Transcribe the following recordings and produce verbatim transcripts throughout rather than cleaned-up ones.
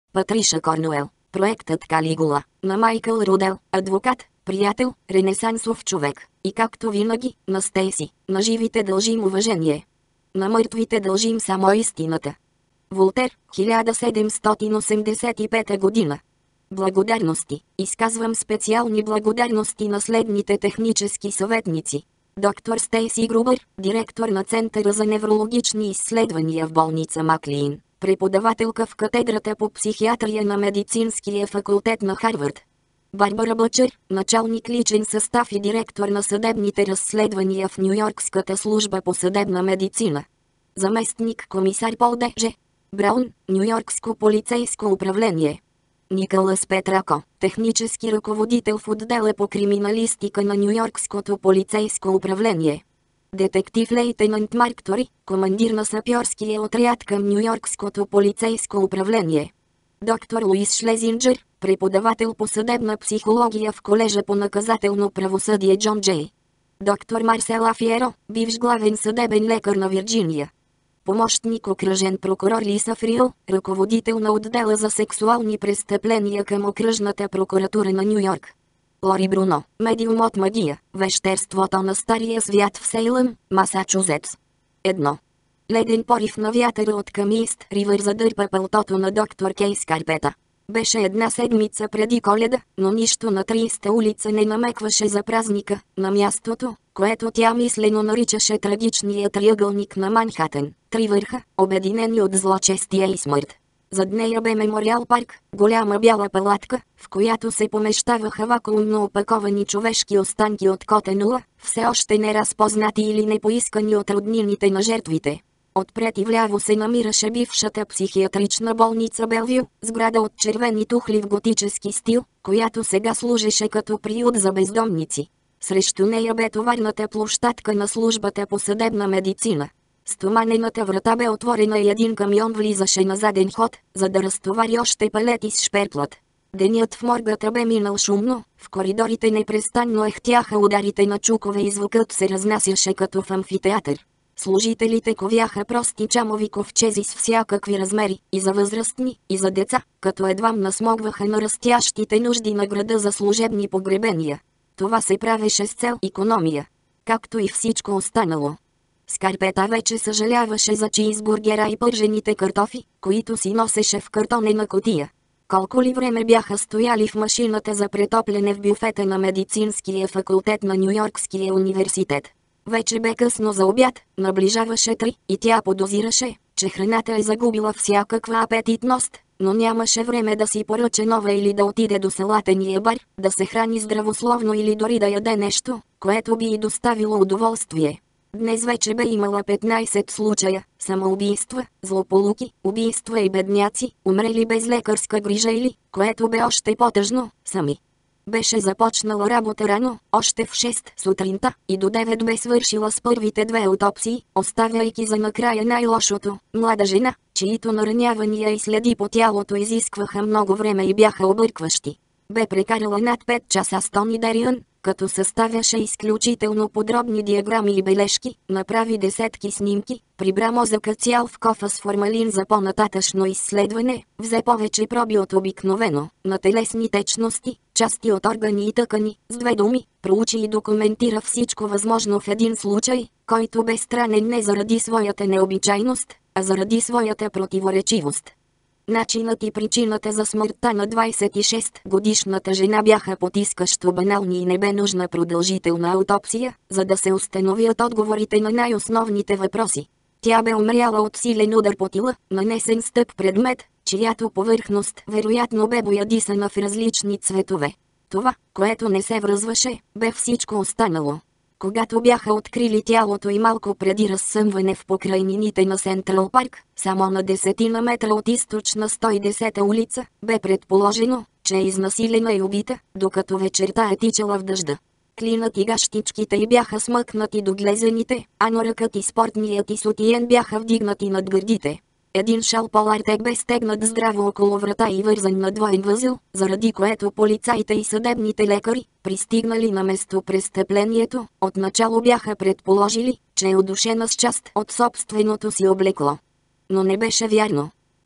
Патриша Корнуел. Проектът Калигула, на Майкъл Рудел, адвокат, приятел, ренесансов човек. И както винаги, на Стейси, на живите дължим уважение. На мъртвите дължим само истината. Волтер, хиляда седемстотин осемдесет и пета година. Благодарности. Изказвам специални благодарности на следните технически съветници. Доктор Стейси Грубър, директор на Центъра за неврологични изследвания в болница Маклин, преподавателка в катедрата по психиатрия на медицинския факултет на Харвард. Барбара Бъчър, началник личен състав и директор на съдебните разследвания в Нюйоркската служба по съдебна медицина. Заместник комисар Пол Дж. Браун, Нюйоркско полицейско управление. Николас Петрако, технически ръководител в отдела по криминалистика на Нюйоркското полицейско управление. Детектив лейтенант Марк Тори, командир на сапьорския отряд към Нюйоркското полицейско управление. Доктор Луис Шлезинджер, преподавател по съдебна психология в колежа по наказателно правосъдие Джон Джей. Доктор Марсела Фиеро, бивш главен съдебен лекар на Вирджиния. Помощник окръжен прокурор Лиса Фрил, ръководител на отдела за сексуални престъпления към окръжната прокуратура на Ню-Йорк. Лори Бруно, медиум от магия, вещерството на стария свят в Сейлъм, Масачузетс. Едно. Леден порив на вятъра от към Ист Ривър задърпа пълтото на доктор Кей Скарпета. Беше една седмица преди Коледа, но нищо на тридесета улица не намекваше за празника, на мястото, което тя мислено наричаше трагичния триъгълник на Манхатън. Три върха, обединени от злочестие и смърт. Зад нея бе Мемориал парк, голяма бяла палатка, в която се помещаваха вакуумно опаковани човешки останки от Котенула, все още неразпознати или непоискани от роднините на жертвите. Отпред и вляво се намираше бившата психиатрична болница Белвю, сграда от червени тухли в готически стил, която сега служеше като приют за бездомници. Срещу нея бе товарната площадка на службата по съдебна медицина. Стоманената врата бе отворена и един камион влизаше на заден ход, за да разтовари още палети с шперплът. Денят в моргата бе минал шумно, в коридорите непрестанно ехтяха ударите на чукове и звукът се разнасяше като в амфитеатър. Служителите ковяха прости чамови ковчези с всякакви размери, и за възрастни, и за деца, като едвам насмогваха на растящите нужди на града за служебни погребения. Това се правеше с цел икономия. Както и всичко останало. Скарпета вече съжаляваше за чизбургера и пържените картофи, които си носеше в картонена кутия. Колко ли време бяха стояли в машината за претопляне в бюфета на медицинския факултет на Нюйоркския университет. Вече бе късно за обяд, наближаваше три, и тя подозираше, че храната е загубила всякаква апетитност, но нямаше време да си поръча нова или да отиде до салатения бар, да се храни здравословно или дори да яде нещо, което би й доставило удоволствие. Днес вече бе имала петнайсет случая, самоубийства, злополуки, убийства и бедняци, умрели без лекарска грижа или, което бе още по-тъжно, сами. Беше започнала работа рано, още в шест сутринта, и до девет бе свършила с първите две аутопсии, оставяйки за накрая най-лошото – млада жена, чието наранявания и следи по тялото изискваха много време и бяха объркващи. Бе прекарала над пет часа с Тони Дериън, като съставяше изключително подробни диаграми и бележки, направи десетки снимки, прибра мозъка цял в кофа с формалин за по-нататъчно изследване, взе повече проби от обикновено, на телесни течности, части от органи и тъкани, с две думи, проучи и документира всичко възможно в един случай, който бе странен не заради своята необичайност, а заради своята противоречивост. Начинът и причината за смъртта на двайсет и шестгодишната жена бяха потискащо банални и не бе нужна продължителна аутопсия, за да се установят отговорите на най-основните въпроси. Тя бе умряла от силен удар по тила, нанесен с тъп предмет, чиято повърхност вероятно бе боядисана в различни цветове. Това, което не се връзваше, бе всичко останало. Когато бяха открили тялото и малко преди разсъмване в покрайнините на Сентрал парк, само на десетина метра от източна сто и десета улица, бе предположено, че е изнасилена и убита, докато вечерта е тичала в дъжда. Клинът и гащичките й бяха смъкнати до глезените, а норъкът и спортният и сутиен бяха вдигнати над гърдите. Един шал полартек бе стегнат здраво около врата и вързан на двоен възел, заради което полицаите и съдебните лекари, пристигнали на местопрестъплението, отначало бяха предположили, че е удушена с част от собственото си облекло. Но не беше вярно.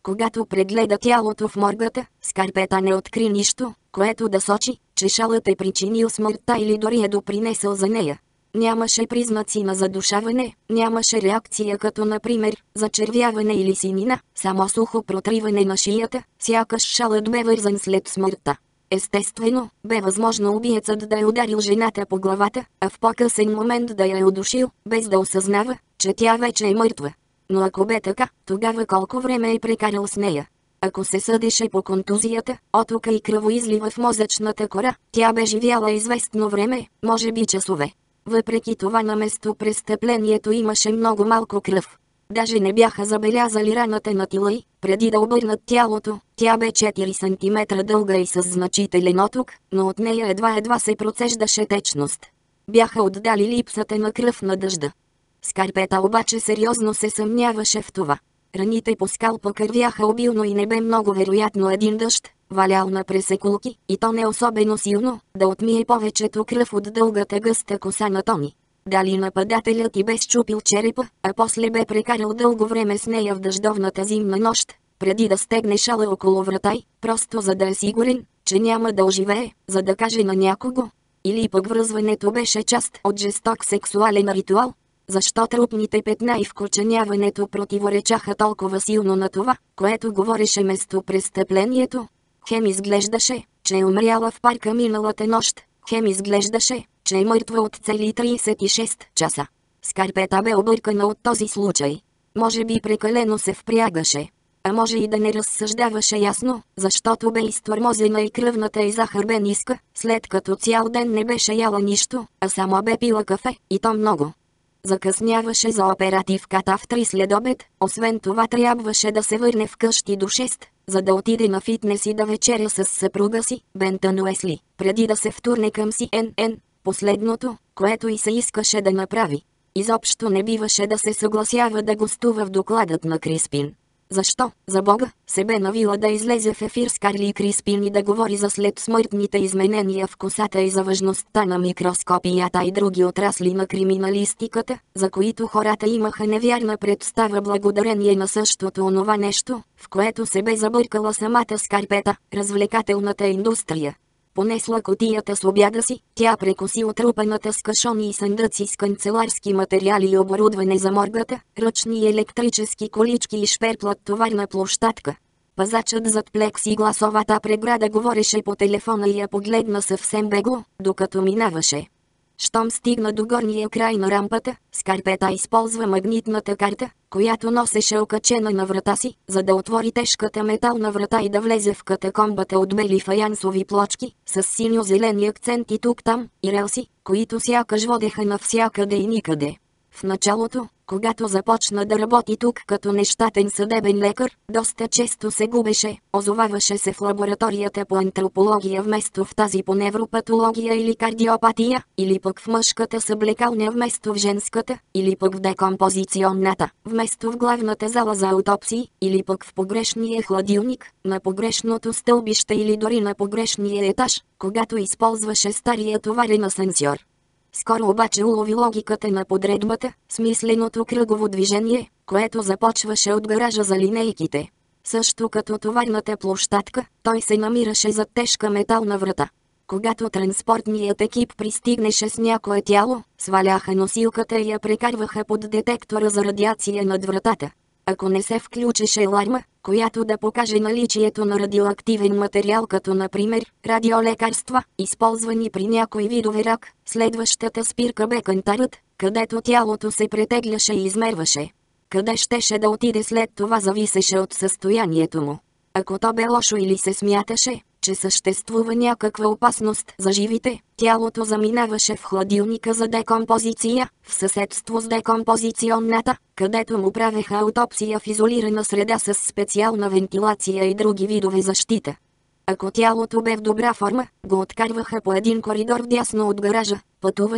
Когато прегледа тялото в моргата, Скарпета не откри нищо, което да сочи, че шалът е причинил смъртта или дори е допринесъл за нея. Нямаше признаци на задушаване, нямаше реакция като например зачервяване или синина, само сухо протриване на шията, сякаш шалът бе вързан след смъртта. Естествено, бе възможно убиецът да е ударил жената по главата, а в по-късен момент да я е удушил, без да осъзнава, че тя вече е мъртва. Но ако бе така, тогава колко време е прекарал с нея? Ако се съдеше по контузията, отока и кръвоизлива в мозъчната кора, тя бе живяла известно време, може би часове. Въпреки това на место престъплението имаше много малко кръв. Даже не бяха забелязали раната на тила й, преди да обърнат тялото. Тя бе четири сантиметра дълга и с значителен оток, но от нея едва-едва се процеждаше течност. Бяха отдали липсата на кръв на дъжда. Скарпета обаче сериозно се съмняваше в това. Раните по скалпа кървяха обилно и не бе много вероятно един дъжд, валял на пресекулки, и то не особено силно, да отмие повечето кръв от дългата гъста коса на Тони. Дали нападателят и бе счупил черепа, а после бе прекарал дълго време с нея в дъждовната зимна нощ, преди да стегне шала около врата й, просто за да е сигурен, че няма да оживее, за да каже на някого. Или пък връзването беше част от жесток сексуален ритуал. Защо трупните петна и вкоченяването противоречаха толкова силно на това, което говореше местопрестъплението? Хем изглеждаше, че е умряла в парка миналата нощ, хем изглеждаше, че е мъртва от цели тридесет и шест часа. Скарпета бе объркана от този случай. Може би прекалено се впрягаше. А може и да не разсъждаваше ясно, защото бе изтормозена и кръвната и захар бе ниска, след като цял ден не беше яла нищо, а само бе пила кафе, и то много. Закъсняваше за оперативката в три следобед, освен това трябваше да се върне вкъщи до шест, за да отиде на фитнес и да вечеря с съпруга си, Бентън Уесли, преди да се втурне към Си Ен Ен, последното, което и се искаше да направи. Изобщо не биваше да се съгласява да гостува в докладът на Криспин. Защо, за Бога, се бе навила да излезе в ефир с Карли Криспин и да говори за следсмъртните изменения в косата и за важността на микроскопията и други отрасли на криминалистиката, за които хората имаха невярна представа благодарение на същото онова нещо, в което се бе забъркала самата Скарпета, развлекателната индустрия. Понесла кутията с обяда си, тя прекоси отрупаната с кашони и съндъци с канцеларски материали и оборудване за моргата, ръчни и електрически колички и шперплът товарна площадка. Пазачът зад плексигласовата преграда говореше по телефона и я погледна съвсем бегло, докато минаваше. Щом стигна до горния край на рампата, Скарпета използва магнитната карта, която носеше окачена на врата си, за да отвори тежката метална врата и да влезе в катакомбата от бели фаянсови плочки, с синьо-зелени акценти тук-там, и релси, които сякаш водеха навсякъде и никъде. В началото, когато започна да работи тук като нещатен съдебен лекар, доста често се губеше, озоваваше се в лабораторията по антропология вместо в тази по невропатология или кардиопатия, или пък в мъжката съблекалня вместо в женската, или пък в декомпозиционната, вместо в главната зала за аутопсии, или пък в погрешния хладилник, на погрешното стълбище или дори на погрешния етаж, когато използваше стария товарен асансьор. Скоро обаче улови логиката на подредбата, смисленото кръгово движение, което започваше от гаража за линейките. Също като товарната площадка, той се намираше зад тежка метална врата. Когато транспортният екип пристигнеше с някое тяло, сваляха носилката и я прекарваха под детектора за радиация над вратата. Ако не се включеше аларма, която да покаже наличието на радиоактивен материал като например радиолекарства, използвани при някои видове рак, следващата спирка бе кантарът, където тялото се претегляше и измерваше. Къде щеше да отиде след това зависеше от състоянието му. Ако то бе лошо или се смяташе, че съществува някаква опасност за живите, тялото заминаваше в хладилника за декомпозиция, в съседство с декомпозиционната, където му правеха аутопсия в изолирана среда с специална вентилация и други видове защита. Ако тялото бе в добра форма, го откарваха по един коридор вдясно от гаража, пътуване,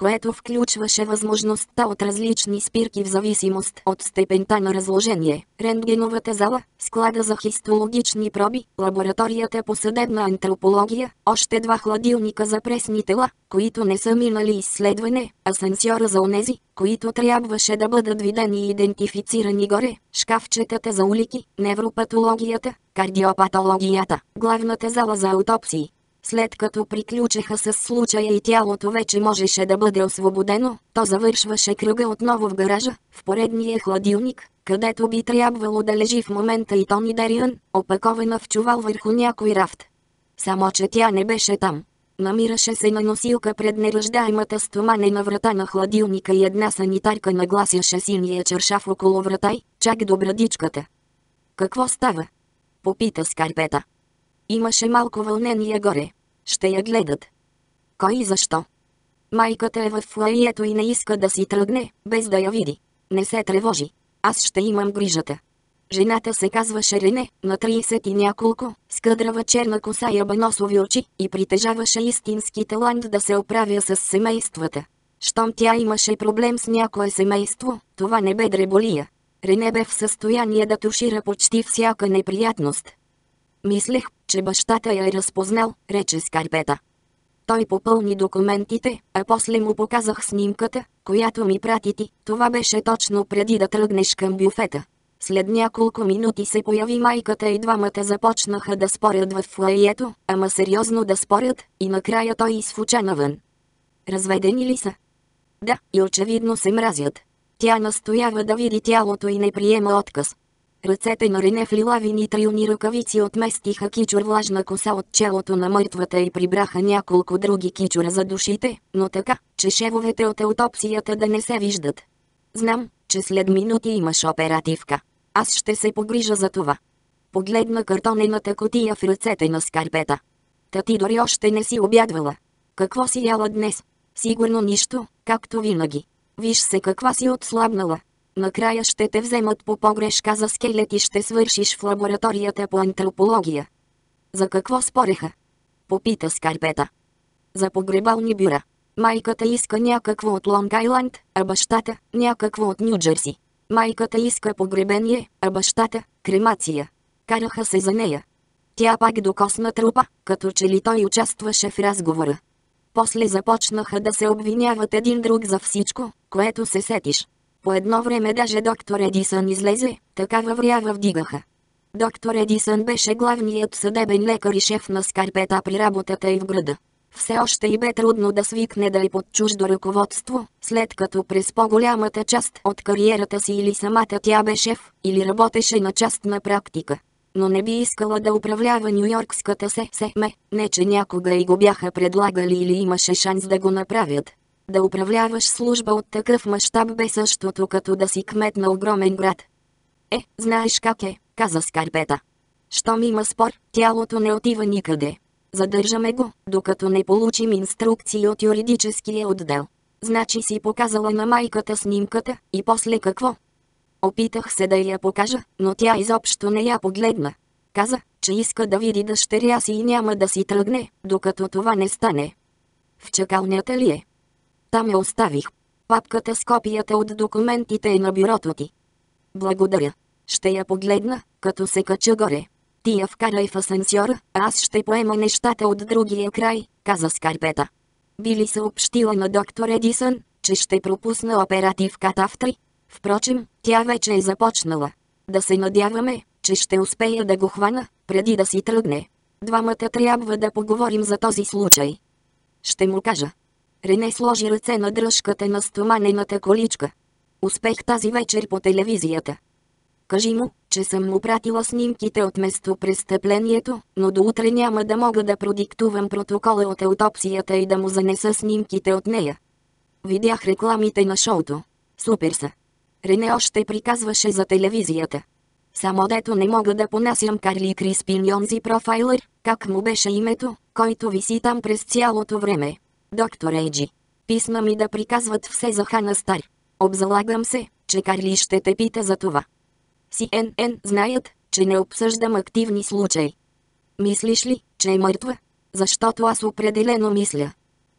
което включваше възможността от различни спирки в зависимост от степента на разложение, рентгеновата зала, склада за хистологични проби, лабораторията по съдебна антропология, още два хладилника за пресни тела, които не са минали изследване, асансьора за онези, които трябваше да бъдат видени и идентифицирани горе, шкафчетата за улики, невропатологията, кардиопатологията, главната зала за аутопсии. След като приключеха с случая и тялото вече можеше да бъде освободено, то завършваше кръга отново в гаража, в поредния хладилник, където би трябвало да лежи в момента и Тони Дериън, опакована в чувал върху някой рафт. Само че тя не беше там. Намираше се на носилка пред неръждаемата стоманена врата на хладилника и една санитарка нагласяше синия чершаф около врата й, чак до брадичката. «Какво става?» попита Скарпета. Имаше малко вълнение горе. Ще я гледат. Кой и защо? Майката е в фоайето и не иска да си тръгне, без да я види. Не се тревожи. Аз ще имам грижата. Жената се казваше Рене, на трийсет и няколко, с къдрава черна коса и абаносови очи, и притежаваше истински талант да се оправя с семействата. Щом тя имаше проблем с някое семейство, това не бе дреболия. Рене бе в състояние да тушира почти всяка неприятност. Мислех, че бащата я е разпознал, рече Скарпета. Той попълни документите, а после му показах снимката, която ми прати ти. Това беше точно преди да тръгнеш към бюфета. След няколко минути се появи майката и двамата започнаха да спорят в фоайето, ама сериозно да спорят, и накрая той изфуча навън. Разведени ли са? Да, и очевидно се мразят. Тя настоява да види тялото и не приема отказ. Ръцете на Рене в лилави нитрилни ръкавици отместиха кичур влажна коса от челото на мъртвата и прибраха няколко други кичура за душите, но така, че шевовете от аутопсията да не се виждат. Знам, че след минути имаш оперативка. Аз ще се погрижа за това. Погледна картонената кутия в ръцете на Скарпета. Та ти дори още не си обядвала. Какво си яла днес? Сигурно нищо, както винаги. Виж се каква си отслабнала. Накрая ще те вземат по погрешка за скелет и ще свършиш в лабораторията по антропология. За какво спореха? Попита Скарпета. За погребални бюра. Майката иска някакво от Лонг Айланд, а бащата – някакво от Ню Джерси. Майката иска погребение, а бащата – кремация. Караха се за нея. Тя пак докосна трупа, като че ли той участваше в разговора. После започнаха да се обвиняват един друг за всичко, което се сетиш. По едно време даже доктор Едисън излезе, такава врява вдигаха. Доктор Едисън беше главният съдебен лекар и шеф на Скарпета при работата й в града. Все още й бе трудно да свикне да е под чуждо ръководство, след като през по-голямата част от кариерата си или самата тя бе шеф, или работеше на частна практика. Но не би искала да управлява нюйоркската ССМ, не че някога й го бяха предлагали или имаше шанс да го направят. Да управляваш служба от такъв мащаб бе същото като да си кмет на огромен град. Е, знаеш как е, каза Скарпета. Щом има спор, тялото не отива никъде. Задържаме го, докато не получим инструкции от юридическия отдел. Значи си показала на майката снимката, и после какво? Опитах се да я покажа, но тя изобщо не я погледна. Каза, че иска да види дъщеря си и няма да си тръгне, докато това не стане. В чакалнята ли е? Там я оставих. Папката с копията от документите е на бюрото ти. Благодаря. Ще я погледна, като се кача горе. Ти я вкарай в асансьора, а аз ще поема нещата от другия край, каза Скарпета. Би ли съобщила на доктор Едисън, че ще пропусна оперативката в три? Впрочем, тя вече е започнала. Да се надяваме, че ще успея да го хвана, преди да си тръгне. Двамата трябва да поговорим за този случай. Ще му кажа. Рене сложи ръце на дръжката на стоманената количка. Успех тази вечер по телевизията. Кажи му, че съм му пратила снимките от местопрестъплението, но до утре няма да мога да продиктувам протокола от аутопсията и да му занеса снимките от нея. Видях рекламите на шоуто. Супер са. Рене още приказваше за телевизията. Само дето не мога да понасям Карли Криспин онзи профайлър, как му беше името, който виси там през цялото време. Доктор Ейджи. Писна ми да приказват все за Хана Стар. Обзалагам се, че Карли ще те пита за това. Си Ен Ен знаят, че не обсъждам активни случаи. Мислиш ли, че е мъртва? Защото аз определено мисля.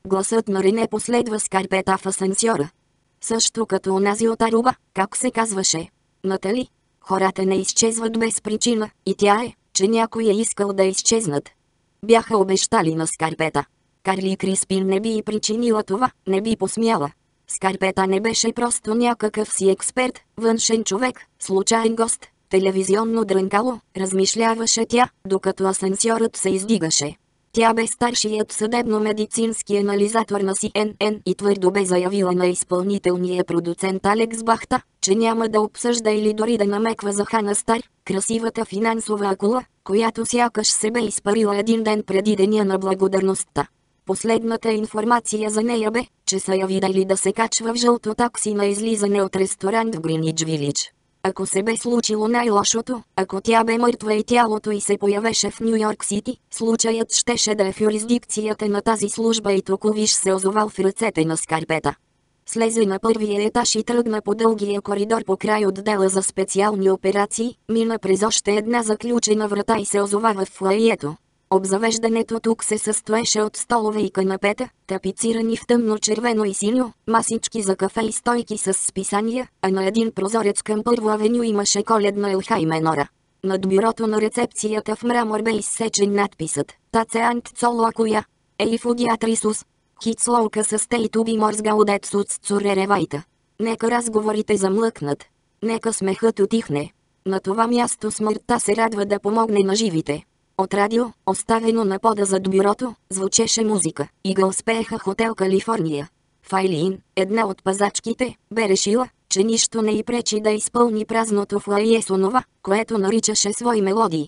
Гласът на Рене последва Скарпета в асансьора. Също като онази от Аруба, как се казваше? Натали. Хората не изчезват без причина, и тя е, че някой е искал да изчезнат. Бяха обещали на Скарпета. Карли Криспин не би и причинила това, не би посмяла. Скарпета не беше просто някакъв си експерт, външен човек, случайен гост, телевизионно дрънкало, размишляваше тя, докато асансьорът се издигаше. Тя бе старшият съдебно-медицински анализатор на Си Ен Ен и твърдо бе заявила на изпълнителния продуцент Алекс Бахта, че няма да обсъжда или дори да намеква за Хана Стар, красивата финансова акула, която сякаш се бе изпарила един ден преди деня на благодарността. Последната информация за нея бе, че са я видели да се качва в жълто такси на излизане от ресторант в Гринич Вилидж. Ако се бе случило най-лошото, ако тя бе мъртва и тялото й се появеше в Ню Йорк Сити, случаят щеше да е в юрисдикцията на тази служба и току-виж се озовал в ръцете на Скарпета. Слезе на първия етаж и тръгна по дългия коридор по край отдела за специални операции, мина през още една заключена врата и се озова в фоайето. Обзавеждането тук се състоеше от столове и канапета, тапицирани в тъмно червено и синьо, масички за кафе и стойки с списания, а на един прозорец към Първо авеню имаше коледна елха и менора. Над бюрото на рецепцията в мрамор бе изсечен надписът «Таце ант цолуакуя, ейфудиатрисус, хитслоука с тейтуби морсгаудет суц цуреревайта». Нека разговорите замлъкнат. Нека смехът утихне. На това място смъртта се радва да помогне на живите. От радио, оставено на пода зад бюрото, звучеше музика. Игълс пееха Хотел Калифорния. Файлин, една от пазачките, бе решила, че нищо не й пречи да изпълни празното фоайе с онова, което наричаше свои мелодии.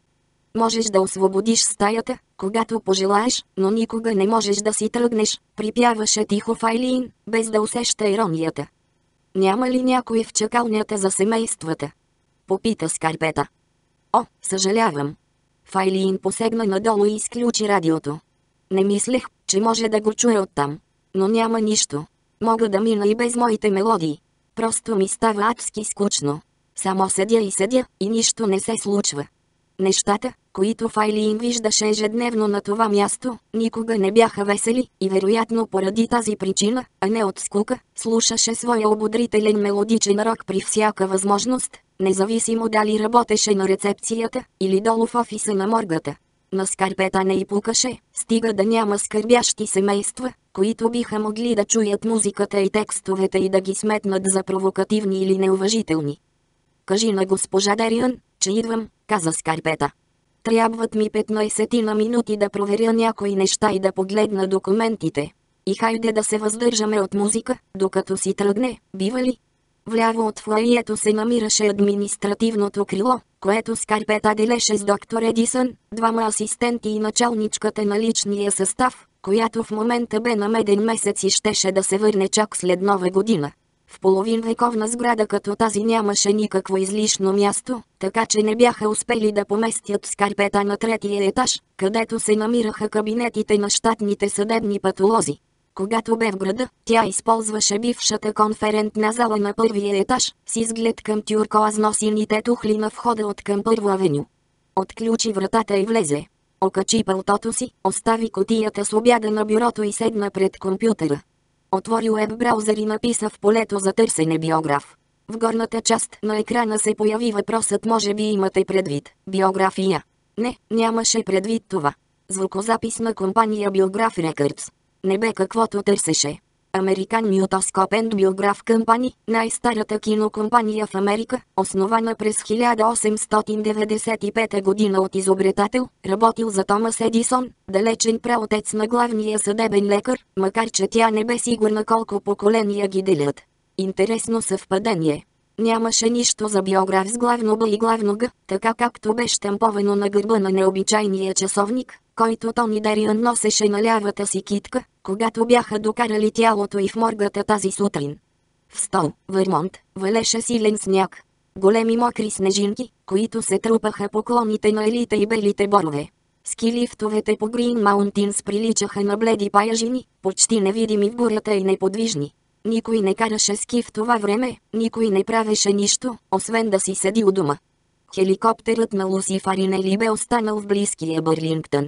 Можеш да освободиш стаята, когато пожелаеш, но никога не можеш да си тръгнеш, припяваше тихо Файлин, без да усеща иронията. Няма ли някой в чакалнята за семействата? Попита Скарпета. О, съжалявам. Файлин посегна надолу и изключи радиото. Не мислех, че може да го чуя оттам. Но няма нищо. Мога да мина и без моите мелодии. Просто ми става адски скучно. Само седя и седя, и нищо не се случва. Нещата, които Файлин виждаше ежедневно на това място, никога не бяха весели, и вероятно поради тази причина, а не от скука, слушаше своя ободрителен мелодичен рок при всяка възможност, независимо дали работеше на рецепцията или долу в офиса на моргата. На Скарпета не й пукаше, стига да няма скърбящи семейства, които биха могли да чуят музиката и текстовете и да ги сметнат за провокативни или неуважителни. Кажи на госпожа Дериан, че идвам, каза Скарпета. Трябват ми петнайсет минути да проверя някои неща и да погледна документите. И хайде да се въздържаме от музика, докато си тръгне, бива ли? Вляво от фоайето се намираше административното крило, което Скарпета делеше с доктор Едисън, двама асистенти и началничката на личния състав, която в момента бе на меден месец и щеше да се върне чак след Нова година. В половин вековна сграда като тази нямаше никакво излишно място, така че не бяха успели да поместят Скарпета на третия етаж, където се намираха кабинетите на щатните съдебни патолози. Когато бе в града, тя използваше бившата конферентна зала на първия етаж, с изглед към тюркоазно-сините тухли на входа от към Първо авеню. Отключи вратата и влезе. Окачи пълтото си, остави кутията с обяда на бюрото и седна пред компютъра. Отвори уеб-браузър и написа в полето за търсене биограф. В горната част на екрана се появи въпросът «Може би имате предвид биография?» Не, нямаше предвид това. Звукозаписна компания Biograph Records. Не бе каквото търсеше. American Mutoscope and Biograph Company, най-старата кинокомпания в Америка, основана през хиляда осемстотин деветдесет и пета година от изобретател, работил за Томас Едисон, далечен праотец на главния съдебен лекар, макар че тя не бе сигурна колко поколения ги делят. Интересно съвпадение. Нямаше нищо за биограф с главно Б и главно Г, така както бе щамповано на гърба на необичайния часовник, който Тони Дериан носеше на лявата си китка, когато бяха докарали тялото й в моргата тази сутрин. В Стол, Вермонт, валеше силен сняг. Големи мокри снежинки, които се трупаха по клоните на елите и белите борове. Ски-лифтовете по Грин Маунтинс приличаха на бледи паяжини, почти невидими в бурята и неподвижни. Никой не караше ски в това време, никой не правеше нищо, освен да си седи у дома. Хеликоптерът на Луси Фаринели бе останал в близкия Бърлингтън.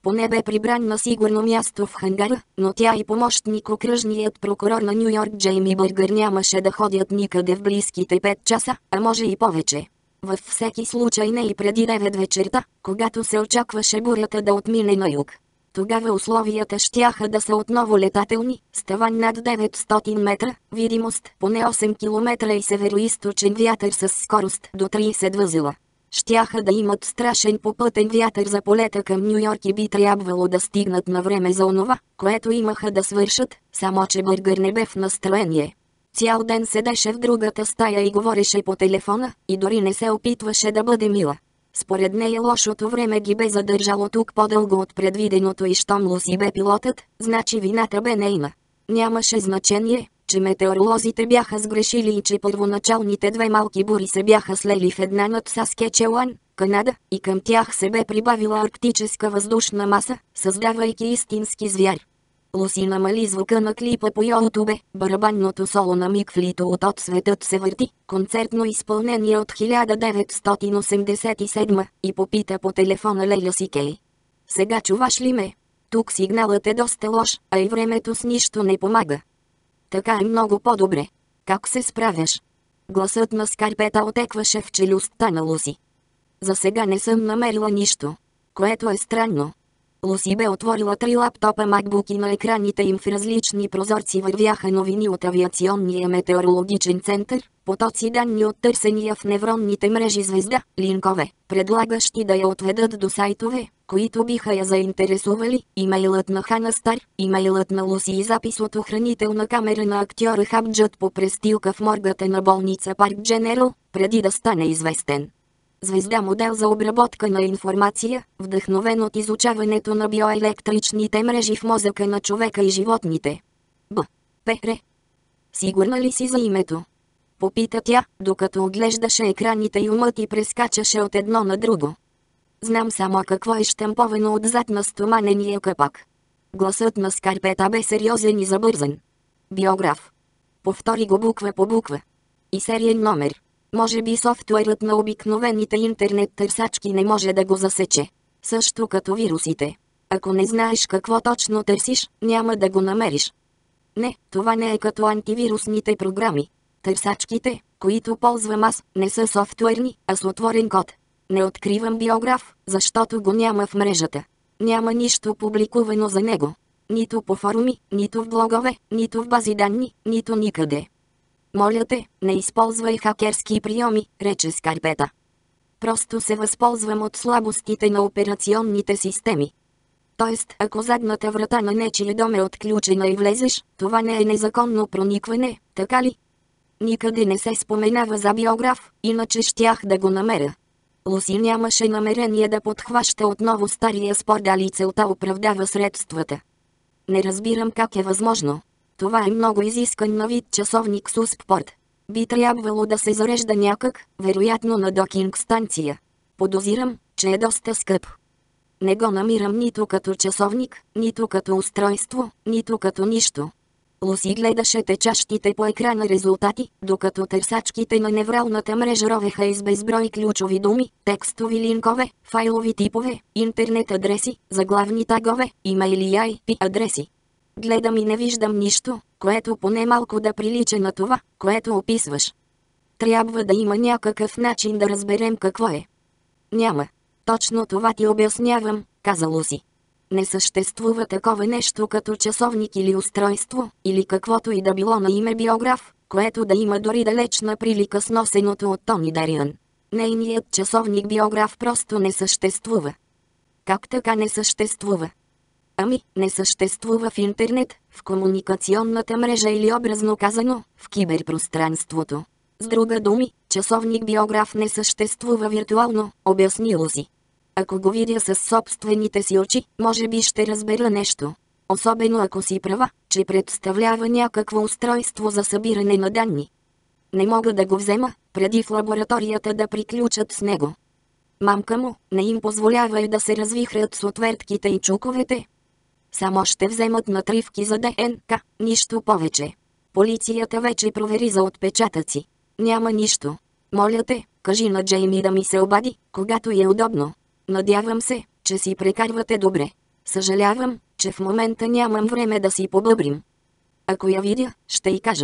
Поне бе прибран на сигурно място в хангара, но тя и помощник окръжният прокурор на Ню Йорк Джейми Бъргър нямаше да ходят никъде в близките пет часа, а може и повече. Във всеки случай не и преди девет вечерта, когато се очакваше бурята да отмине на юг. Тогава условията щяха да са отново летателни, с таван над деветстотин метра, видимост поне осем километра и североизточен вятър с скорост до трийсет възела. Щяха да имат страшен попътен вятър за полета към Ню Йорк и би трябвало да стигнат на време за онова, което имаха да свършат, само че Бъргър не бе в настроение. Цял ден седеше в другата стая и говореше по телефона, и дори не се опитваше да бъде мила. Според нея лошото време ги бе задържало тук по-дълго от предвиденото и щом Луси бе пилотът, значи вината бе нейна. Нямаше значение, че метеоролозите бяха сгрешили и че първоначалните две малки бури се бяха слели в една над Саскечуан, Канада, и към тях се бе прибавила арктическа въздушна маса, създавайки истински звяр. Луси намали звука на клипа по YouTube, барабанното соло на Мик Флитуд от "Светът се върти", концертно изпълнение от хиляда деветстотин осемдесет и седма, и попита по телефона Леля Си Кей. "Сега чуваш ли ме? Тук сигналът е доста лош, а и времето с нищо не помага." "Така е много по-добре. Как се справяш?" Гласът на Скарпета отекваше в челюстта на Луси. "За сега не съм намерила нищо. Което е странно." Луси бе отворила три лаптопа MacBook и на екраните им в различни прозорци вървяха новини от авиационния метеорологичен център, потоци данни от търсения в невронните мрежи звезда, линкове, предлагащи да я отведат до сайтове, които биха я заинтересували, имейлът на Хана Стар, имейлът на Луси и запис от охранителна камера на актьора Хабджат по престилка в моргата на болница Парк Дженерал, преди да стане известен. Звезда модел за обработка на информация, вдъхновен от изучаването на биоелектричните мрежи в мозъка на човека и животните. Б. Р. "Сигурна ли си за името?" попита тя, докато оглеждаше екраните и умът и прескачаше от едно на друго. "Знам само какво е щамповано отзад на стоманения капак." Гласът на Скарпета бе сериозен и забързан. "Биограф." Повтори го буква по буква. "И сериен номер." Може би софтуерът на обикновените интернет търсачки не може да го засече. Също като вирусите. Ако не знаеш какво точно търсиш, няма да го намериш. Не, това не е като антивирусните програми. Търсачките, които ползвам аз, не са софтуерни, а с отворен код. Не откривам биограф, защото го няма в мрежата. Няма нищо публикувано за него. Нито по форуми, нито в блогове, нито в бази данни, нито никъде. "Моля те, не използвай хакерски приеми", рече Скарпета. "Просто се възползвам от слабостите на операционните системи." "Тоест, ако задната врата на нечия дом е отключена и влезеш, това не е незаконно проникване, така ли?" "Никъде не се споменава за биограф, иначе щях да го намеря." Луси нямаше намерение да подхваща отново стария спор дали целта оправдава средствата. "Не разбирам как е възможно. Това е много изискан на вид часовник с успорт. Би трябвало да се зарежда някак, вероятно на докинг станция. Подозирам, че е доста скъп. Не го намирам нито като часовник, нито като устройство, нито като нищо." Луси гледаше течащите по екрана резултати, докато търсачките на невралната мрежа ровеха из безброй ключови думи, текстови линкове, файлови типове, интернет адреси, заглавни тагове, имейли и ай пи адреси. "Гледам и не виждам нищо, което поне малко да прилича на това, което описваш. Трябва да има някакъв начин да разберем какво е." "Няма. Точно това ти обяснявам", каза Луси. "Не съществува такова нещо като часовник или устройство, или каквото и да било на име биограф, което да има дори далечна прилика с носеното от Тони Дариан. Нейният часовник биограф просто не съществува." "Как така не съществува?" "Ами, не съществува в интернет, в комуникационната мрежа или образно казано, в киберпространството. С друга думи, часовник биограф не съществува виртуално", обясни Луси. "Ако го видя със собствените си очи, може би ще разбера нещо. Особено ако си права, че представлява някакво устройство за събиране на данни. Не мога да го взема, преди в лабораторията да приключат с него. Мамка му не им позволява и да се развихрят с отвертките и чуковете. Само ще вземат натривки за Д Н К, нищо повече. Полицията вече провери за отпечатъци. Няма нищо. Моля те, кажи на Джейми да ми се обади, когато е удобно. Надявам се, че си прекарвате добре." Съжалявам, че в момента нямам време да си побъбрим. Ако я видя, ще й кажа.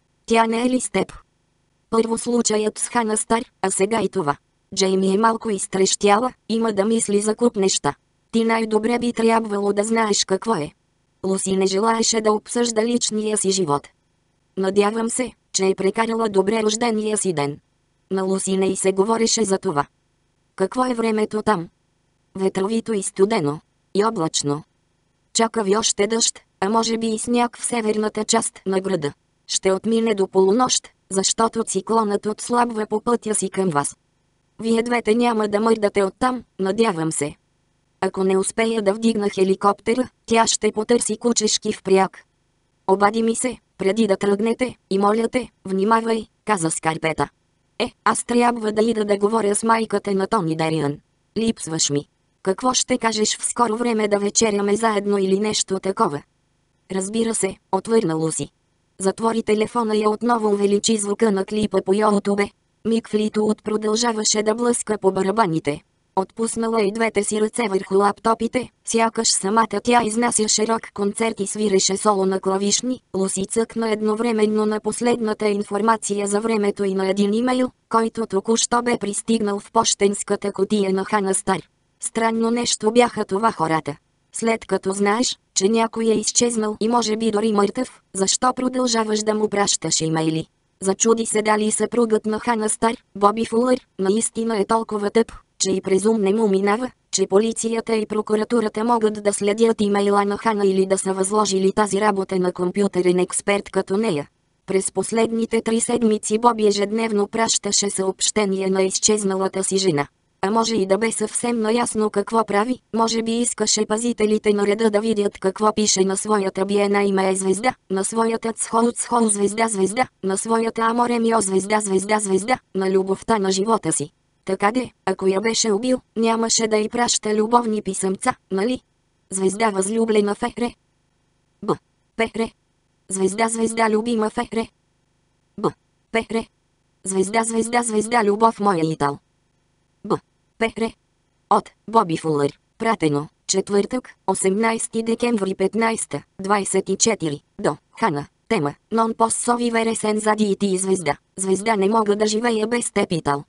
Тя не е ли с теб? Първо случаят с Хана Стар, а сега и това. Джейми е малко изтрещяла, има да мисли за куп неща. Ти най-добре би трябвало да знаеш какво е. Луси не желаеше да обсъжда личния си живот. Надявам се, че е прекарала добре рождения си ден. На Луси не й се говореше за това. Какво е времето там? Ветровито и студено. И облачно. Чака ви още дъжд, а може би и сняг в северната част на града. Ще отмине до полунощ, защото циклонът отслабва по пътя си към вас. Вие двете няма да мърдате оттам, надявам се. Ако не успея да вдигна хеликоптера, тя ще потърси кучешки впряг. Обади ми се, преди да тръгнете, и моля те, внимавай, каза Скарпета. Е, аз трябва да ида да говоря с майката на Тони Дериан. Липсваш ми. Какво ще кажеш в скоро време да вечеряме заедно или нещо такова? Разбира се, отвърна Луси. Затвори телефона и отново увеличи звука на клипа по YouTube. Мик Флитуд продължаваше да блъска по барабаните. Отпуснала и двете си ръце върху лаптопите, сякаш самата тя изнасяше рок концерт и свиреше соло на клавишни. Луси цъкна едновременно на последната информация за времето и на един имейл, който току-що бе пристигнал в пощенската кутия на Хана Стар. Странно нещо бяха това хората. След като знаеш, че някой е изчезнал и може би дори мъртъв, защо продължаваш да му пращаш имейли? Зачуди се дали съпругът на Хана Стар, Боби Фулър, наистина е толкова тъп, че и през ум не му минава, че полицията и прокуратурата могат да следят имейла на Хана или да са възложили тази работа на компютърен експерт като нея. През последните три седмици Боби ежедневно пращаше съобщения на изчезналата си жена. А може и да бе съвсем наясно какво прави, може би искаше пазителите на реда да видят какво пише на своята Биена име звезда, на своята Цхоу Цхоу звезда звезда, на своята Аморемио звезда звезда звезда, на любовта на живота си. Така де, ако я беше убил, нямаше да й праща любовни писъмца, нали? Звезда възлюблена Фере. Б. Пере. Звезда звезда любима Фере. Б. Пере. Звезда звезда звезда любов моя Итал. Б. Пере. От Боби Фулър. Пратено. Четвъртък, осемнайсети декември петнайсета, двайсет и четири. До. Хана. Тема. Нон посови вересен зади и ти звезда. Звезда не мога да живея без теб Итал.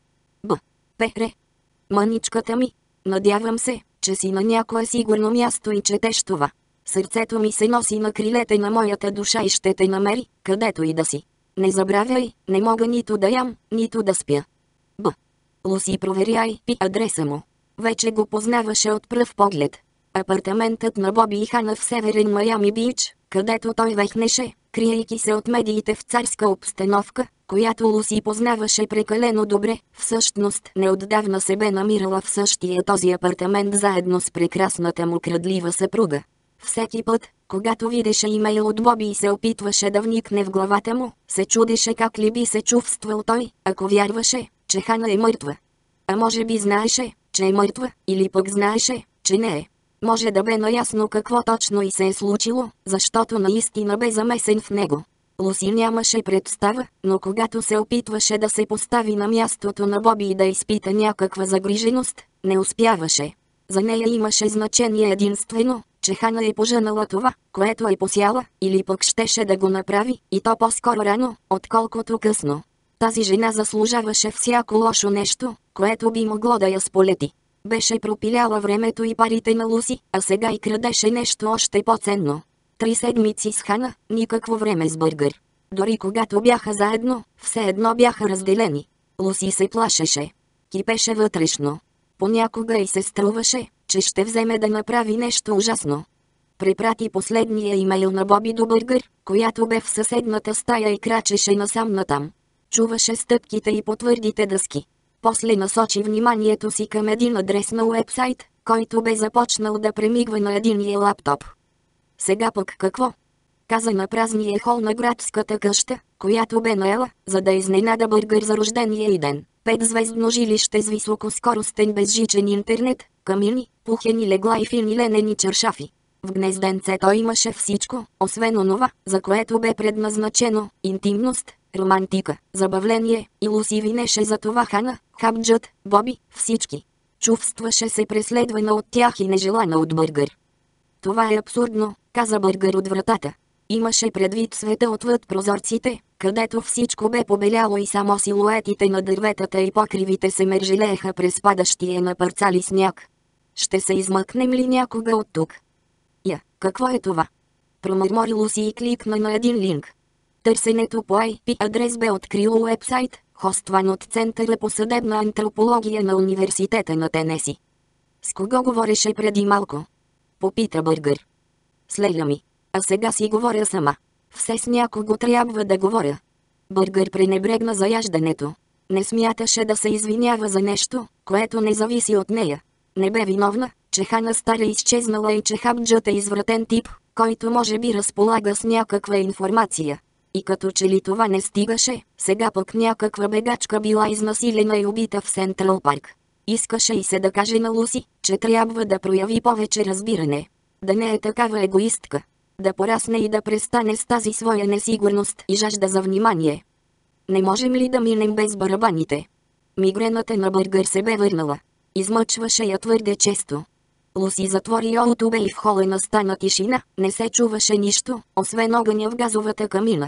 Б. Пере. Мъничката ми. Надявам се, че си на някое сигурно място и четеш това. Сърцето ми се носи на крилете на моята душа и ще те намери, където и да си. Не забравяй, не мога нито да ям, нито да спя. Б. Луси проверяй пи адреса му. Вече го познаваше от пръв поглед. Апартаментът на Боби и Хана в северен Майами Бич, където той вехнеше, криейки се от медиите в царска обстановка, която Луси познаваше прекалено добре, всъщност неотдавна се бе намирала в същия този апартамент заедно с прекрасната му крадлива съпруга. Всеки път, когато видеше имейл от Боби и се опитваше да вникне в главата му, се чудеше как ли би се чувствал той, ако вярваше, че Хана е мъртва. А може би знаеше, че е мъртва, или пък знаеше, че не е. Може да бе наясно какво точно и се е случило, защото наистина бе замесен в него. Луси нямаше представа, но когато се опитваше да се постави на мястото на Боби и да изпита някаква загриженост, не успяваше. За нея имаше значение единствено, че Хана е пожънала това, което е посяла, или пък щеше да го направи, и то по-скоро рано, отколкото късно. Тази жена заслужаваше всяко лошо нещо, което би могло да я сполети. Беше пропиляла времето и парите на Луси, а сега и крадеше нещо още по-ценно. Три седмици с Хана, никакво време с Бъргър. Дори когато бяха заедно, все едно бяха разделени. Луси се плашеше. Кипеше вътрешно. Понякога й се струваше, че ще вземе да направи нещо ужасно. Препрати последния имейл на Боби до Бъргър, която бе в съседната стая и крачеше насам-натам. Чуваше стъпките и по твърдите дъски. После насочи вниманието си към един адрес на уебсайт, който бе започнал да премигва на единия лаптоп. Сега пък какво? Каза на празния хол на градската къща, която бе наела, за да изненада Бъргър за рождения й ден. Петзвездно жилище с високоскоростен безжичен интернет, камини, пухени легла и фини ленени чершафи. В гнезденцето имаше всичко, освен онова, за което бе предназначено – интимност, романтика, забавление, и Луси винеше за това Хана, Хабджът, Боби, всички. Чувстваше се преследвана от тях и нежелана от Бъргър. Това е абсурдно, каза Бъргър от вратата. Имаше предвид света отвъд прозорците, където всичко бе побеляло и само силуетите на дърветата и покривите се мержелееха през падащия на парцали сняг. Ще се измъкнем ли някога от тук? Я, какво е това? Промърмори Луси и кликна на един линк. Търсенето по ай пи адрес бе открило уебсайт, хостван от Центъра по съдебна антропология на Университета на Тенеси. С кого говореше преди малко? Попита Бъргър. С Лейла ми. А сега си говоря сама. Все с някого трябва да говоря. Бъргър пренебрегна заяждането. Не смяташе да се извинява за нещо, което не зависи от нея. Не бе виновна, че Хана Стар е изчезнала и че Хабджът е извратен тип, който може би разполага с някаква информация. И като че ли това не стигаше, сега пък някаква бегачка била изнасилена и убита в Сентрал Парк. Искаше и се да каже на Луси, че трябва да прояви повече разбиране. Да не е такава егоистка. Да порасне и да престане с тази своя несигурност и жажда за внимание. Не можем ли да минем без барабаните? Мигрената на Бъргър се бе върнала. Измъчваше я твърде често. Луси затвори YouTube и в хола настана тишина, не се чуваше нищо, освен огъня в газовата камина.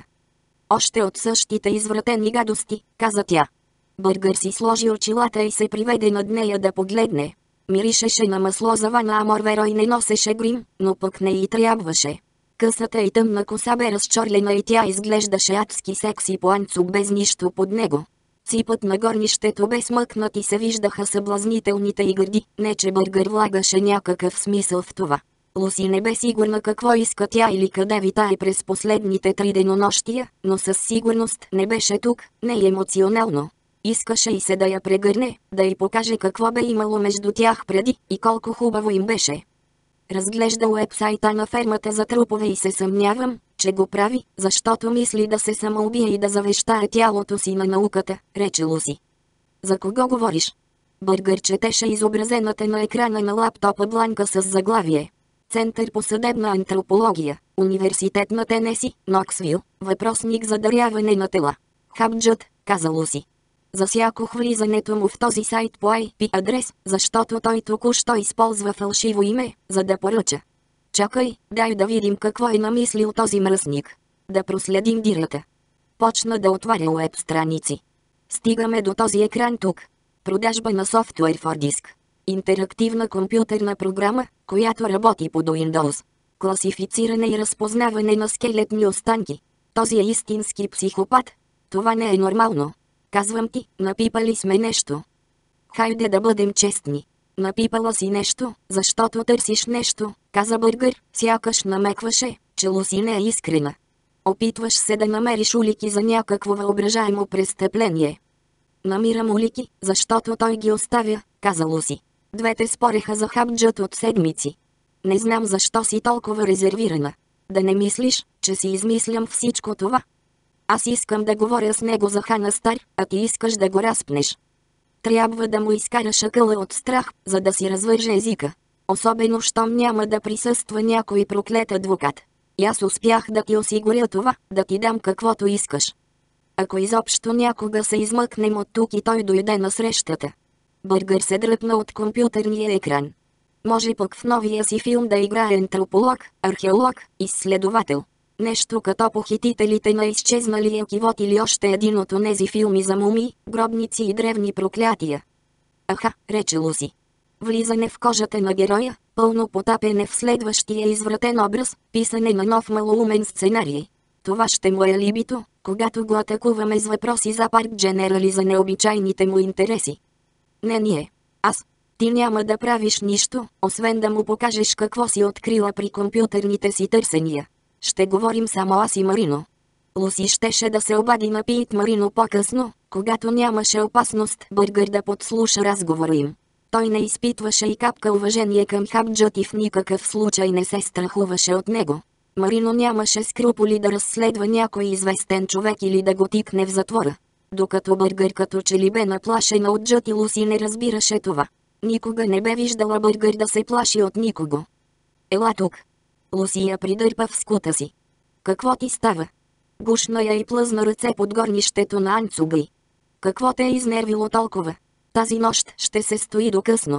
Още от същите извратени гадости, каза тя. Бъргър си сложи очилата и се приведе над нея да погледне. Миришеше на масло за Вана Аморверо и не носеше грим, но пък не й трябваше. Късата и тъмна коса бе разчорлена и тя изглеждаше адски секси по анцук без нищо под него. Ципът на горнището бе смъкнат и се виждаха съблазнителните й гърди, не че Бъргър влагаше някакъв смисъл в това. Луси не бе сигурна какво иска тя или къде витае през последните три денонощия, но със сигурност не беше тук, не и емоционално. Искаше и се да я прегърне, да й покаже какво бе имало между тях преди и колко хубаво им беше. Разглежда уебсайта на фермата за трупове и се съмнявам, че го прави, защото мисли да се самоубие и да завещае тялото си на науката, рече Луси. За кого говориш? Бъргър четеше изобразената на екрана на лаптопа бланка с заглавие. Център по съдебна антропология, Университет на Тенеси, Ноксвил, въпросник за даряване на тела. Хабджът, каза Луси. Засякох влизането му в този сайт по ай пи адрес, защото той току-що използва фалшиво име, за да поръча. Чакай, дай да видим какво е намислил този мръсник. Да проследим дирата. Почна да отваря уеб страници. Стигаме до този екран тук. Продажба на софтуер for диск. Интерактивна компютърна програма, която работи под Windows. Класифициране и разпознаване на скелетни останки. Този е истински психопат. Това не е нормално. Казвам ти, напипали сме нещо. Хайде да бъдем честни. Напипала си нещо, защото търсиш нещо, каза Бъргър, сякаш намекваше, че Луси не е искрена. Опитваш се да намериш улики за някакво въображаемо престъпление. Намирам улики, защото той ги оставя, каза Луси. Двете спореха за Хабджът от седмици. Не знам защо си толкова резервирана. Да не мислиш, че си измислям всичко това. Аз искам да говоря с него за Хана Стар, а ти искаш да го разпнеш. Трябва да му изкараш акъла от страх, за да си развърже езика. Особено щом няма да присъства някой проклет адвокат. И аз успях да ти осигуря това, да ти дам каквото искаш. Ако изобщо някога се измъкнем от тук и той дойде на срещата. Бъргър се дръпна от компютърния екран. Може пък в новия си филм да играе антрополог, археолог, изследовател. Нещо като похитителите на изчезналия кивот или още един от онези филми за мумии, гробници и древни проклятия. Аха, рече Луси. Влизане в кожата на героя, пълно потапене в следващия извратен образ, писане на нов малоумен сценарий. Това ще му е либито, когато го атакуваме с въпроси за Парк Дженерал и за необичайните му интереси. Не ние. Аз. Ти няма да правиш нищо, освен да му покажеш какво си открила при компютърните си търсения. Ще говорим само аз и Марино. Луси щеше да се обади на Пит Марино по-късно, когато нямаше опасност Бъргър да подслуша разговора им. Той не изпитваше и капка уважение към Хабджът и в никакъв случай не се страхуваше от него. Марино нямаше скрупули да разследва някой известен човек или да го тикне в затвора. Докато Бъргър като че ли бе наплашена от Джът и Луси не разбираше това. Никога не бе виждала Бъргър да се плаши от никого. Ела тук. Луси я придърпа в скута си. Какво ти става? Гушна я и плъзна ръце под горнището на анцуга й. Какво те е изнервило толкова? Тази нощ ще се стои до късно.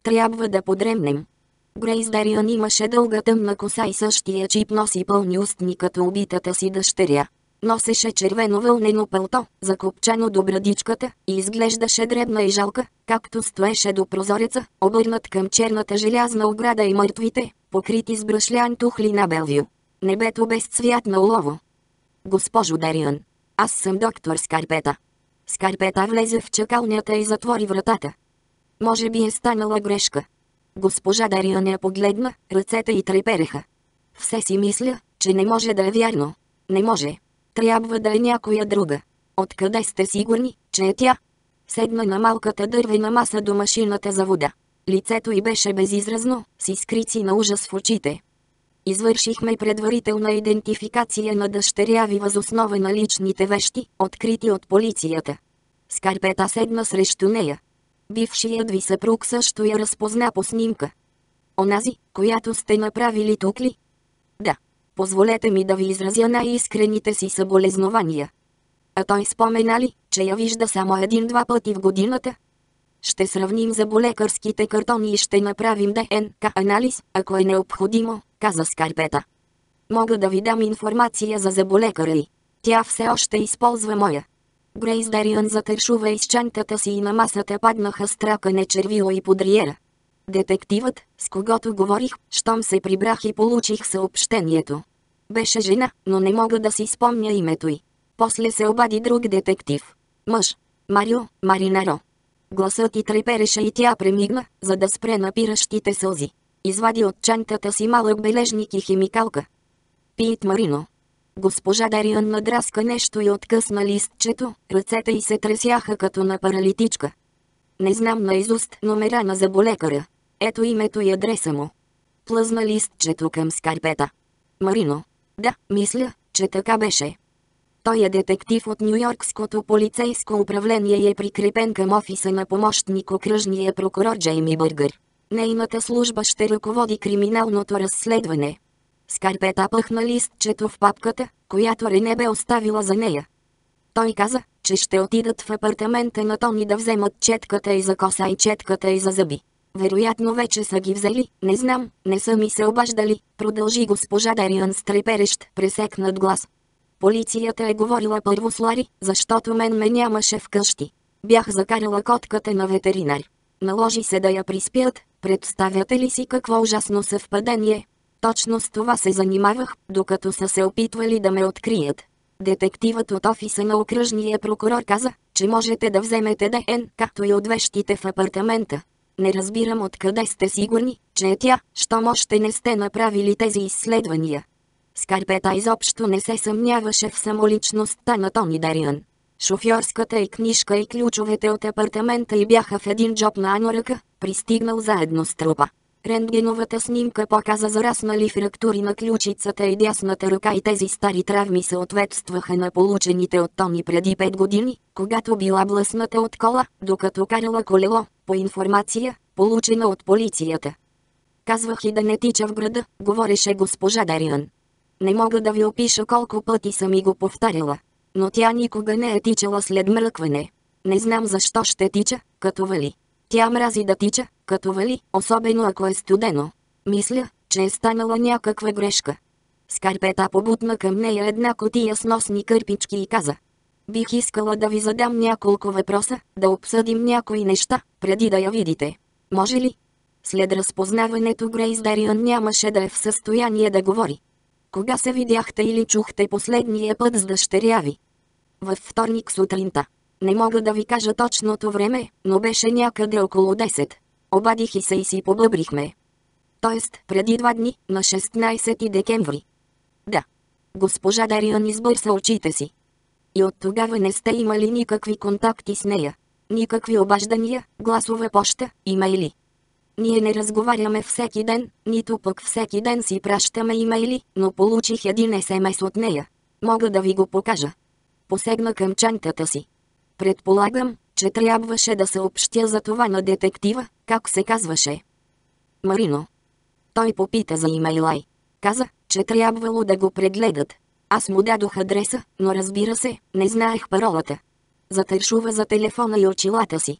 Трябва да подремнем. Грейс Дариан имаше дълга тъмна коса и същия чип носи пълни устни като убитата си дъщеря. Носеше червено вълнено пълто, закопчено до брадичката, и изглеждаше дребна и жалка, както стоеше до прозореца, обърнат към черната желязна ограда и мъртвите, покрити с брашлян тухли на Белвю. Небето без цвят на олово. Госпожо Дариан, аз съм доктор Скарпета. Скарпета влезе в чакалнята и затвори вратата. Може би е станала грешка. Госпожа Дариан я погледна, ръцете й трепереха. Все си мисля, че не може да е вярно. Не може. Трябва да е някоя друга. Откъде сте сигурни, че е тя? Седна на малката дървена маса до машината за вода. Лицето й беше безизразно, с искрици на ужас в очите. Извършихме предварителна идентификация на дъщеря ви въз основа на личните вещи, открити от полицията. Скарпета седна срещу нея. Бившият ви съпруг също я разпозна по снимка. Онази, която сте направили тук ли? Да. Позволете ми да ви изразя най-искрените си съболезнования. А той спомена ли, че я вижда само един-два пъти в годината? Ще сравним зъболекарските картони и ще направим ДНК анализ, ако е необходимо, каза Скарпета. Мога да ви дам информация за зъболекара й. Тя все още използва моя. Грейс Дариан затършува из чантата си и на масата паднаха стракане червило и подриера. Детективът, с когото говорих, щом се прибрах и получих съобщението. Беше жена, но не мога да си спомня името й. После се обади друг детектив. Мъж. Марио, Маринаро. Гласът й трепереше и тя премигна, за да спре напиращите сълзи. Извади от чантата си малък бележник и химикалка. Пит Марино. Госпожа Дариан надраска нещо и откъсна листчето, ръцете й се тресяха като на паралитичка. Не знам наизуст номера на зъболекаря. Ето името и адреса му. Плъзна листчето към Скарпета. Марино. Да, мисля, че така беше. Той е детектив от Нюйоркското полицейско управление и е прикрепен към офиса на помощник окръжния прокурор Джейми Бъргър. Нейната служба ще ръководи криминалното разследване. Скарпета пъхна листчето в папката, която Рене бе оставила за нея. Той каза, че ще отидат в апартамента на Тони да вземат четката и за коса и четката и за зъби. Вероятно вече са ги взели, не знам, не са ми се обаждали, продължи госпожа Дариан с треперещ, пресекнат глас. Полицията е говорила първо с Лари, защото мен ме нямаше вкъщи. Бях закарала котката на ветеринар. Наложи се да я приспят, представяте ли си какво ужасно съвпадение? Точно с това се занимавах, докато са се опитвали да ме открият. Детективът от офиса на окръжния прокурор каза, че можете да вземете ДНК, както и от вещите в апартамента. Не разбирам откъде сте сигурни, че е тя, щом още не сте направили тези изследвания. Скарпета изобщо не се съмняваше в самоличността на Тони Дариан. Шофьорската й книжка и ключовете от апартамента й бяха в един джоб на аноръка, пристигнал заедно с трупа. Рентгеновата снимка показа зараснали фрактури на ключицата и дясната ръка и тези стари травми съответстваха на получените от Тони преди пет години, когато била блъсната от кола, докато карала колело, по информация, получена от полицията. Казвах и да не тича в града, говореше госпожа Дариан. Не мога да ви опиша колко пъти съм и го повтаряла. Но тя никога не е тичала след мръкване. Не знам защо ще тича, като вали. Тя мрази да тича, като вали, особено ако е студено. Мисля, че е станала някаква грешка. Скарпета побутна към нея една кутия с носни кърпички и каза. Бих искала да ви задам няколко въпроса, да обсъдим някои неща, преди да я видите. Може ли? След разпознаването Грейс Дариан нямаше да е в състояние да говори. Кога се видяхте или чухте последния път с дъщеря ви? Във вторник сутринта. Не мога да ви кажа точното време, но беше някъде около десет. Обадих и се и си побъбрихме. Тоест, преди два дни, на шестнайсети декември. Да. Госпожа Дариан избърса очите си. И от тогава не сте имали никакви контакти с нея. Никакви обаждания, гласова поща, имейли. Ние не разговаряме всеки ден, нито пък всеки ден си пращаме имейли, но получих един ес-ем-ес от нея. Мога да ви го покажа. Посегна към чантата си. Предполагам, че трябваше да съобщя за това на детектива, как се казваше. Марино. Той попита за имейла й. Каза, че трябвало да го прегледат. Аз му дадох адреса, но разбира се, не знаех паролата. Затършува за телефона и очилата си.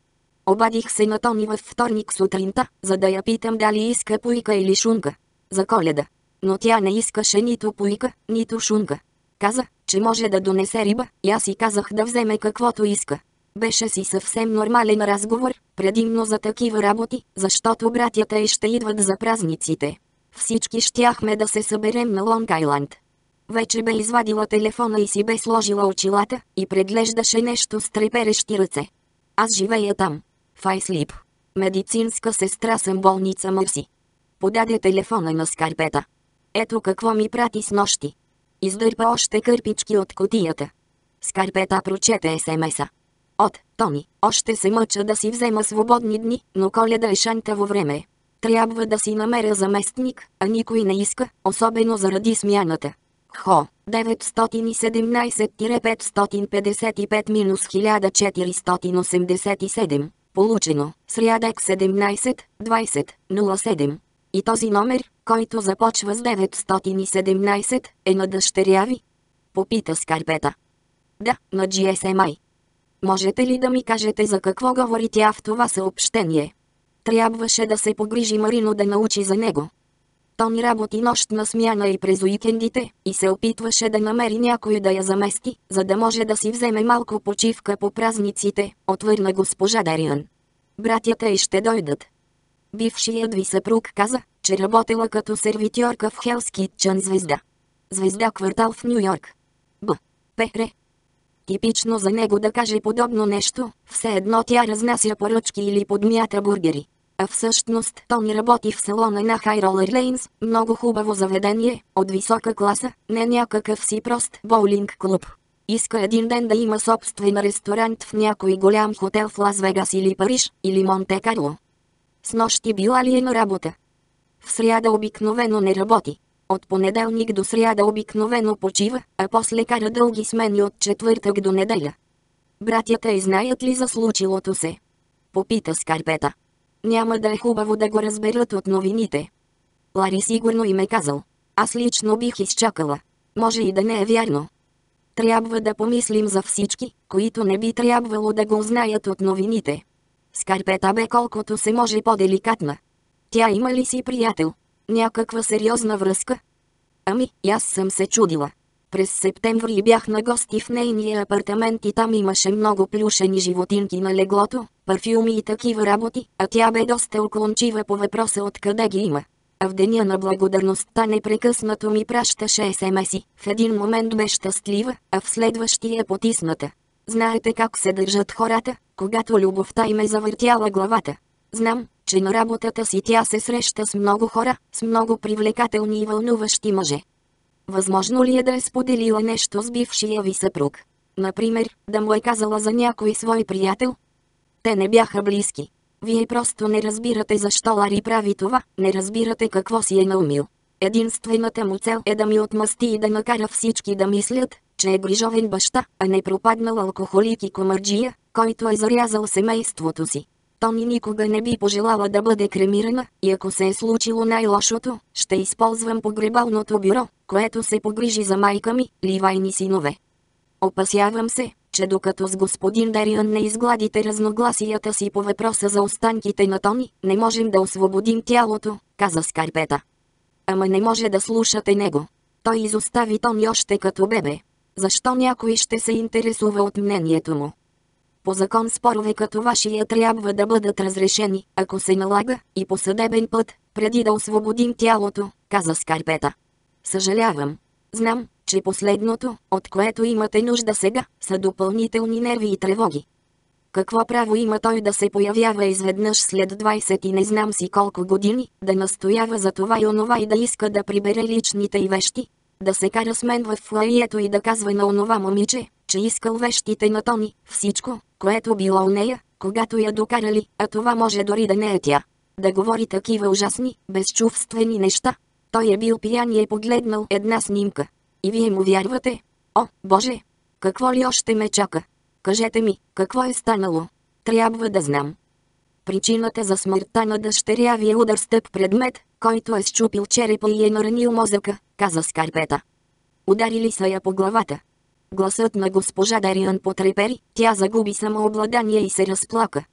Обадих се на Тони във вторник сутринта, за да я питам дали иска пуйка или шунка. За Коледа. Но тя не искаше нито пуйка, нито шунка. Каза, че може да донесе риба, и аз си казах да вземе каквото иска. Беше си съвсем нормален разговор, предимно за такива работи, защото братята й ще идват за празниците. Всички щяхме да се съберем на Лонг Айланд. Вече бе извадила телефона и си бе сложила очилата, и преглеждаше нещо с треперещи ръце. Аз живея там. В Айслип. Медицинска сестра съм, болница Мърси. Подаде телефона на Скарпета. Ето какво ми прати снощи. Издърпа още кърпички от кутията. Скарпета прочете ес ем ес-а. От Тони, още се мъча да си взема свободни дни, но Коледа е шантаво време. Трябва да си намеря заместник, а никой не иска, особено заради смяната. Хо, деветстотин и седемнайсет - петстотин петдесет и пет - хиляда четиристотин осемдесет и седем. Получено, сряда седемнайсет двайсет нула седем. И този номер, който започва с деветстотин и седемнайсет, е на дъщеря ви? Попита Скарпета. Да, на джи ес ем ай. Можете ли да ми кажете за какво говори тя в това съобщение? Трябваше да се погрижи Марино да научи за него. Тони работи нощна смяна и през уикендите, и се опитваше да намери някой да я замести, за да може да си вземе малко почивка по празниците, отвърна госпожа Дариан. Братята й ще дойдат. Бившият ви съпруг каза, че работела като сервитьорка в Hell's Kitchen Звезда. Звезда квартал в Ню Йорк. Б. Пере. Типично за него да каже подобно нещо, все едно тя разнася поръчки или подмята бургери. А всъщност Тони работи в салона на High Roller Lanes, много хубаво заведение, от висока класа, не някакъв си прост боулинг клуб. Иска един ден да има собствен ресторант в някой голям хотел в Лас Вегас или Париж, или Монте Карло. Снощи била ли е на работа? В сряда обикновено не работи. От понеделник до сряда обикновено почива, а после кара дълги смени от четвъртък до неделя. Братята й знаят ли за случилото се? Попита Скарпета. Няма да е хубаво да го разберат от новините. Лари сигурно им е казал. Аз лично бих изчакала. Може и да не е вярно. Трябва да помислим за всички, които не би трябвало да го знаят от новините. Скарпета бе колкото се може по-деликатна. Тя има ли си приятел? Някаква сериозна връзка? Ами, аз съм се чудила. През септември бях на гости в нейния апартамент и там имаше много плюшени животинки на леглото, парфюми и такива работи, а тя бе доста уклончива по въпроса откъде ги има. А в деня на благодарността непрекъснато ми пращаше ес ем ес-и. В един момент бе щастлива, а в следващия потисната. Знаете как се държат хората, когато любовта им е завъртяла главата. Знам, че на работата си тя се среща с много хора, с много привлекателни и вълнуващи мъже. Възможно ли е да е споделила нещо с бившия ви съпруг? Например, да му е казала за някой свой приятел? Те не бяха близки. Вие просто не разбирате защо Лари прави това, не разбирате какво си е наумил. Единствената му цел е да ми отмъсти и да накара всички да мислят, че е грижовен баща, а не пропаднал алкохолик и комарджия, който е зарязал семейството си. Тони никога не би пожелала да бъде кремирана, и ако се е случило най-лошото, ще използвам погребалното бюро, което се погрижи за майка ми, ливайни синове. Опасявам се, че докато с господин Дариан не изгладите разногласията си по въпроса за останките на Тони, не можем да освободим тялото, каза Скарпета. Ама не може да слушате него. Той изостави Тони още като бебе. Защо някой ще се интересува от мнението му? По закон спорове като вашия трябва да бъдат разрешени, ако се налага, и по съдебен път, преди да освободим тялото, каза Скарпета. Съжалявам. Знам, че последното, от което имате нужда сега, са допълнителни нерви и тревоги. Какво право има той да се появява изведнъж след двайсет и не знам си колко години, да настоява за това и онова и да иска да прибере личните й вещи? Да се кара с мен в флаието и да казва на онова момиче, че искал вещите на Тони, всичко, което било у нея, когато я докарали, а това може дори да не е тя. Да говори такива ужасни, безчувствени неща. Той е бил пиян и е погледнал една снимка. И вие му вярвате? О, Боже! Какво ли още ме чака? Кажете ми, какво е станало? Трябва да знам. Причината за смъртта на дъщеря ви е удар с тъп предмет, който е счупил черепа и е наранил мозъка, каза Скарпета. Ударили са я по главата. Гласът на госпожа Дариан потрепери, тя загуби самообладание и се разплака.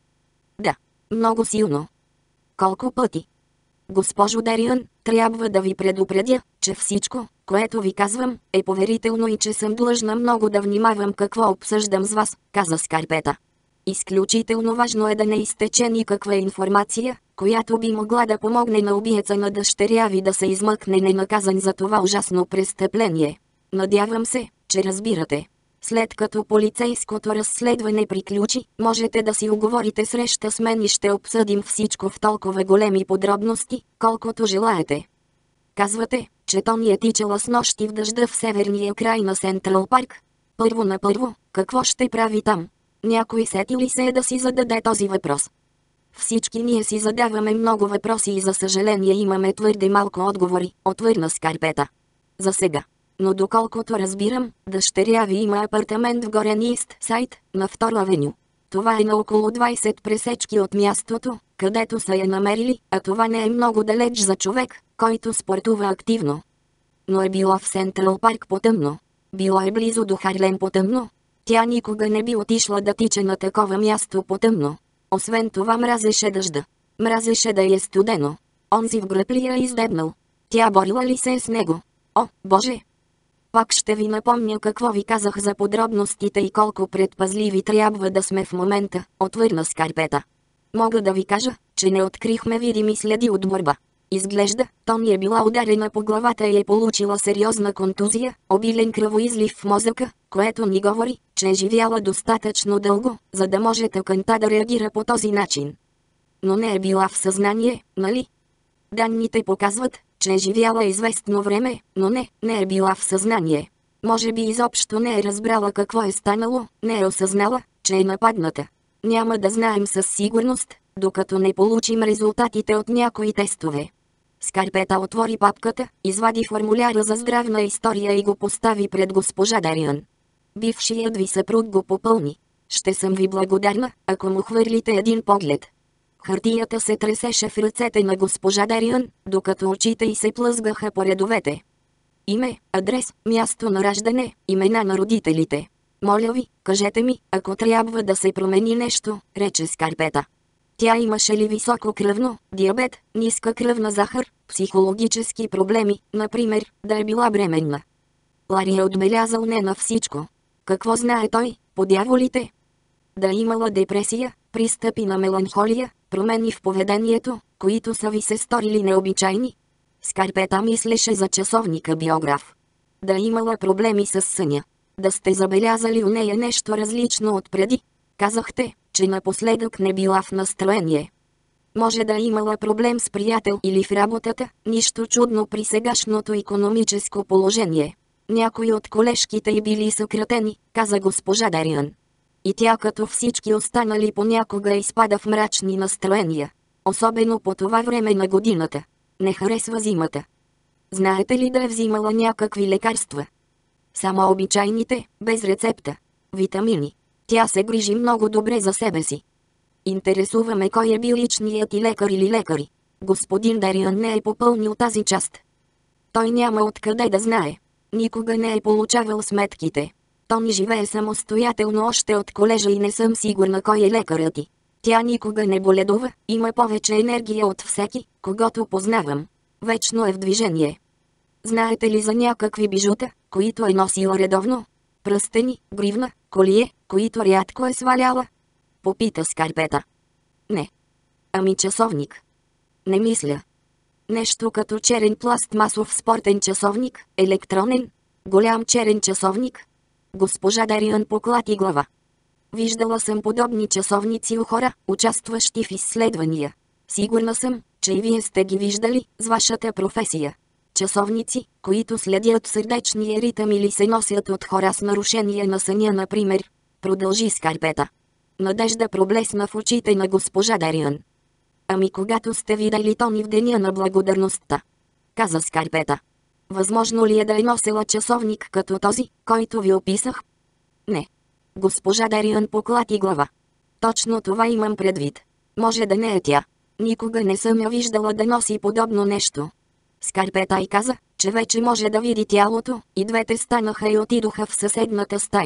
Да. Много силно. Колко пъти? Госпожо Дариан, трябва да ви предупредя, че всичко, което ви казвам, е поверително и че съм длъжна много да внимавам какво обсъждам с вас, каза Скарпета. Изключително важно е да не изтече никаква информация, която би могла да помогне на убиеца на дъщеря ви да се измъкне ненаказан за това ужасно престъпление. Надявам се, че разбирате. След като полицейското разследване приключи, можете да си уговорите среща с мен и ще обсъдим всичко в толкова големи подробности, колкото желаете. Казвате, че Тони е тичала с нощи в дъжда в северния край на Сентрал Парк. Първо на първо, какво ще прави там? Някой сети ли се е да си зададе този въпрос? Всички ние си задаваме много въпроси и за съжаление имаме твърде малко отговори, отвърна Скарпета. За сега. Но доколкото разбирам, дъщеря ви има апартамент в Горен Ист Сайд, на втора авеню. Това е на около двайсет пресечки от мястото, където са я намерили, а това не е много далеч за човек, който спортува активно. Но е била в Сентрал Парк потъмно. Било е близо до Харлем потъмно. Тя никога не би отишла да тича на такова място потъмно. Освен това мразеше дъжда. Мразеше да е студено. Онзи в гръб ли я издебнал? Тя борила ли се с него? О, Боже! Пак ще ви напомня какво ви казах за подробностите и колко предпазливи трябва да сме в момента, отвърна Скарпета. Мога да ви кажа, че не открихме видими следи от борба. Изглежда, Тони е била ударена по главата и е получила сериозна контузия, обилен кръвоизлив в мозъка, което ни говори, че е живяла достатъчно дълго, за да може тъканта да реагира по този начин. Но не е била в съзнание, нали? Данните показват, че е живяла известно време, но не, не е била в съзнание. Може би изобщо не е разбрала какво е станало, не е осъзнала, че е нападната. Няма да знаем със сигурност, докато не получим резултатите от някои тестове. Скарпета отвори папката, извади формуляра за здравна история и го постави пред госпожа Дариан. Бившият ви съпруг го попълни. Ще съм ви благодарна, ако му хвърлите един поглед. Хартията се тресеше в ръцете на госпожа Дариан, докато очите й се плъзгаха по редовете. Име, адрес, място на раждане, имена на родителите. Моля ви, кажете ми, ако трябва да се промени нещо, рече Скарпета. Тя имаше ли високо кръвно, диабет, ниска кръвна захар, психологически проблеми, например, да е била бременна? Лари е отбелязал не на всичко. Какво знае той, по дяволите? Да е имала депресия, пристъпи на меланхолия, промени в поведението, които са ви се сторили необичайни? Скарпета мислеше за часовника биограф. Да е имала проблеми с съня. Да сте забелязали у нея нещо различно от преди. Казахте, че напоследък не била в настроение. Може да е имала проблем с приятел или в работата, нищо чудно при сегашното икономическо положение. Някои от колежките й били съкратени, каза госпожа Дариан. И тя като всички останали понякога изпада в мрачни настроения. Особено по това време на годината. Не харесва зимата. Знаете ли да е взимала някакви лекарства? Само обичайните, без рецепта. Витамини. Тя се грижи много добре за себе си. Интересуваме кой е бил личният и лекар или лекари. Господин Дариан не е попълнил тази част. Той няма откъде да знае. Никога не е получавал сметките. Тони живее самостоятелно още от колежа и не съм сигурна кой е лекарът ти. Тя никога не боледува, има повече енергия от всеки, когото познавам. Вечно е в движение. Знаете ли за някакви бижута, които е носила редовно? Пръстени, гривна, колие, които рядко е сваляла? Попита Скарпета. Не. Ами часовник? Не мисля. Нещо като черен пластмасов спортен часовник, електронен, голям черен часовник. Госпожа Дариан поклати глава. Виждала съм подобни часовници у хора, участващи в изследвания. Сигурна съм, че и вие сте ги виждали с вашата професия. Часовници, които следят сърдечния ритъм или се носят от хора с нарушение на съня, например, продължи Скарпета. Надежда проблесна в очите на госпожа Дариан. Ами когато сте видели Тони в деня на благодарността? Каза Скарпета. Възможно ли е да е носила часовник като този, който ви описах? Не. Госпожа Дариан поклати глава. Точно това имам предвид. Може да не е тя. Никога не съм я виждала да носи подобно нещо. Скарпета й каза, че вече може да види тялото, и двете станаха и отидоха в съседната стая.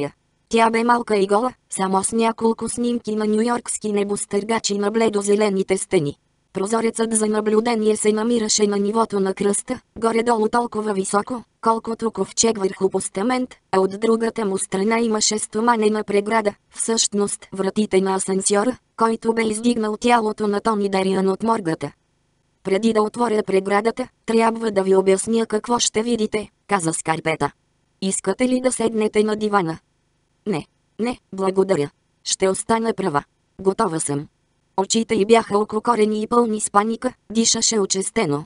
Тя бе малка и гола, само с няколко снимки на нюйоркски небостъргачи на бледо-зелените стени. Прозорецът за наблюдение се намираше на нивото на кръста, горе-долу толкова високо, колкото ковчег върху постамент, а от другата му страна имаше стоманена преграда, всъщност вратите на асансьора, който бе издигнал тялото на Тони Дариан от моргата. Преди да отворя преградата, трябва да ви обясня какво ще видите, каза Скарпета. Искате ли да седнете на дивана? Не, не, благодаря. Ще остана права. Готова съм. Очите й бяха ококорени и пълни с паника, дишаше очестено.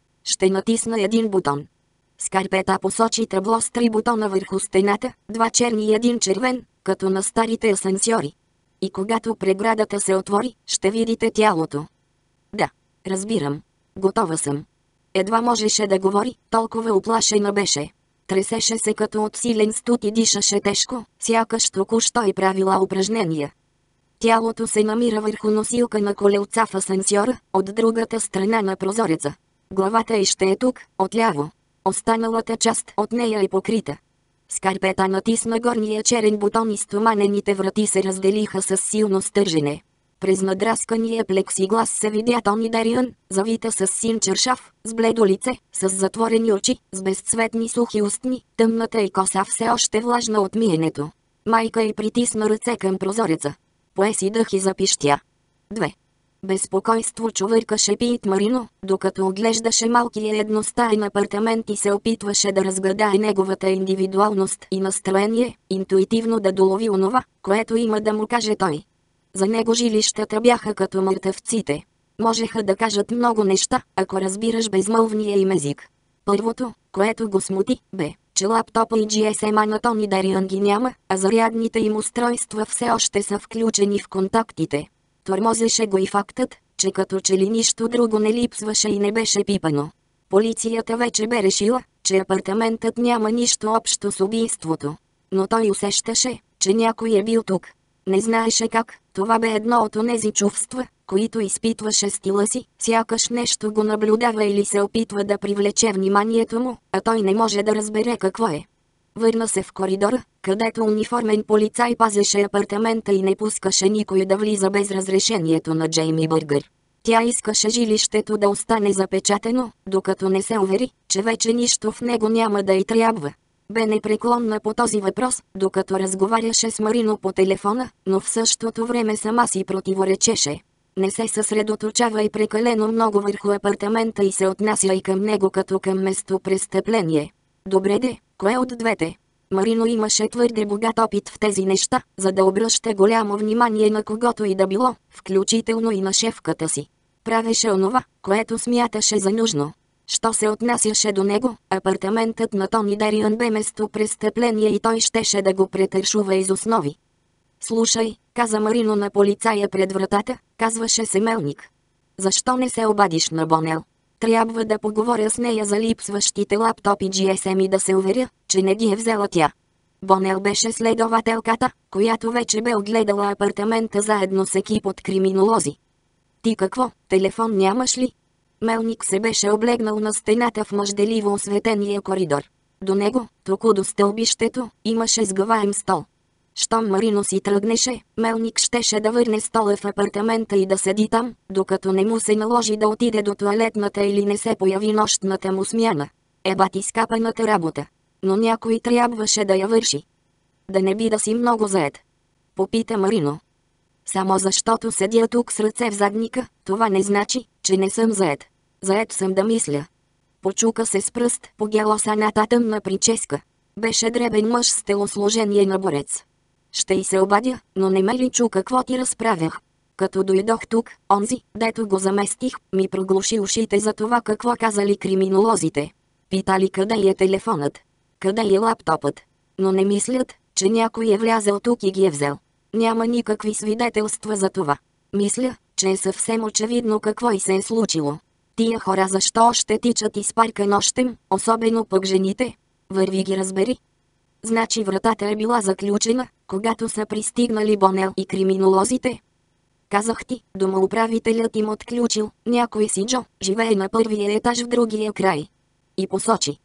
Ще натисна един бутон. Скарпета посочи табло с три бутона върху стената, два черни и един червен, като на старите асансьори. И когато преградата се отвори, ще видите тялото. Да, разбирам. Готова съм. Едва можеше да говори, толкова уплашена беше. Тресеше се като от силен студ и дишаше тежко, сякаш току-що е правила упражнения. Тялото се намира върху носилка на колелца в асансьора, от другата страна на прозореца. Главата й ще е тук, отляво. Останалата част от нея е покрита. Скарпета натисна горния черен бутон и стоманените врати се разделиха с силно стържене. През надраскания плексиглас се видя Тони Дариан, завита с син чершав, с бледо лице, с затворени очи, с безцветни сухи устни, тъмната й коса все още влажна от миенето. Майка й притисна ръце към прозореца. Пое си дъх и запищя. Две. Безпокойство чувъркаше Пит Марино, докато оглеждаше малкия едностаен апартамент и се опитваше да разгадае неговата индивидуалност и настроение, интуитивно да долови онова, което има да му каже той. За него жилищата бяха като мъртъвците. Можеха да кажат много неща, ако разбираш безмълвния им език. Първото, което го смути, бе, че лаптопа и джи ес ем-а на Тони Дариан ги няма, а зарядните им устройства все още са включени в контактите. Тормозеше го и фактът, че като че ли нищо друго не липсваше и не беше пипано. Полицията вече бе решила, че апартаментът няма нищо общо с убийството. Но той усещаше, че някой е бил тук. Не знаеше как, това бе едно от онези чувства, които изпитваше стила си, сякаш нещо го наблюдава или се опитва да привлече вниманието му, а той не може да разбере какво е. Върна се в коридора, където униформен полицай пазеше апартамента и не пускаше никой да влиза без разрешението на Джейми Бъргър. Тя искаше жилището да остане запечатано, докато не се увери, че вече нищо в него няма да й трябва. Бе непреклонна по този въпрос, докато разговаряше с Марино по телефона, но в същото време сама си противоречеше. Не се съсредоточава и прекалено много върху апартамента и се отнася и към него като към местопрестъпление. Добре де, кое от двете? Марино имаше твърде богат опит в тези неща, за да обръща голямо внимание на когото и да било, включително и на шефката си. Правеше онова, което смяташе за нужно. Що се отнасяше до него, апартаментът на Тони Дариан бе местопрестъпление и той щеше да го претършува из основи. Слушай, каза Марино на полицая пред вратата, казваше се Мелник. Защо не се обадиш на Бонел? Трябва да поговоря с нея за липсващите лаптопи джи ес ем и да се уверя, че не ги е взела тя. Бонел беше следователката, която вече бе огледала апартамента заедно с екип от криминолози. Ти какво, телефон нямаш ли? Мелник се беше облегнал на стената в мъжделиво осветения коридор. До него, току до стълбището, имаше сгъваем стол. Щом Марино си тръгнеше, Мелник щеше да върне стола в апартамента и да седи там, докато не му се наложи да отиде до тоалетната или не се появи нощната му смяна. Еба ти скапаната работа. Но някой трябваше да я върши. Да не би да си много заед? Попита Марино. Само защото седя тук с ръце в задника, това не значи, че не съм заед. Заед съм да мисля. Почука се с пръст по гялосаната тъмна прическа. Беше дребен мъж с телосложение на борец. Ще й се обадя, но не ме ли чу какво ти разправях? Като дойдох тук, онзи, дето го заместих, ми проглуши ушите за това какво казали криминолозите. Питали къде е телефонът, къде е лаптопът. Но не мислят, че някой е влязъл тук и ги е взел. Няма никакви свидетелства за това. Мисля, че е съвсем очевидно какво и се е случило. Тия хора защо още тичат из парка нощем, особено пък жените? Върви ги разбери. Значи вратата е била заключена, когато са пристигнали Бонел и криминолозите. Казах ти, домоуправителят им отключил, някой си Джо, живее на първия етаж в другия край. И посочи.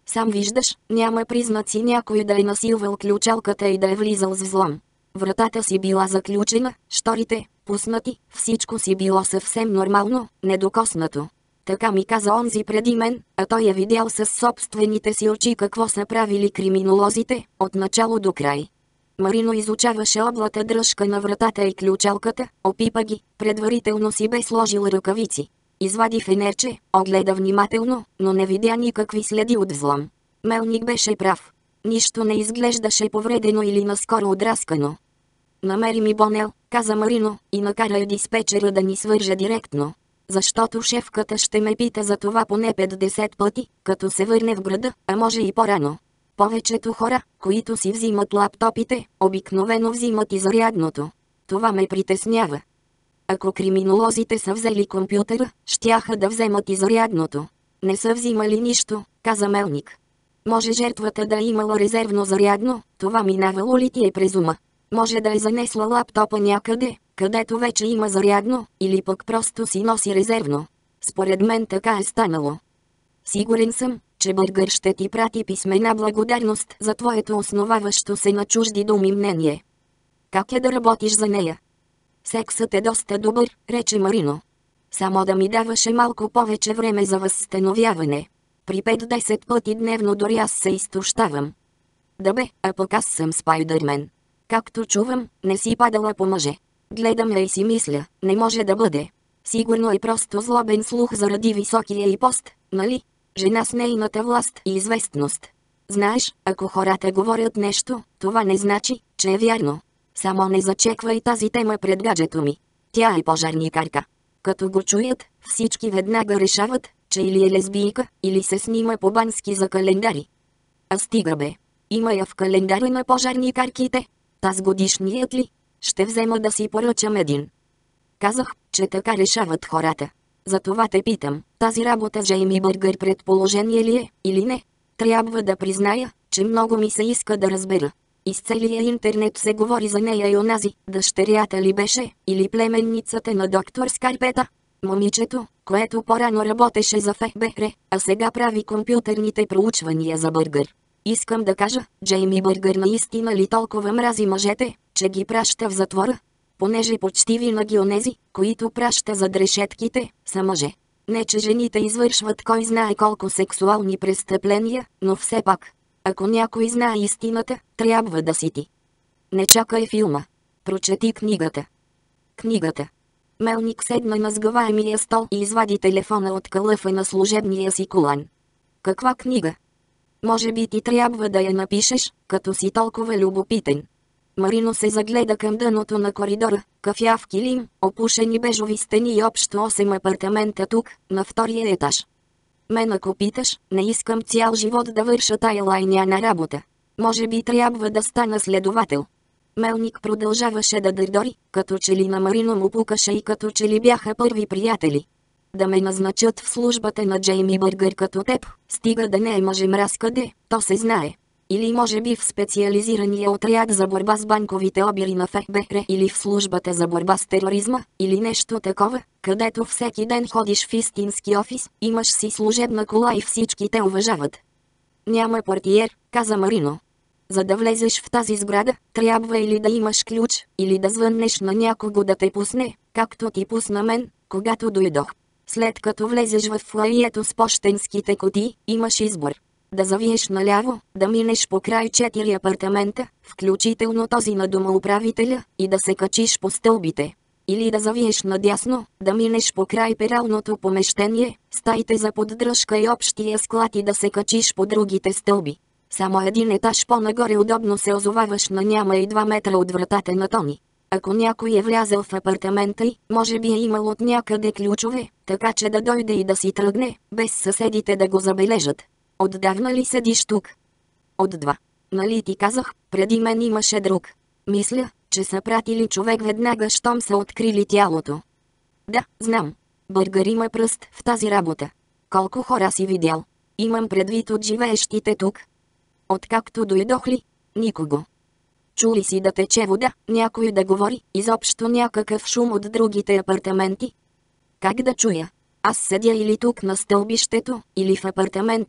Сам виждаш, няма признаци някой да е насилвал ключалката и да е влизал с взлом. Вратата си била заключена, щорите, пуснати, всичко си било съвсем нормално, недокоснато. Така ми каза онзи преди мен, а той е видял със собствените си очи какво са правили криминолозите, от начало до край. Марино изучаваше облата дръжка на вратата и ключалката, опипа ги, предварително си бе сложил ръкавици. Извади фенерче, огледа внимателно, но не видя никакви следи от взлом. Мелник беше прав. Нищо не изглеждаше повредено или наскоро отраскано. Намери ми Бонел, каза Марино, и накара диспетчера да ни свърже директно. Защото шефката ще ме пита за това поне петдесет пъти, като се върне в града, а може и по-рано. Повечето хора, които си взимат лаптопите, обикновено взимат и зарядното. Това ме притеснява. Ако криминолозите са взели компютъра, щяха да вземат и зарядното. Не са взимали нищо, каза Мелник. Може жертвата да е имала резервно зарядно, това минавало ли ти е през ума? Може да е занесла лаптопа някъде, където вече има зарядно, или пък просто си носи резервно. Според мен така е станало. Сигурен съм, че Бъргър ще ти прати писмена благодарност за твоето основаващо се на чужди думи мнение. Как е да работиш за нея? Сексът е доста добър, рече Марино. Само да ми даваше малко повече време за възстановяване. При пет-десет пъти дневно дори аз се изтощавам. Да бе, а пък аз съм Спайдърмен. Както чувам, не си падала по мъже. Гледам я и си мисля, не може да бъде. Сигурно е просто злобен слух заради високия и пост, нали? Жена с нейната власт и известност. Знаеш, ако хората говорят нещо, това не значи, че е вярно. Само не зачеквай тази тема пред гаджето ми. Тя е пожарникарка. Като го чуят, всички веднага решават, че или е лесбийка, или се снима по-бански за календари. А стига бе. Има я в календара на пожарникарките. Таз годишният ли? Ще взема да си поръчам един. Казах, че така решават хората. Затова те питам, тази работа с Джейми Бъргър предположение ли е, или не? Трябва да призная, че много ми се иска да разбера. Из целия интернет се говори за нея и онази, дъщерята ли беше, или племенницата на доктор Скарпета. Момичето, което по-рано работеше за Ф Б Р, а сега прави компютърните проучвания за Бъргър. Искам да кажа, Джейми Бъргър наистина ли толкова мрази мъжете, че ги праща в затвора? Понеже почти винаги онези, които праща зад решетките, са мъже. Не че жените извършват кой знае колко сексуални престъпления, но все пак. Ако някой знае истината, трябва да си ти. Не чакай филма. Прочети книгата. Книгата. Мелник седна на сгъваемия стол и извади телефона от калъфа на служебния си колан. Каква книга? Може би ти трябва да я напишеш, като си толкова любопитен. Марино се загледа към дъното на коридора, кафяв килим, опушени бежови стени и общо осем апартамента тук, на втория етаж. Мен ако питаш, не искам цял живот да върша тая лайняна работа. Може би трябва да стана следовател. Мелник продължаваше да дърдори, като че ли на Марино му пукаше и като че ли бяха първи приятели. Да ме назначат в службата на Джейми Бъргър като теб, стига да не е мъжемраз къде, то се знае. Или може би в специализирания отряд за борба с банковите обири на Ф Б Р или в службата за борба с тероризма, или нещо такова, където всеки ден ходиш в истински офис, имаш си служебна кола и всички те уважават. Няма портиер, каза Марино. За да влезеш в тази сграда, трябва или да имаш ключ, или да звъннеш на някого да те пусне, както ти пусна мен, когато дойдох. След като влезеш в фоайето с пощенските кутии, имаш избор. Да завиеш наляво, да минеш по край четири апартамента, включително този на домоуправителя, и да се качиш по стълбите. Или да завиеш надясно, да минеш по край пералното помещение, стаите за поддръжка и общия склад и да се качиш по другите стълби. Само един етаж по-нагоре удобно се озоваваш на няма и два метра от вратата на Тони. Ако някой е влязъл в апартамента й, може би е имал от някъде ключове, така че да дойде и да си тръгне, без съседите да го забележат. Отдавна ли седиш тук? От два. Нали ти казах, преди мен имаше друг. Мисля, че са пратили човек веднага, щом са открили тялото. Да, знам. Бъргър има пръст в тази работа. Колко хора си видял? Имам предвид от живеещите тук. Откакто дойдох ли? Никого. Чули си да тече вода, някой да говори, изобщо някакъв шум от другите апартаменти? Как да чуя? Аз седя или тук на стълбището, или в апартамента.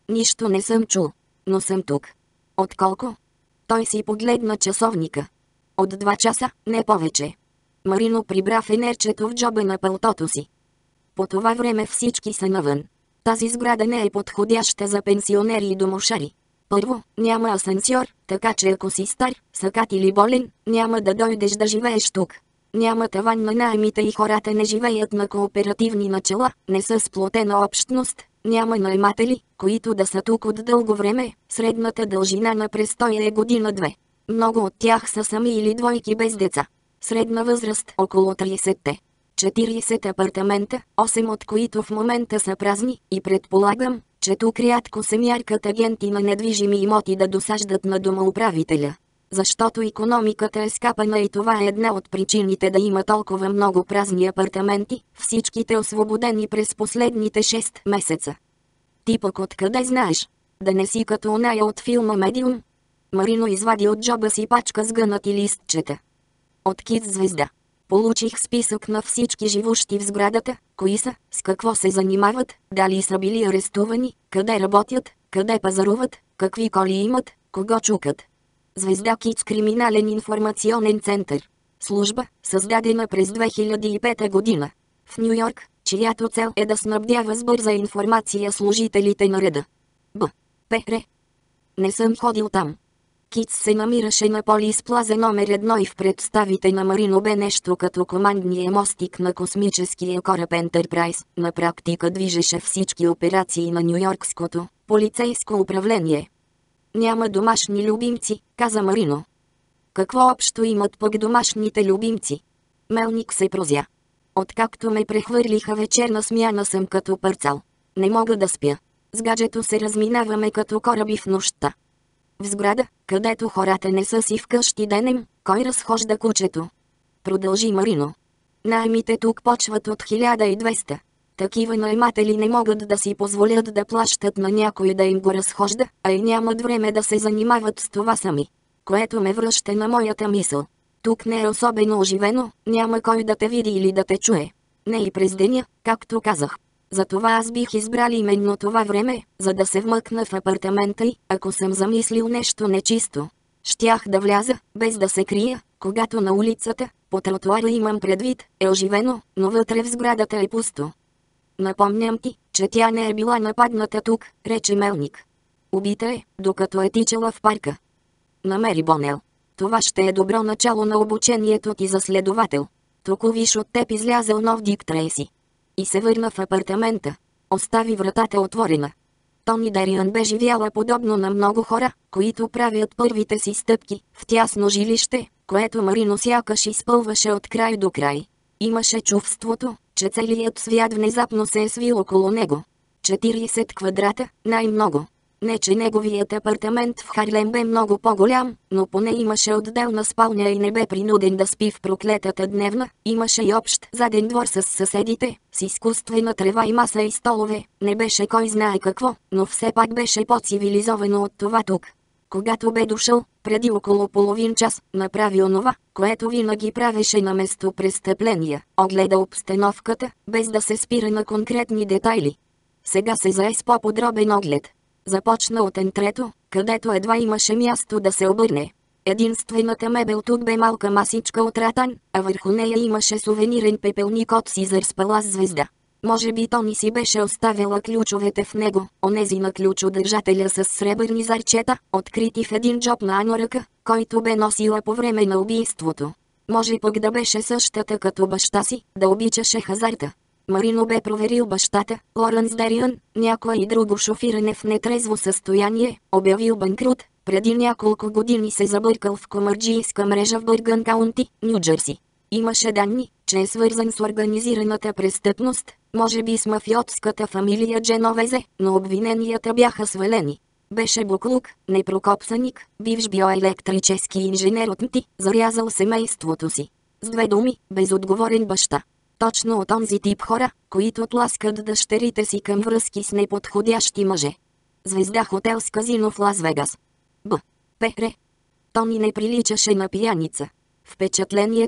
Нищо не съм чул. Но съм тук. От колко? Той си погледна часовника. От два часа, не повече. Марино прибра фенерчето в джоба на палтото си. По това време всички са навън. Тази сграда не е подходяща за пенсионери и домошари. Първо, няма асансьор, така че ако си стар, сакат или болен, няма да дойдеш да живееш тук. Няма таван на наемите и хората не живеят на кооперативни начала, не са сплотена общност, няма наематели, които да са тук от дълго време, средната дължина на престоя е година-две. Много от тях са сами или двойки без деца. Средна възраст около тридесетте. четиридесет апартамента, осем от които в момента са празни, и предполагам, че тук рядко се мяркат агенти на недвижими имоти да досаждат на домоуправителя. Защото икономиката е скапана и това е една от причините да има толкова много празни апартаменти, всичките освободени през последните шест месеца. Ти пък откъде знаеш? Да не си като оная от филма «Медиум»? Марино извади от джоба си пачка с гънати листчета. От Кидс звезда. Получих списък на всички живущи в сградата, кои са, с какво се занимават, дали са били арестувани, къде работят, къде пазаруват, какви коли имат, кого чукат. Звезда Кидс криминален информационен център. Служба, създадена през две хиляди и пета година. В Ню Йорк, чиято цел е да снабдява с бърза информация служителите на реда. Б. П. Не съм ходил там. Кидс се намираше на Полис Плаза номер едно и в представите на Марино бе нещо като командния мостик на космическия кораб Ентерпрайз, на практика движеше всички операции на Нюйоркското полицейско управление. Няма домашни любимци, каза Марино. Какво общо имат пък домашните любимци? Мелник се прозя. Откакто ме прехвърлиха вечерна смяна съм като парцал. Не мога да спя. С гаджето се разминаваме като кораби в нощта. В сграда, където хората не са си вкъщи денем, кой разхожда кучето? Продължи Марино. Наемите тук почват от хиляда и двеста. Такива наематели не могат да си позволят да плащат на някой да им го разхожда, а и нямат време да се занимават с това сами. Което ме връща на моята мисъл. Тук не е особено оживено, няма кой да те види или да те чуе. Не и през деня, както казах. Затова аз бих избрал именно това време, за да се вмъкна в апартамента й, ако съм замислил нещо нечисто. Щях да вляза, без да се крия, когато на улицата, по тротуара имам предвид, е оживено, но вътре в сградата е пусто. Напомням ти, че тя не е била нападната тук, рече Мелник. Убита е, докато е тичала в парка. Намери Бонел. Това ще е добро начало на обучението ти за следовател. Току виж от теб излязъл нов Дик Трейси. И се върна в апартамента. Остави вратата отворена. Тони Дариан бе живяла подобно на много хора, които правят първите си стъпки в тясно жилище, което Марино сякаш изпълваше от край до край. Имаше чувството, че целият свят внезапно се е свил около него. четиридесет квадрата, най-много. Не че неговият апартамент в Харлем бе много по-голям, но поне имаше отделна спалня и не бе принуден да спи в проклетата дневна, имаше и общ заден двор с съседите, с изкуствена трева и маса и столове, не беше кой знае какво, но все пак беше по-цивилизовано от това тук. Когато бе дошъл, преди около половин час, направи онова, което винаги правеше на место престъпления, огледа обстановката, без да се спира на конкретни детайли. Сега се зае с по-подробен оглед. Започна от ентрето, където едва имаше място да се обърне. Единствената мебел тук бе малка масичка от ратан, а върху нея имаше сувенирен пепелник от Сизър с палас звезда. Може би Тони си беше оставила ключовете в него, онези на ключодържателя с сребърни зарчета, открити в един джоб на аноръка, който бе носила по време на убийството. Може пък да беше същата като баща си, да обичаше хазарта. Марино бе проверил бащата, Лоренс Дариан, някое и друго шофиране в нетрезво състояние, обявил банкрут, преди няколко години се забъркал в комарджийска мрежа в Бъргън Каунти, Ню Джерси. Имаше данни, че е свързан с организираната престъпност, може би с мафиотската фамилия Дженовезе, но обвиненията бяха свалени. Беше буклук, непрокопсаник, бивш биоелектрически инженер от МТИ, зарязал семейството си. С две думи, безотговорен баща. Точно от онзи тип хора, които тласкат дъщерите си към връзки с неподходящи мъже. Звезда хотел с казино в Лас Вегас. Б. П. Тони не приличаше на пияница. Впечатлението,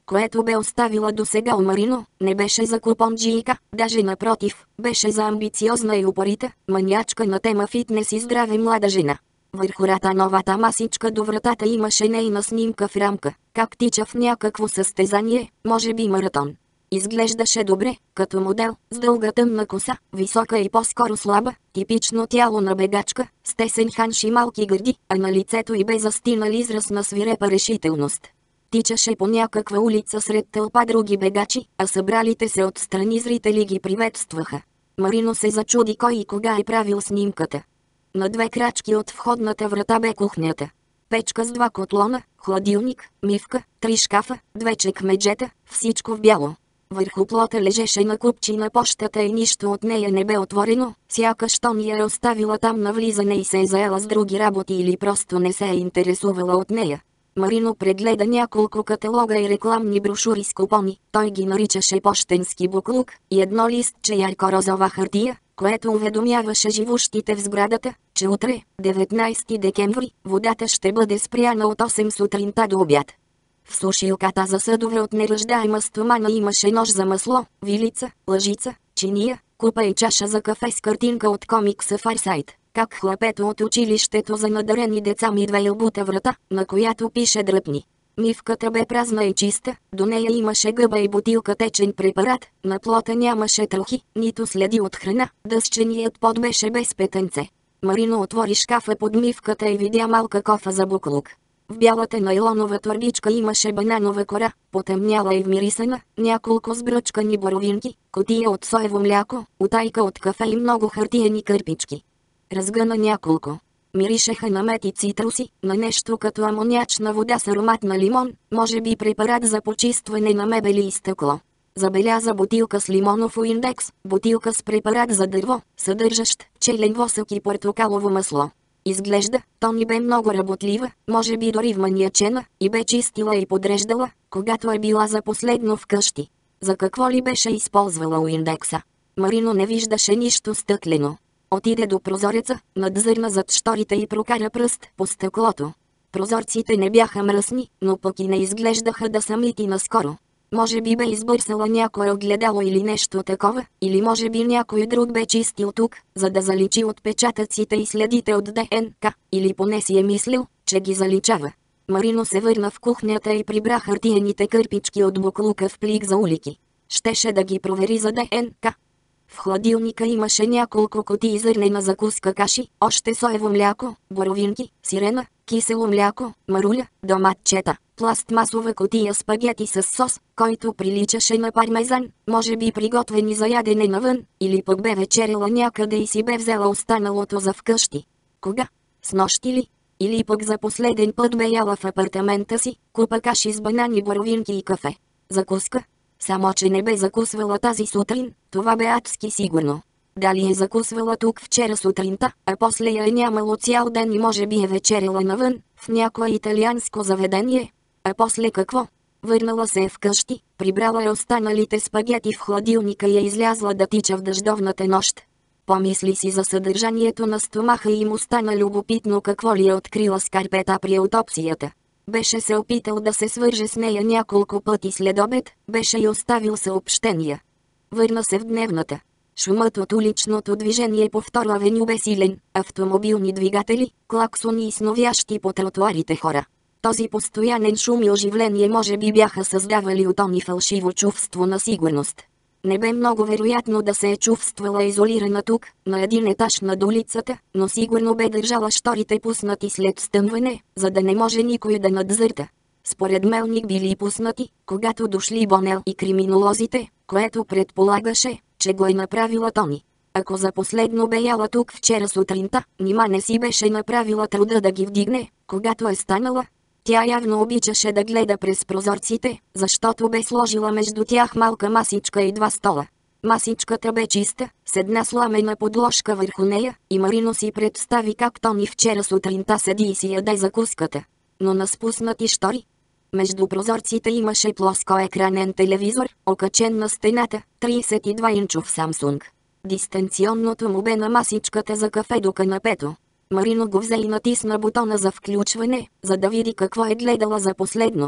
което бе оставила досега у Марино, не беше за купонджийка, даже напротив, беше за амбициозна и упорита, маниачка на тема фитнес и здраве млада жена. Върху ратановата масичка до вратата имаше нейна снимка в рамка, как тича в някакво състезание, може би маратон. Изглеждаше добре, като модел, с дълга тъмна коса, висока и по-скоро слаба, типично тяло на бегачка, с тесен ханш и малки гърди, а на лицето й бе застинал израз на свирепа решителност. Тичаше по някаква улица сред тълпа други бегачи, а събралите се отстрани зрители ги приветстваха. Марино се зачуди кой и кога е правил снимката. На две крачки от входната врата бе кухнята. Печка с два котлона, хладилник, мивка, три шкафа, две чекмеджета, всичко в бяло. Върху плота лежеше на купчи на пощата и нищо от нея не бе отворено, сякаш то ни е оставила там на влизане и се е заела с други работи или просто не се е интересувала от нея. Марино прегледа няколко каталога и рекламни брошури с купони, той ги наричаше пощенски буклук, и едно листче ярко-розова хартия, което уведомяваше живущите в сградата, че утре, деветнайсети декември, водата ще бъде спряна от осем сутринта до обяд. В сушилката за съдове от неръждаема стомана имаше нож за масло, вилица, лъжица, чиния, купа и чаша за кафе с картинка от комикса Фарсайт, как хлапето от училището за надарени деца мидвейл бута врата, на която пише дръпни. Мивката бе празна и чиста, до нея имаше гъба и бутилка течен препарат, на плота нямаше трохи, нито следи от храна, дъсченият под беше без петенце. Марино отвори шкафа под мивката и видя малка кофа за буклук. В бялата найлонова торбичка имаше бананова кора, потъмняла и вмирисана, няколко сбръчкани боровинки, кутия от соево мляко, утайка от кафе и много хартиени кърпички. Разгъна няколко. Миришеха на мед и цитруси, на нещо като амонячна вода с аромат на лимон, може би препарат за почистване на мебели и стъкло. Забеляза бутилка с лимонов индекс, бутилка с препарат за дърво, съдържащ челен восък и портокалово масло. Изглежда, Тони бе много работлива, може би дори вманиачена, и бе чистила и подреждала, когато е била за последно вкъщи. За какво ли беше използвала уиндекса? Марино не виждаше нищо стъклено. Отиде до прозореца, надзърна зад шторите и прокара пръст по стъклото. Прозорците не бяха мръсни, но пък и не изглеждаха да са мити наскоро. Може би бе избърсала някое огледало или нещо такова, или може би някой друг бе чистил тук, за да заличи отпечатъците и следите от ДНК, или поне си е мислил, че ги заличава. Марино се върна в кухнята и прибра хартиените кърпички от буклука в плик за улики. Щеше да ги провери за ДНК. В хладилника имаше няколко кутии зърнена закуска каши, още соево мляко, боровинки, сирена, кисело мляко, маруля, доматчета, пластмасова кутия спагети с сос, който приличаше на пармезан, може би приготвени за ядене навън, или пък бе вечеряла някъде и си бе взела останалото за вкъщи. Кога? Снощи ли? Или пък за последен път бе яла в апартамента си, купа каши с банани, боровинки и кафе. Закуска? Само че не бе закусвала тази сутрин, това бе адски сигурно. Дали е закусвала тук вчера сутринта, а после я е нямало цял ден и може би е вечеряла навън, в някое италианско заведение? А после какво? Върнала се е вкъщи, прибрала е останалите спагети в хладилника и е излязла да тича в дъждовната нощ. Помисли си за съдържанието на стомаха и му стана любопитно какво ли е открила Скарпета при аутопсията. Беше се опитал да се свърже с нея няколко пъти след обед, беше й оставил съобщения. Върна се в дневната. Шумът от уличното движение по Втора авеню бе силен, автомобилни двигатели, клаксони и сновящи по тротуарите хора. Този постоянен шум и оживление може би бяха създавали у Тони фалшиво чувство на сигурност. Не бе много вероятно да се е чувствала изолирана тук, на един етаж над улицата, но сигурно бе държала шторите пуснати след стъмване, за да не може никой да надзърта. Според Мелник били пуснати, когато дошли Бонел и криминолозите, което предполагаше, че го е направила Тони. Ако за последно бе яла тук вчера сутринта, нима не си беше направила труда да ги вдигне, когато е станала. Тя явно обичаше да гледа през прозорците, защото бе сложила между тях малка масичка и два стола. Масичката бе чиста, с една сламена подложка върху нея, и Марино си представи как Тони вчера сутринта седи и си яде закуската. Но на спуснати штори. Между прозорците имаше плоскоекранен телевизор, окачен на стената, трийсет и два инчов Samsung. Дистанционното му бе на масичката за кафе до канапето. Марино го взе и натисна бутона за включване, за да види какво е гледала за последно.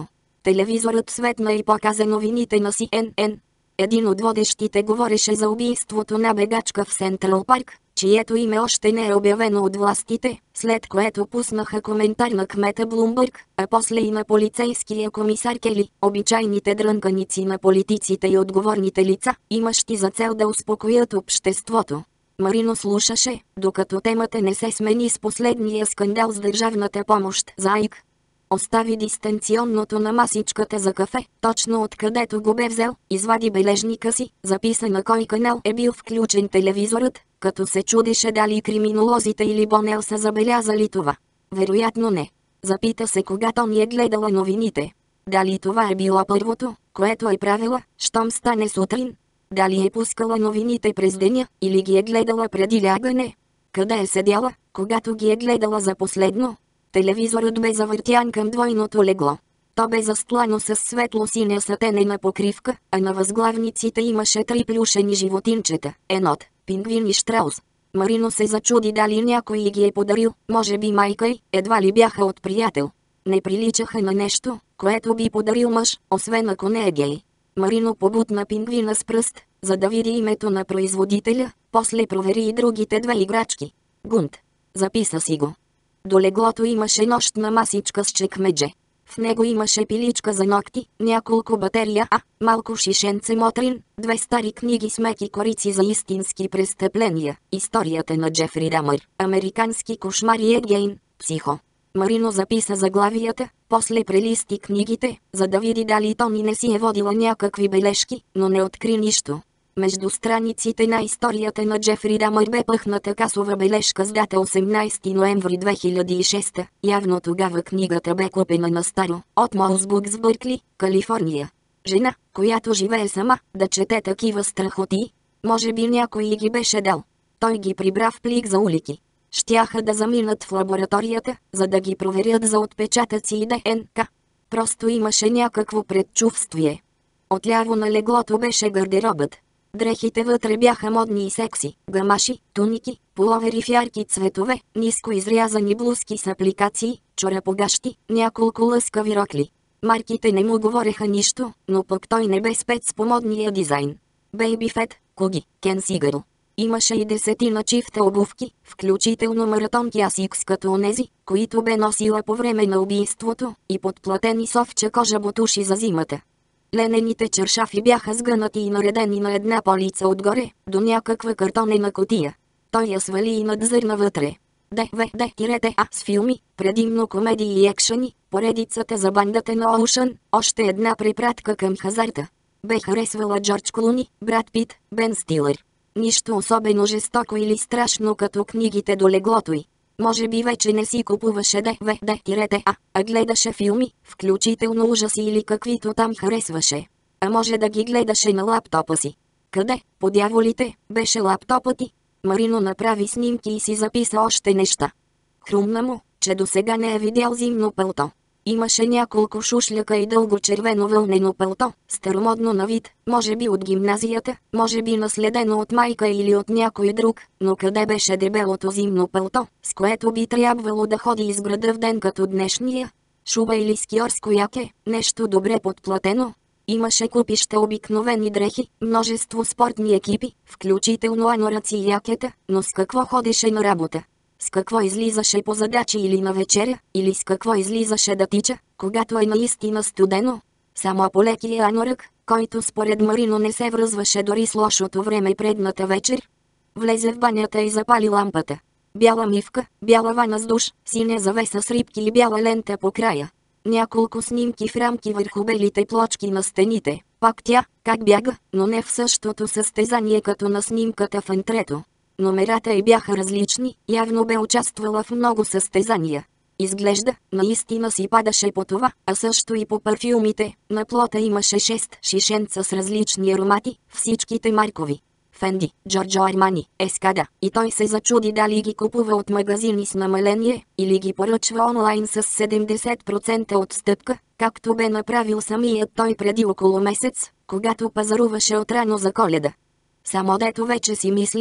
Телевизорът светна и показа новините на Си Ен Ен. Един от водещите говореше за убийството на бегачка в Сентрал Парк, чието име още не е обявено от властите, след което пуснаха коментар на кмета Блумбърг, а после и на полицейския комисар Кели, обичайните дрънканици на политиците и отговорните лица, имащи за цел да успокоят обществото. Марино слушаше, докато темата не се смени с последния скандал с държавната помощ за Айк. Остави дистанционното на масичката за кафе, точно откъдето го бе взел, извади бележника си, записа на кой канал е бил включен телевизорът, като се чудеше дали криминолозите или Бонел са забелязали това. Вероятно не. Запита се кога Тони е гледала новините. Дали това е било първото, което е правила, щом стане сутрин? Дали е пускала новините през деня, или ги е гледала преди лягане? Къде е седяла, когато ги е гледала за последно? Телевизорът бе завъртян към двойното легло. То бе застлано с светло-синя сатенена покривка, а на възглавниците имаше три плюшени животинчета, енот, пингвин и щраус. Марино се зачуди дали някой ги е подарил, може би майка й, едва ли бяха от приятел. Не приличаха на нещо, което би подарил мъж, освен ако не е гей. Марино побутна пингвина с пръст, за да види името на производителя, после провери и другите две играчки. Гунт. Записа си го. До леглото имаше нощна масичка с чекмедже. В него имаше пиличка за ногти, няколко батерия, а малко шишенце мотрин, две стари книги с меки корици за истински престъпления, историята на Джефри Дамър, американски кошмар и Егейн, психо. Марино записа заглавията, после прелисти книгите, за да види дали Тони не си е водила някакви бележки, но не откри нищо. Между страниците на историята на Джефри Дамър бе пъхната касова бележка с дата осемнайсети ноември две хиляди и шеста. Явно тогава книгата бе купена на старо, от Моулсбург с Бъркли, Калифорния. Жена, която живее сама, да чете такива страхоти. Може би някой ги беше дал. Той ги прибра в плик за улики. Щяха да заминат в лабораторията, за да ги проверят за отпечатъци и ДНК. Просто имаше някакво предчувствие. Отляво на леглото беше гардеробът. Дрехите вътре бяха модни и секси, гамаши, туники, пуловери в ярки цветове, ниско изрязани блузки с апликации, чорапогащи, няколко лъскави рокли. Марките не му говореха нищо, но пък той не бе спец по модния дизайн. Baby Fat, Коги, Ken Сигър. Имаше и десетина чифта обувки, включително маратонки Асикс като онези, които бе носила по време на убийството, и подплатени с овча кожа ботуши за зимата. Ленените чершафи бяха сгънати и наредени на една полица отгоре, до някаква картонена кутия. Той я свали и надзърна вътре. Д В Д-А с филми, предимно комедии и екшъни, поредицата за бандата на Оушън, още една препратка към хазарта. Бе харесвала Джордж Клуни, Брад Пит, Бен Стилър. Нищо особено жестоко или страшно като книгите до леглото й. Може би вече не си купуваше Д В Д-А, а гледаше филми, включително ужаси или каквито там харесваше. А може да ги гледаше на лаптопа си. Къде, по дяволите, беше лаптопът ти? Марино направи снимки и си записа още неща. Хрумна му, че досега не е видял зимно пълто. Имаше няколко шушляка и дълго червено вълнено пълто, старомодно на вид, може би от гимназията, може би наследено от майка или от някой друг, но къде беше дебелото зимно пълто, с което би трябвало да ходи из града в ден като днешния? Шуба или скиорско яке, нещо добре подплатено? Имаше купища обикновени дрехи, множество спортни екипи, включително анораци и якета, но с какво ходеше на работа? С какво излизаше по задачи или на вечеря, или с какво излизаше да тича, когато е наистина студено? Само по лекия анорък, който според Марино не се връзваше дори с лошото време предната вечер. Влезе в банята и запали лампата. Бяла мивка, бяла вана с душ, синя завеса с рибки и бяла лента по края. Няколко снимки в рамки върху белите плочки на стените. Пак тя, как бяга, но не в същото състезание като на снимката в антрето. Номерата й бяха различни, явно бе участвала в много състезания. Изглежда, наистина си падаше по това, а също и по парфюмите. На плота имаше шест шишенца с различни аромати, всичките маркови. Фенди, Джорджо Армани, Ескада, и той се зачуди дали ги купува от магазини с намаление, или ги поръчва онлайн с седемдесет процента отстъпка, както бе направил самият той преди около месец, когато пазаруваше отрано за Коледа. Само дето вече си мислеше,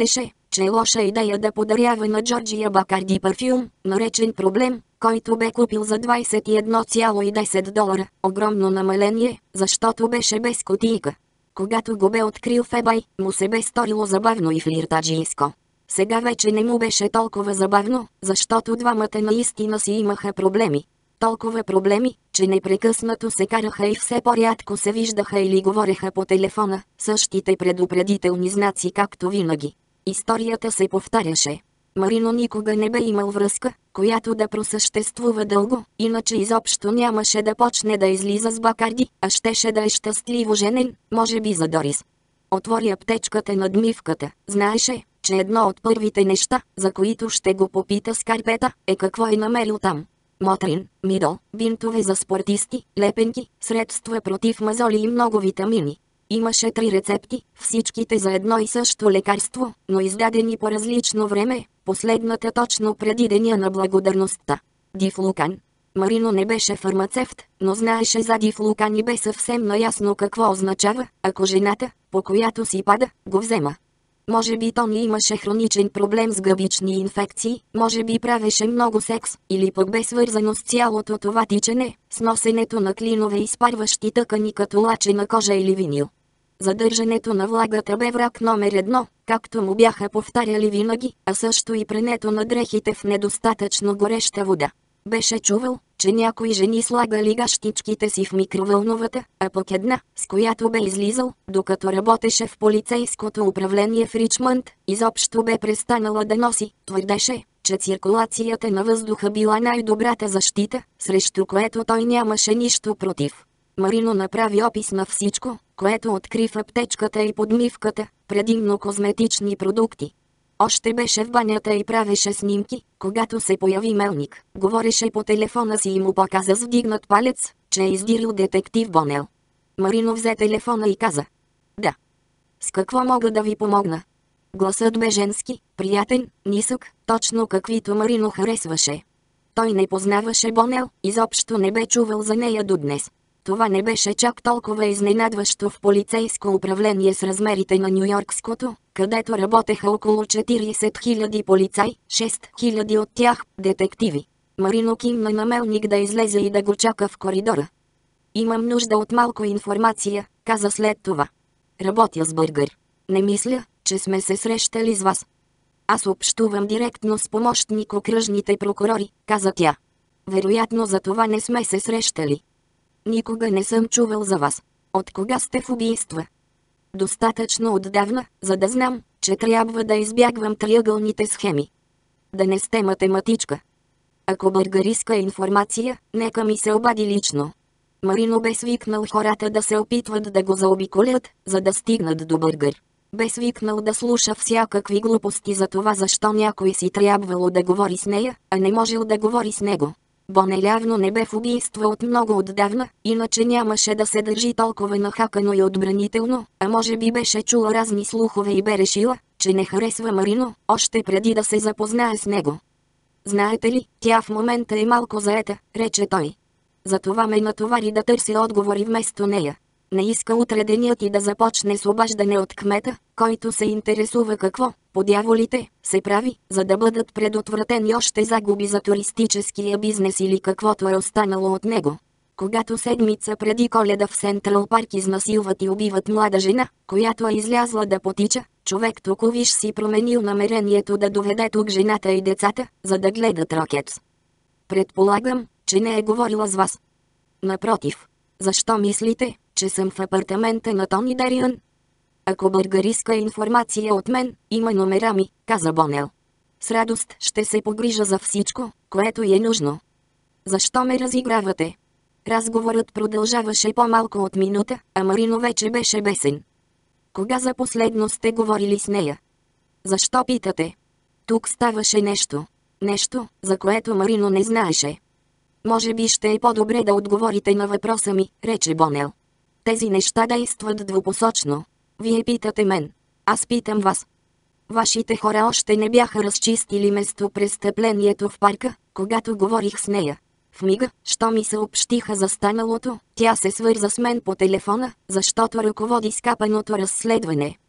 че е лоша идея да подарява на Джорджия Бакарди парфюм, наречен проблем, който бе купил за двайсет и едно цяло и десет долара. Огромно намаление, защото беше без кутийка. Когато го бе открил в eBay, му се бе сторило забавно и флиртаджийско. Сега вече не му беше толкова забавно, защото двамата наистина си имаха проблеми. Толкова проблеми, че непрекъснато се караха и все по-рядко се виждаха или говореха по телефона, същите предупредителни знаци както винаги. Историята се повтаряше. Марино никога не бе имал връзка, която да просъществува дълго, иначе изобщо нямаше да почне да излиза с Бакарди, а щеше да е щастливо женен, може би за Дорис. Отвори аптечката над мивката, знаеше, че едно от първите неща, за които ще го попита Скарпета, е какво е намерил там. Мотрин, мидол, бинтове за спортисти, лепенки, средства против мазоли и много витамини. Имаше три рецепти, всичките за едно и също лекарство, но издадени по различно време, последната точно преди деня на благодарността. Дифлукан. Марино не беше фармацевт, но знаеше за дифлукан и бе съвсем наясно какво означава, ако жената, по която си пада, го взема. Може би Тони имаше хроничен проблем с гъбични инфекции, може би правеше много секс, или пък бе свързано с цялото това тичане, с носенето на клинове и спарващи тъкани като лачена кожа или винил. Задържането на влагата бе враг номер едно, както му бяха повтаряли винаги, а също и прането на дрехите в недостатъчно гореща вода. Беше чувал, че някои жени слагали гащичките си в микровълновата, а пък една, с която бе излизал, докато работеше в полицейското управление в Ричмънд, изобщо бе престанала да носи. Твърдеше, че циркулацията на въздуха била най-добрата защита, срещу което той нямаше нищо против. Марино направи опис на всичко, което откри в аптечката и подмивката, предимно козметични продукти. Още беше в банята и правеше снимки, когато се появи Мелник. Говореше по телефона си и му показа с вдигнат палец, че е издирил детектив Бонел. Марино взе телефона и каза: "Да. С какво мога да ви помогна?" Гласът бе женски, приятен, нисък, точно каквито Марино харесваше. Той не познаваше Бонел, изобщо не бе чувал за нея до днес. Това не беше чак толкова изненадващо в полицейско управление с размерите на Нюйоркското, където работеха около четирийсет хиляди полицаи, шест хиляди от тях – детективи. Марино кимна на Мелник да излезе и да го чака в коридора. "Имам нужда от малко информация", каза след това. "Работя с Бъргър. Не мисля, че сме се срещали с вас." "Аз общувам директно с помощник окръжните прокурори", каза тя. "Вероятно за това не сме се срещали. Никога не съм чувал за вас. От кога сте в убийства?" "Достатъчно отдавна, за да знам, че трябва да избягвам триъгълните схеми." "Да не сте математичка." "Ако Бъргър иска информация, нека ми се обади лично." Марино бе свикнал хората да се опитват да го заобиколят, за да стигнат до Бъргър. Бе свикнал да слуша всякакви глупости за това защо някой си трябвало да говори с нея, а не можел да говори с него. Бонел явно не бе в убийства от много отдавна, иначе нямаше да се държи толкова нахакано и отбранително, а може би беше чула разни слухове и бе решила, че не харесва Марино, още преди да се запознае с него. "Знаете ли, тя в момента е малко заета", рече той. "Затова ме натовари да търся отговори вместо нея. Не иска утре денят и да започне с обаждане от кмета, който се интересува какво, по дяволите, се прави, за да бъдат предотвратени още загуби за туристическия бизнес или каквото е останало от него. Когато седмица преди Коледа в Сентрал Парк изнасилват и убиват млада жена, която е излязла да потича, човек току-виж си променил намерението да доведе тук жената и децата, за да гледат Рокетс. Предполагам, че не е говорила с вас." "Напротив. Защо мислите, че съм в апартамента на Тони Дериан?" "Ако Бъргър иска информация от мен, има номера ми", каза Бонел. "С радост ще се погрижа за всичко, което е нужно." "Защо ме разигравате?" Разговорът продължаваше по-малко от минута, а Марино вече беше бесен. "Кога за последно сте говорили с нея?" "Защо питате?" Тук ставаше нещо. Нещо, за което Марино не знаеше. "Може би ще е по-добре да отговорите на въпроса ми", рече Бонел. "Тези неща действат двупосочно. Вие питате мен. Аз питам вас. Вашите хора още не бяха разчистили местопрестъплението в парка, когато говорих с нея. В мига, що ми съобщиха за станалото, тя се свърза с мен по телефона, защото ръководи скапаното разследване.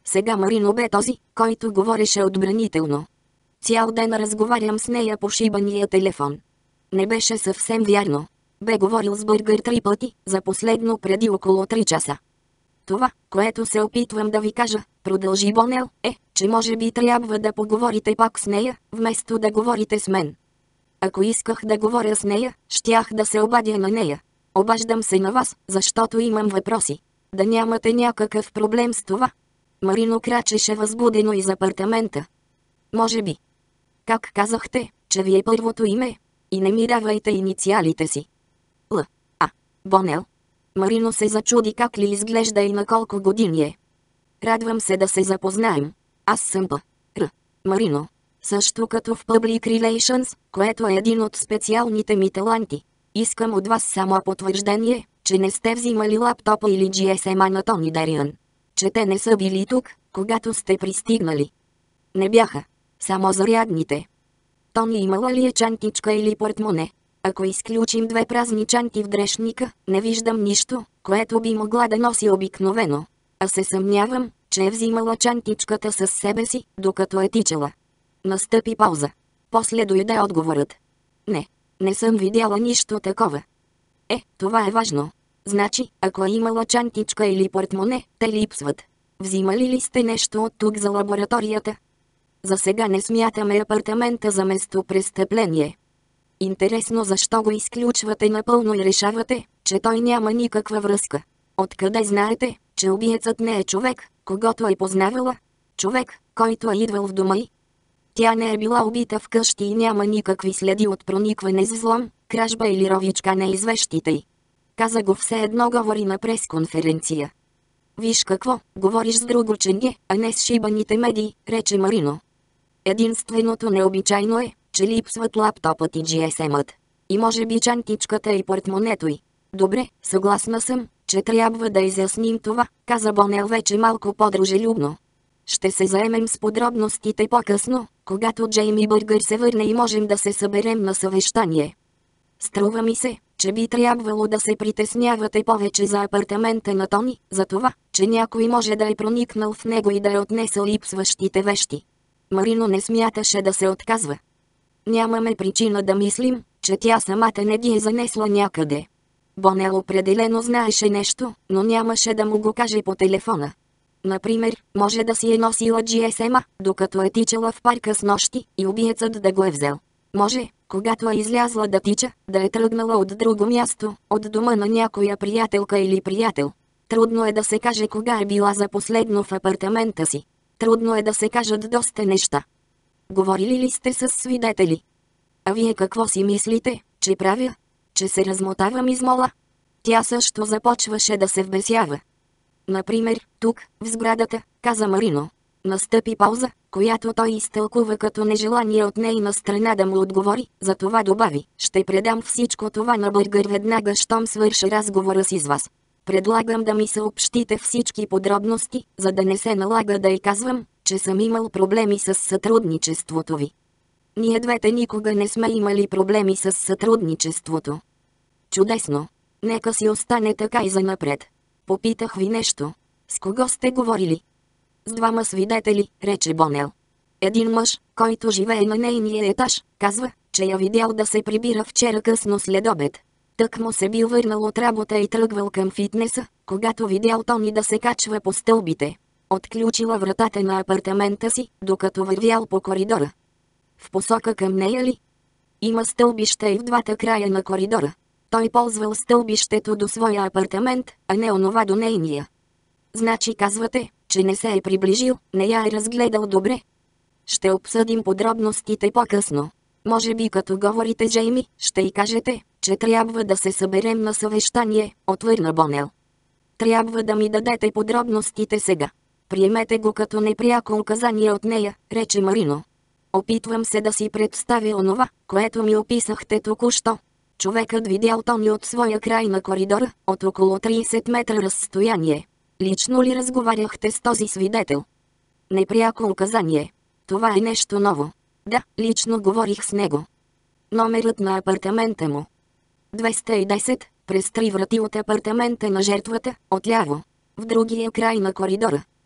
Сега Марино бе този, който говореше отбранително. Цял ден разговарям с нея по шибания телефон. Не беше съвсем вярно. Бе говорил с Бъргър три пъти, за последно преди около три часа. Това, което се опитвам да ви кажа, продължи Бонел, е, че може би трябва да поговорите пак с нея, вместо да говорите с мен. Ако исках да говоря с нея, щях да се обадя на нея. Обаждам се на вас, защото имам въпроси. Да нямате някакъв проблем с това. Марино крачеше възбудено из апартамента. Може би. Как казахте, че ви е първото име? И не ми давайте инициалите си. Л. А. Бонел. Марино се зачуди как ли изглежда и на колко години е. Радвам се да се запознаем. Аз съм П. Р. Марино. Също като в Public Relations, което е един от специалните ми таланти. Искам от вас само потвърждение, че не сте взимали лаптопа или джи ес ем-а на Тони Дариан. Че те не са били тук, когато сте пристигнали. Не бяха. Само зарядните. Тони имала ли е чантичка или портмоне? Ако изключим две празни чанти в дрешника, не виждам нищо, което би могла да носи обикновено. А се съмнявам, че е взимала чантичката със себе си, докато е тичала. Настъпи пауза. После дойде отговорът. Не, не съм видяла нищо такова. Е, това е важно. Значи, ако е имала чантичка или портмоне, те липсват. Взимали ли сте нещо от тук за лабораторията? За сега не смятаме апартамента за местопрестъпление. Интересно защо го изключвате напълно и решавате, че той няма никаква връзка. Откъде знаете, че убиецът не е човек, когото е познавала? Човек, който е идвал в дома й? Тя не е била убита вкъщи и няма никакви следи от проникване с взлом, кражба или ровичка на извещите й. Каза го все едно говори на пресконференция. Виж какво, говориш с друго ченге, а не с шибаните медии, рече Марино. Единственото необичайно е, че липсват лаптопът и джи ес ем-ът. И може би чантичката и портмонето й. Добре, съгласна съм, че трябва да изясним това, каза Бонел вече малко по-дружелюбно. Ще се заемем с подробностите по-късно, когато Джейми Бъргър се върне и можем да се съберем на съвещание. Струва ми се, че би трябвало да се притеснявате повече за апартамента на Тони, за това, че някой може да е проникнал в него и да е отнесъл липсващите вещи. Марино не смяташе да се отказва. Нямаме причина да мислим, че тя самата не ги е занесла някъде. Бонел определено знаеше нещо, но нямаше да му го каже по телефона. Например, може да си е носила джи ес ем-а, докато е тичала в парка с нощи и убиецът да го е взел. Може, когато е излязла да тича, да е тръгнала от друго място, от дома на някоя приятелка или приятел. Трудно е да се каже кога е била за последно в апартамента си. Трудно е да се кажат доста неща. Говорили ли сте с свидетели? А вие какво си мислите, че правя? Че се размотавам из мола? Тя също започваше да се вбесява. Например, тук, в сградата, каза Марино. Настъпи пауза, която той изтълкува като нежелание от нейна страна да му отговори, затова добави: ще предам всичко това на Бъргър веднага, щом свърша разговора си с вас. Предлагам да ми съобщите всички подробности, за да не се налага да й казвам, че съм имал проблеми с сътрудничеството ви. Ние двете никога не сме имали проблеми с сътрудничеството. Чудесно. Нека си остане така и занапред. Попитах ви нещо. С кого сте говорили? С двама свидетели, рече Бонел. Един мъж, който живее на нейния етаж, казва, че я видял да се прибира вчера късно след обед. Тък му се бил върнал от работа и тръгвал към фитнеса, когато видял Тони да се качва по стълбите. Отключила вратата на апартамента си, докато вървял по коридора. В посока към нея ли? Има стълбище и в двата края на коридора. Той ползвал стълбището до своя апартамент, а не онова до нейния. Значи казвате, че не се е приближил, не я е разгледал добре. Ще обсъдим подробностите по-късно. Може би като говорите с Джейми, ще й кажете, че трябва да се съберем на съвещание, отвърна Бонел. Трябва да ми дадете подробностите сега. Приемете го като непряко указание от нея, рече Марино. Опитвам се да си представя онова, което ми описахте току-що. Човекът видял Тони от своя край на коридора, от около трийсет метра разстояние. Лично ли разговаряхте с този свидетел? Непряко указание. Това е нещо ново. Да, лично говорих с него. Номерът на апартамента му. двеста и десет, през три врати от апартамента на жертвата, отляво. В другия край на коридора.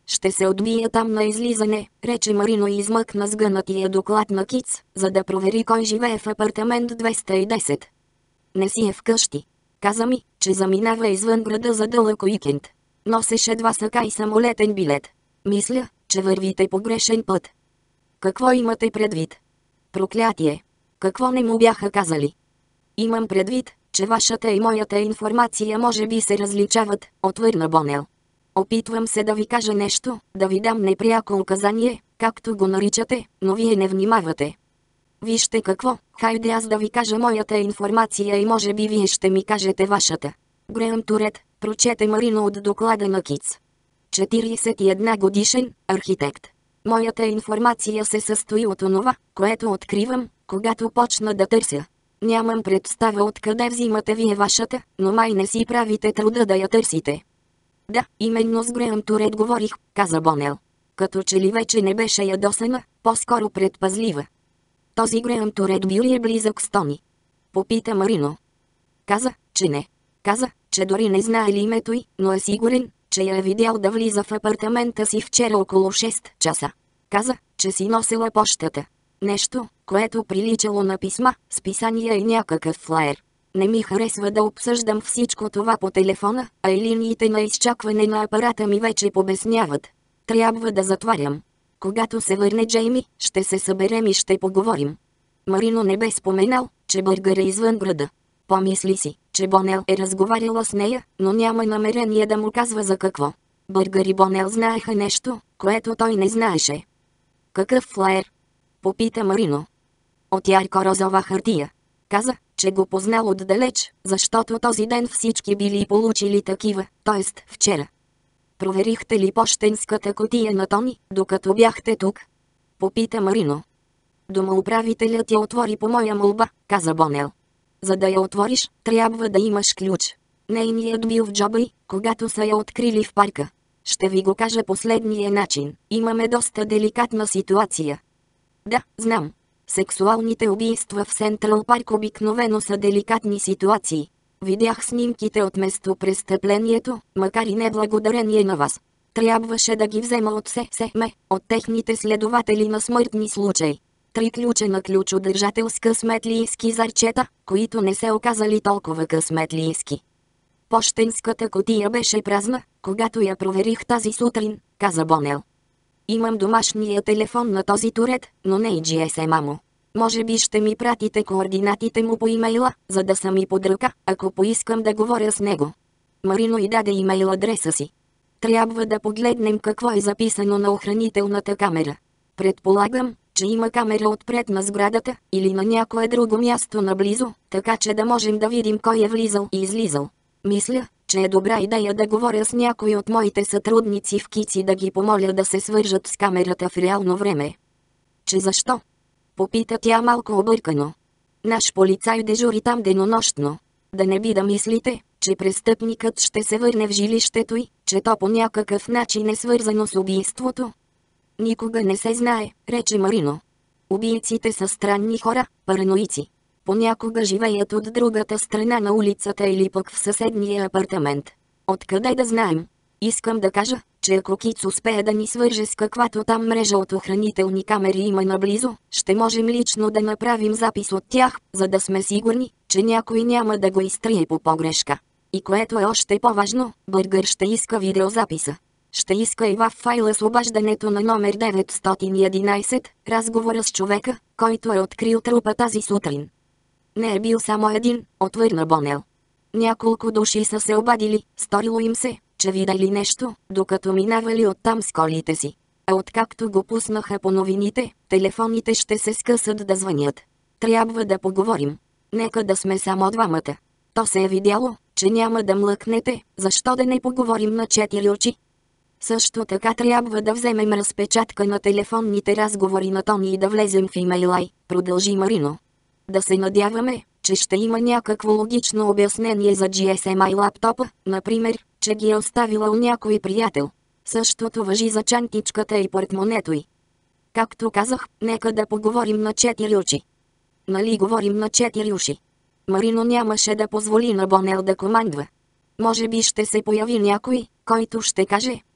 Ще се отбия там на излизане, рече Марино и измъкна сгънатия доклад на Киц, за да провери кой живее в апартамент двеста и десет. Не си е вкъщи. Каза ми, че заминава извън града за дълъг уикенд. Носеше два сака и самолетен билет. Мисля, че вървите по грешен път. Какво имате предвид? Проклятие! Какво не му бяха казали? Имам предвид, че вашата и моята информация може би се различават, отвърна Бонел. Опитвам се да ви кажа нещо, да ви дам непряко указание, както го наричате, но вие не внимавате. Вижте какво, хайде аз да ви кажа моята информация и може би вие ще ми кажете вашата. Греъм Турет, прочете Марино от доклада на Киц. четиридесет и една годишен, архитект. Моята информация се състои от онова, което откривам, когато почна да търся. Нямам представа откъде взимате вие вашата, но май не си правите труда да я търсите. Да, именно с Греъм Турет говорих, каза Бонел. Като че ли вече не беше ядосана, по-скоро предпазлива. Този Греъм Турет бил ли е близък с Тони? Попита Марино. Каза, че не. Каза, че дори не знае ли името й, но е сигурен, че я е видял да влиза в апартамента си вчера около шест часа. Каза, че си носила пощата. Нещо, което приличало на писма, списания и някакъв флаер. Не ми харесва да обсъждам всичко това по телефона, а и линиите на изчакване на апарата ми вече побесняват. Трябва да затварям. Когато се върне Джейми, ще се съберем и ще поговорим. Марино не бе споменал, че Бъргър е извън града. Помисли си, че Бонел е разговаряла с нея, но няма намерение да му казва за какво. Бъргър и Бонел знаеха нещо, което той не знаеше. Какъв флаер? Попита Марино. От ярко-розова хартия. Каза, че го познал отдалеч, защото този ден всички били получили такива, т.е. вчера. Проверихте ли пощенската кутия на Тони, докато бяхте тук? Попита Марино. Домоуправителят я отвори по моя молба, каза Бонел. За да я отвориш, трябва да имаш ключ. Нейният бил в джоба й, когато са я открили в парка. Ще ви го кажа последния начин. Имаме доста деликатна ситуация. Да, знам. Сексуалните убийства в Сентрал Парк обикновено са деликатни ситуации. Видях снимките от местопрестъплението, макар и не благодарение на вас. Трябваше да ги взема от ССМ, от техните следователи на смъртни случаи. Три ключа на ключодържател с късметлийски зарчета, които не се оказали толкова късметлийски. Пощенската кутия беше празна, когато я проверих тази сутрин, каза Бонел. Имам домашния телефон на този Турет, но не и джи ес ем-а му. Може би ще ми пратите координатите му по имейла, за да съм и под ръка, ако поискам да говоря с него. Марино й даде имейл адреса си. Трябва да погледнем какво е записано на охранителната камера. Предполагам, че има камера отпред на сградата или на някое друго място наблизо, така че да можем да видим кой е влизал и излизал. Мисля, че е добра идея да говоря с някой от моите сътрудници в Киц и да ги помоля да се свържат с камерата в реално време. Че защо? Попита тя малко объркано. Наш полицай дежури там денонощно. Да не би да мислите, че престъпникът ще се върне в жилището й, че то по някакъв начин е свързано с убийството. Никога не се знае, рече Марино. Убийците са странни хора, параноици. Понякога живеят от другата страна на улицата или пък в съседния апартамент. Откъде да знаем? Искам да кажа, че ако Киц успее да ни свърже с каквато там мрежа от охранителни камери има наблизо, ще можем лично да направим запис от тях, за да сме сигурни, че някой няма да го изтрие по погрешка. И което е още по-важно, Бъргър ще иска видеозаписа. Ще иска и в файла с обаждането на номер деветстотин и единайсет, разговора с човека, който е открил трупа тази сутрин. Не е бил само един, отвърна Бонел. Няколко души са се обадили, сторило им се, че видели нещо, докато минавали оттам с колите си. А откакто го пуснаха по новините, телефоните ще се скъсат да звънят. Трябва да поговорим. Нека да сме само двамата. То се е видяло, че няма да млъкнете, защо да не поговорим на четири очи? Също така трябва да вземем разпечатка на телефонните разговори на Тони и да влезем в имейла й, продължи Марино. Да се надяваме, че ще има някакво логично обяснение за джи ес ем-а и лаптопа, например, че ги е оставила у някой приятел. Същото важи за чантичката и портмонето й. Както казах, нека да поговорим на четири очи. Нали говорим на четири уши? Марино нямаше да позволи на Бонел да командва. Може би ще се появи някой, който ще каже,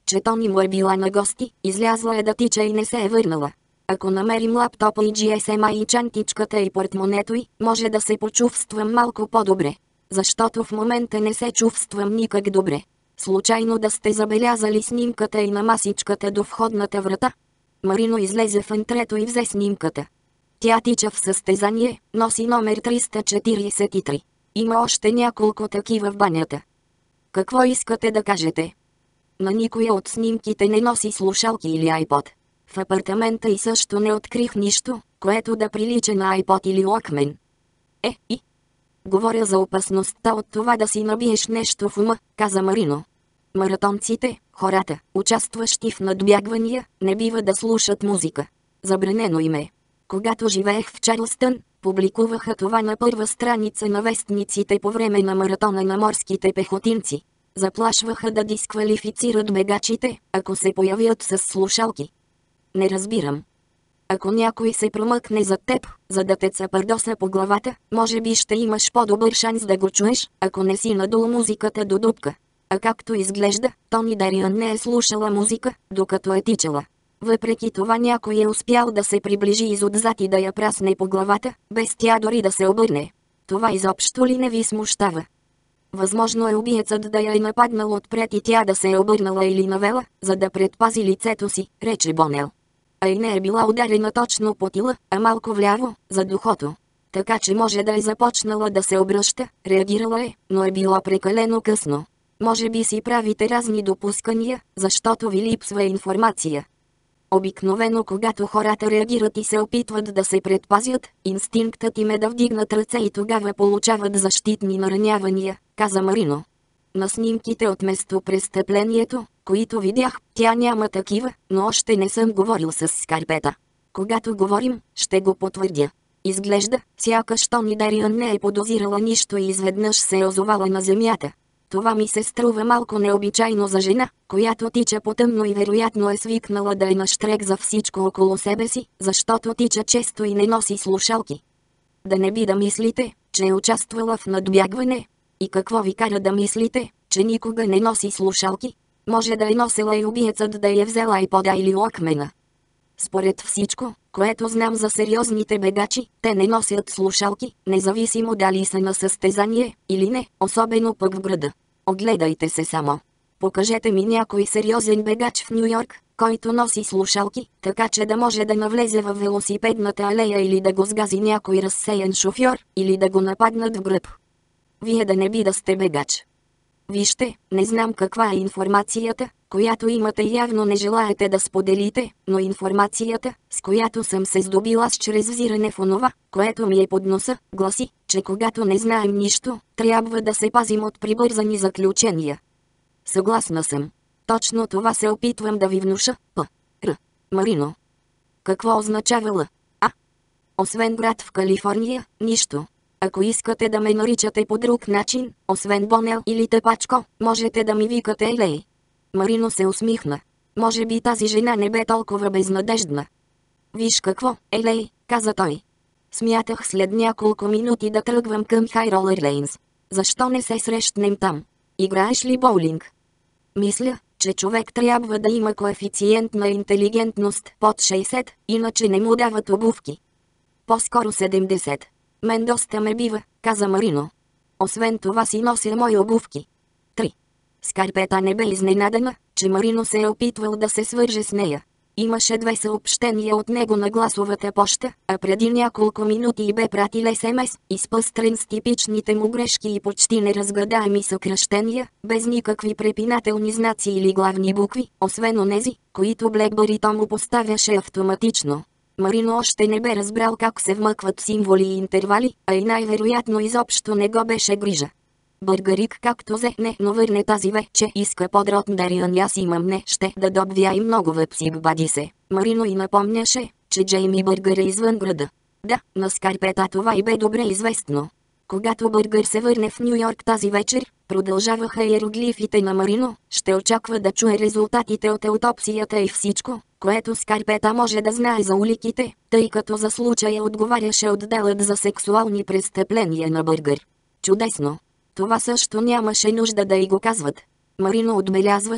че Тони му е била на гости, излязла е да тича и не се е върнала. Ако намерим лаптопа и джи ес ем-а и чантичката и портмонето й, може да се почувствам малко по-добре. Защото в момента не се чувствам никак добре. Случайно да сте забелязали снимката и на масичката до входната врата? Марино излезе в антрето и взе снимката. Тя тича в състезание, носи номер триста четиридесет и три. Има още няколко такива в банята. Какво искате да кажете? На никоя от снимките не носи слушалки или айпод. В апартамента и също не открих нищо, което да прилича на айпод или локмен. Е, и? Говоря за опасността от това да си набиеш нещо в ума, каза Марино. Маратонците, хората, участващи в надбягвания, не бива да слушат музика. Забранено им е. Когато живеех в Чарлстън, публикуваха това на първа страница на вестниците по време на маратона на морските пехотинци. Заплашваха да дисквалифицират бегачите, ако се появят с слушалки. Не разбирам. Ако някой се промъкне зад теб, за да те цапардоса по главата, може би ще имаш по-добър шанс да го чуеш, ако не си надул музиката до дупка. А както изглежда, Тони Дариан не е слушала музика, докато е тичала. Въпреки това някой е успял да се приближи изотзад и да я прасне по главата, без тя дори да се обърне. Това изобщо ли не ви смущава? Възможно е убиецът да я е нападнал отпред и тя да се е обърнала или навела, за да предпази лицето си, рече Бонел. А и не е била ударена точно по тила, а малко вляво, за духото. Така че може да е започнала да се обръща, реагирала е, но е било прекалено късно. Може би си правите разни допускания, защото ви липсва информация. Обикновено когато хората реагират и се опитват да се предпазят, инстинктът им е да вдигнат ръце и тогава получават защитни наранявания, каза Марино. На снимките от местопрестъплението, които видях, тя няма такива, но още не съм говорил с Скарпета. Когато говорим, ще го потвърдя. Изглежда, сякаш Тони Дариан не е подозирала нищо и изведнъж се е озовала на земята. Това ми се струва малко необичайно за жена, която тича потъмно и вероятно е свикнала да е нащрек за всичко около себе си, защото тича често и не носи слушалки. Да не би да мислите, че е участвала в надбягване? И какво ви кара да мислите, че никога не носи слушалки? Може да е носила и убиецът да я взела айпода или локмена. Според всичко, което знам за сериозните бегачи, те не носят слушалки, независимо дали са на състезание или не, особено пък в града. Огледайте се само. Покажете ми някой сериозен бегач в Ню Йорк, който носи слушалки, така че да може да навлезе във велосипедната алея или да го сгази някой разсеян шофьор, или да го нападнат в гръб. Вие да не би да сте бегач. Вижте, не знам каква е информацията, която имате и явно не желаете да споделите, но информацията, с която съм се здобила с чрез взиране в онова, което ми е под носа, гласи, че когато не знаем нищо, трябва да се пазим от прибързани заключения. Съгласна съм. Точно това се опитвам да ви внуша, П. Р. Марино. Какво означава Л? А? Освен град в Калифорния, нищо. Ако искате да ме наричате по друг начин, освен Бонел или Тъпачко, можете да ми викате Елей. Марино се усмихна. Може би тази жена не бе толкова безнадеждна. Виж какво, Елей, каза той. Смятах след няколко минути да тръгвам към High Roller Lanes. Защо не се срещнем там? Играеш ли боулинг? Мисля, че човек трябва да има коефициент на интелигентност под шейсет, иначе не му дават обувки. По-скоро седемдесет. Мен доста ме бива, каза Марино. Освен това си нося мои обувки. три. Скарпета не бе изненадана, че Марино се е опитвал да се свърже с нея. Имаше две съобщения от него на гласовата поща, а преди няколко минути й бе пратил ес ем ес, изпъстрен с типичните му грешки и почти неразгадаеми съкращения, без никакви препинателни знаци или главни букви, освен онези, които BlackBerry му поставяше автоматично. Марино още не бе разбрал как се вмъкват символи и интервали, а и най-вероятно изобщо не го беше грижа. Бъргарик както зехне, но върне тази вече иска подрот Дариан, аз имам не, ще да добвя и много въпсик бади се. Марино и напомняше, че Джейми Бъргър е извън града. Да, на Скарпета това и бе добре известно. Когато Бъргър се върне в Ню Йорк тази вечер, продължаваха иероглифите на Марино, ще очаква да чуе резултатите от аутопсията и всичко, което Скарпета може да знае за уликите, тъй като за случая отговаряше отделът за сексуални престъпления на Бъргър. Чудесно! Това също нямаше нужда да й го казват. Марино отбелязваше,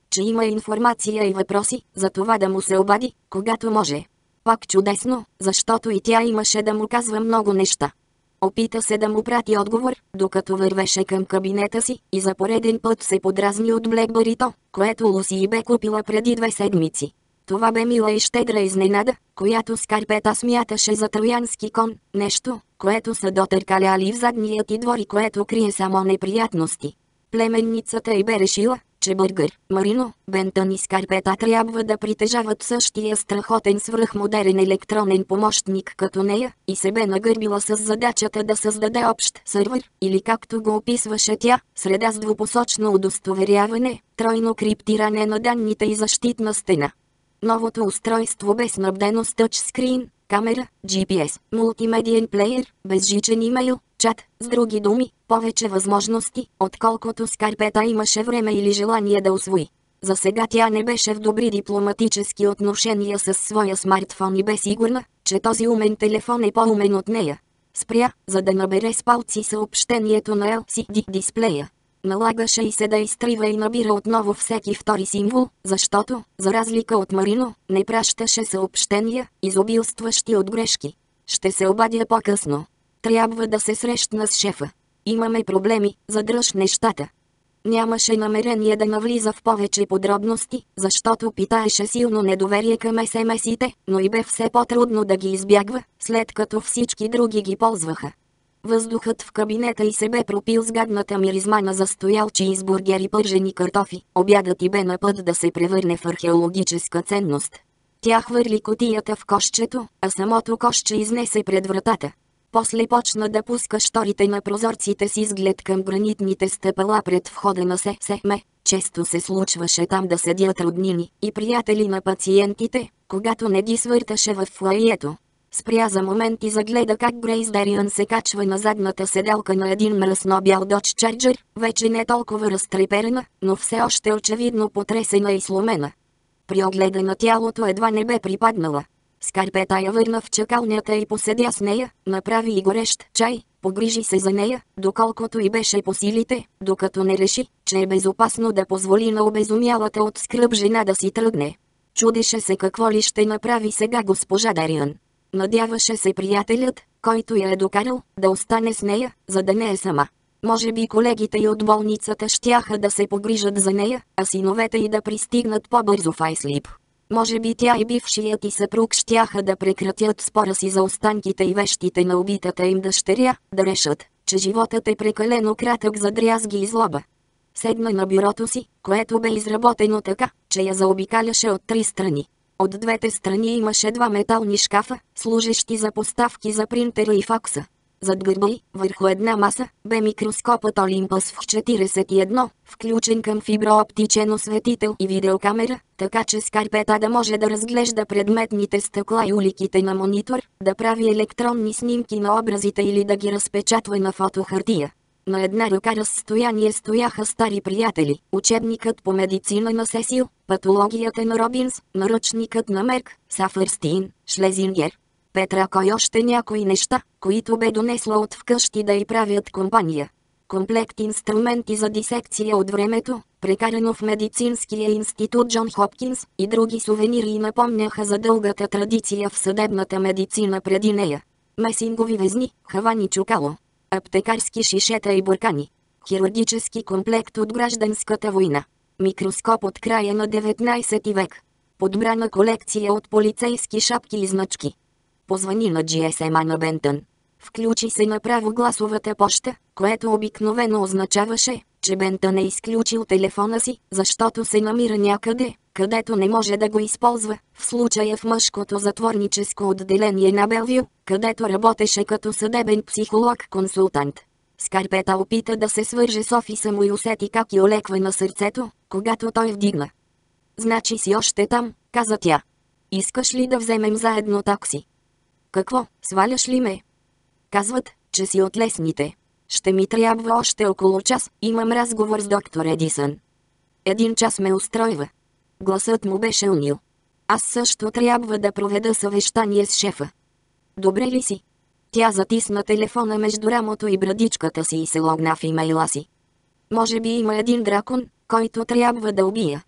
че има информация и въпроси, за това да му се обади, когато може. Пак чудесно, защото и тя имаше да му казва много неща. Опита се да му прати отговор, докато вървеше към кабинета си, и за пореден път се подразни от Блекбърито, което Луси й бе купила преди две седмици. Това бе мила и щедра изненада, която Скарпета смяташе за троянски кон, нещо, което са дотъркаляли в задният и двор и което крие само неприятности. Племенницата й бе решила, че Бъргър, Марино, Бентън и Скарпета трябва да притежават същия страхотен свръхмодерен електронен помощник като нея, и се бе нагърбила с задачата да създаде общ сървър, или както го описваше тя, среда с двупосочно удостоверяване, тройно криптиране на данните и защитна стена. Новото устройство бе снабдено с тъчскрин, камера, джи пи ес, мултимедиен плеер, безжичен имейл, чат, с други думи, повече възможности, отколкото Скарпета имаше време или желание да усвои. За сега тя не беше в добри дипломатически отношения с своя смартфон и бе сигурна, че този умен телефон е по-умен от нея. Спря, за да набере с палци съобщението на ел си ди дисплея. Налагаше и се да изтрива и набира отново всеки втори символ, защото, за разлика от Марино, не пращаше съобщения, изобилстващи от грешки. Ще се обадя по-късно. Трябва да се срещна с шефа. Имаме проблеми, задръж нещата. Нямаше намерение да навлиза в повече подробности, защото питаеше силно недоверие към ес ем ес-ите, но и бе все по-трудно да ги избягва, след като всички други ги ползваха. Въздухът в кабинета й се бе пропил с гадната миризма на застоялчи из бургери пържени картофи. Обядът й бе на път да се превърне в археологическа ценност. Тя хвърли кутията в кошчето, а самото кошче изнесе пред вратата. После почна да пуска шторите на прозорците с изглед към гранитните стъпала пред входа на ес ес ем. Често се случваше там да седят роднини и приятели на пациентите, когато не ги свърташе в фоайето. Спря за момент и загледа как Грейс Дариан се качва на задната седалка на един мръсно-бял Dodge Charger, вече не толкова разтреперена, но все още очевидно потресена и сломена. При огледа на тялото едва не бе припаднала. Скарпета я върна в чакалнята и поседя с нея, направи и горещ чай, погрижи се за нея, доколкото и беше по силите, докато не реши, че е безопасно да позволи на обезумялата от скръб жена да си тръгне. Чудеше се какво ли ще направи сега госпожа Дариан. Надяваше се приятелят, който я е докарал, да остане с нея, за да не е сама. Може би колегите й от болницата щяха да се погрижат за нея, а синовете й да пристигнат по-бързо в Айслип. Може би тя и бившият и съпруг щяха да прекратят спора си за останките и вещите на убитата им дъщеря, да решат, че животът е прекалено кратък за дрязги и злоба. Седна на бюрото си, което бе изработено така, че я заобикаляше от три страни. От двете страни имаше два метални шкафа, служещи за поставки за принтера и факса. Зад гърба й, върху една маса, бе микроскопът Олимпъс в четиридесет и едно, включен към фиброоптичен осветител и видеокамера, така че Скарпета да може да разглежда предметните стъкла и уликите на монитор, да прави електронни снимки на образите или да ги разпечатва на фотохартия. На една ръка разстояние стояха стари приятели, учебникът по медицина на Сесил, патологията на Робинс, наръчникът на Мерк, Сафърстин, Шлезингер. Петрако и още някои неща, които бе донесла от вкъщи да й правят компания. Комплект инструменти за дисекция от времето, прекарано в медицинския институт Джон Хопкинс, и други сувенири напомняха за дългата традиция в съдебната медицина преди нея. Месингови везни, хавани чукало, аптекарски шишета и буркани, хирургически комплект от гражданската война, микроскоп от края на деветнайсети век, подбрана колекция от полицейски шапки и значки. Позвани на джи ес ем-а на Бентън. Включи се направо гласовата поща, което обикновено означаваше, че Бентън е изключил телефона си, защото се намира някъде, където не може да го използва, в случая в мъжкото затворническо отделение на Белвю, където работеше като съдебен психолог-консултант. Скарпета опита да се свърже с офиса му и усети как й олеква на сърцето, когато той вдигна. "Значи си още там", каза тя. "Искаш ли да вземем заедно такси?" "Какво, сваляш ли ме?" "Казват, че си от лесните. Ще ми трябва още около час, имам разговор с доктор Едисън." "Един час ме устройва." Гласът му беше унил. "Аз също трябва да проведа съвещание с шефа." "Добре ли си?" Тя затисна телефона между рамото и брадичката си и се логна в имейла си. "Може би има един дракон, който трябва да убия."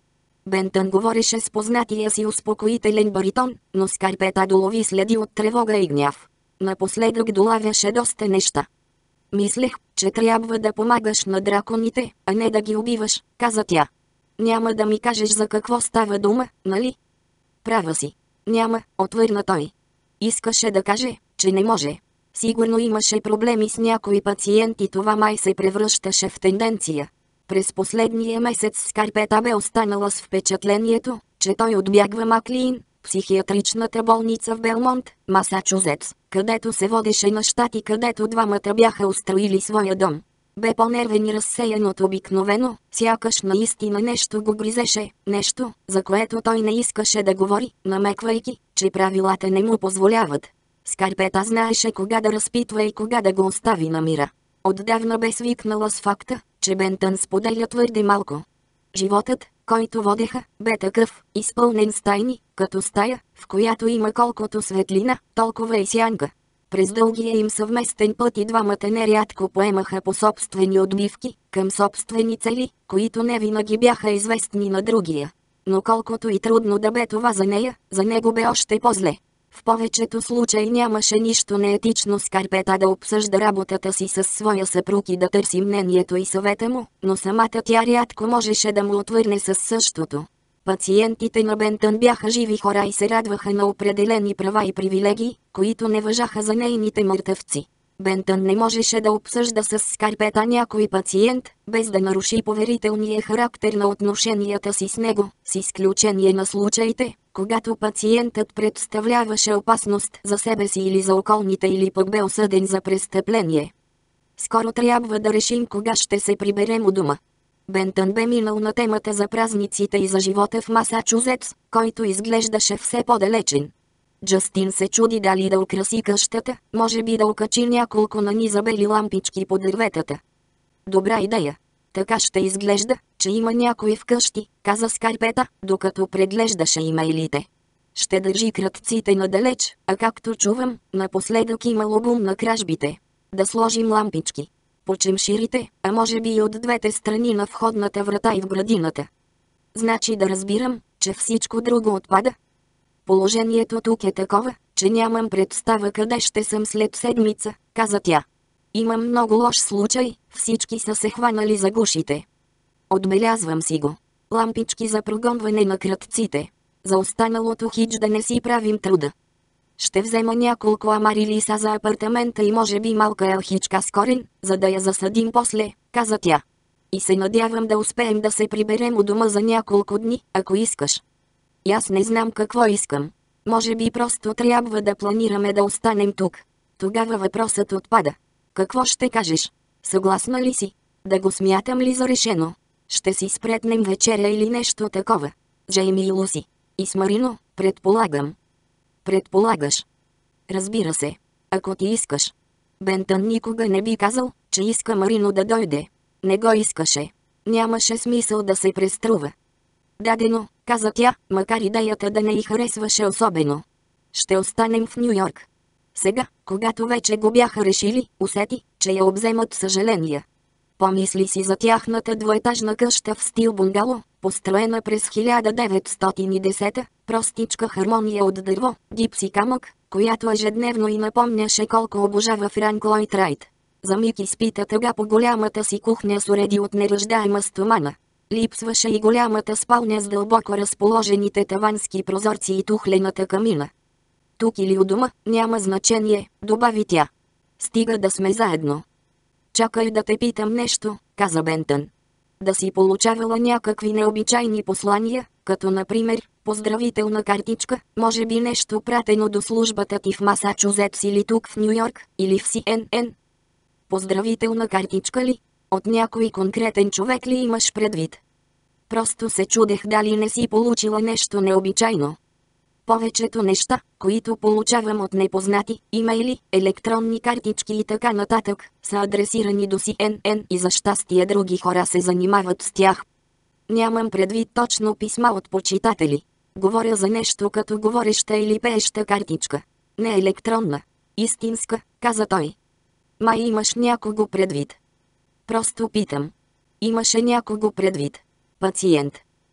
Бентън говореше с познатия си успокоителен баритон, но Скарпета долови следи от тревога и гняв. Напоследък долавяше доста неща. Мислех, че трябва да помагаш на драконите, а не да ги убиваш, каза тя. Няма да ми кажеш за какво става дума, нали? Права си. Няма, отвърна той. Искаше да каже, че не може. Сигурно имаше проблеми с някои пациенти, това май се превръщаше в тенденция. През последния месец Скарпета бе останала с впечатлението, че той отбягва Маклин, психиатричната болница в Белмонт, Масачузетс, където се водеше на щат и където двамата бяха устроили своя дом. Бе по-нервен и разсеян от обикновено, сякаш наистина нещо го гризеше, нещо, за което той не искаше да говори, намеквайки, че правилата не му позволяват. Скарпета знаеше кога да разпитва и кога да го остави на мира. Отдавна бе свикнала с факта, че Бентън споделя твърде малко. Животът, който водеха, бе такъв, изпълнен с тайни, като стая, в която има колкото светлина, толкова и сянка. През дългия им съвместен път и двамата нерядко поемаха по собствени отбивки, към собствени цели, които не винаги бяха известни на другия. Но колкото и трудно да бе това за нея, за него бе още по-зле. В повечето случаи нямаше нищо неетично Скарпета да обсъжда работата си със своя съпруг и да търси мнението и съвета му, но самата тя рядко можеше да му отвърне със същото. Пациентите на Бентън бяха живи хора и се радваха на определени права и привилегии, които не важаха за нейните мъртъвци. Бентън не можеше да обсъжда с Скарпета някой пациент, без да наруши поверителния характер на отношенията си с него, с изключение на случаите, когато пациентът представляваше опасност за себе си или за околните или пък бе осъден за престъпление. Скоро трябва да решим кога ще се приберем у дома. Бентън бе минал на темата за празниците и за живота в Масачузетс, който изглеждаше все по-далечен. Джастин се чуди дали да украси къщата, може би да окачи няколко нанизабели лампички по дърветата. Добра идея. Така ще изглежда, че има някой вкъщи, каза Скарпета, докато преглеждаше имейлите. Ще държи крадците надалеч, а както чувам, напоследък имало бум на кражбите. Да сложим лампички по чемширите, а може би и от двете страни на входната врата и в градината. Значи да разбирам, че всичко друго отпада? Положението тук е такова, че нямам представа къде ще съм след седмица, каза тя. Имам много лош случай, всички са се хванали за гушите. Отбелязвам си го. Лампички за прогонване на крадците. За останалото хич да не си правим труда. Ще взема няколко амарилиса за апартамента и може би малка елхичка с корен, за да я засадим после, каза тя. И се надявам да успеем да се приберем у дома за няколко дни, ако искаш. И аз не знам какво искам. Може би просто трябва да планираме да останем тук. Тогава въпросът отпада. Какво ще кажеш? Съгласна ли си? Да го смятам ли за решено? Ще си спретнем вечеря или нещо такова. Джейми и Луси. И с Марино, предполагам. Предполагаш. Разбира се. Ако ти искаш. Бентън никога не би казал, че иска Марино да дойде. Не го искаше. Нямаше смисъл да се преструва. Дадено, каза тя, макар идеята да не й харесваше особено. Ще останем в Ню-Йорк. Сега, когато вече го бяха решили, усети, че я обземат съжаления. Помисли си за тяхната двоетажна къща в стил бунгало, построена през хиляда деветстотин и десета, простичка хармония от дърво, гипс и камък, която ежедневно й напомняше колко обожава Франк Лойд Райт. За миг изпита тъга по голямата си кухня с уреди от неръждаема стомана. Липсваше и голямата спалня с дълбоко разположените тавански прозорци и тухлената камина. Тук или у дома, няма значение, добави тя. Стига да сме заедно. Чакай да те питам нещо, каза Бентън. Да си получавала някакви необичайни послания, като например, поздравителна картичка, може би нещо пратено до службата ти в Масачузетс или тук в Ню-Йорк, или в Си Ен Ен. Поздравителна картичка ли? От някой конкретен човек ли имаш предвид? Просто се чудех дали не си получила нещо необичайно. Повечето неща, които получавам от непознати, имейли, електронни картички и така нататък, са адресирани до Си Ен Ен и за щастие други хора се занимават с тях. Нямам предвид точно писма от почитатели. Говоря за нещо като говореща или пееща картичка. Не електронна. Истинска, каза той. Май имаш някого предвид. Просто питам. Имаше някого предвид. Пациент.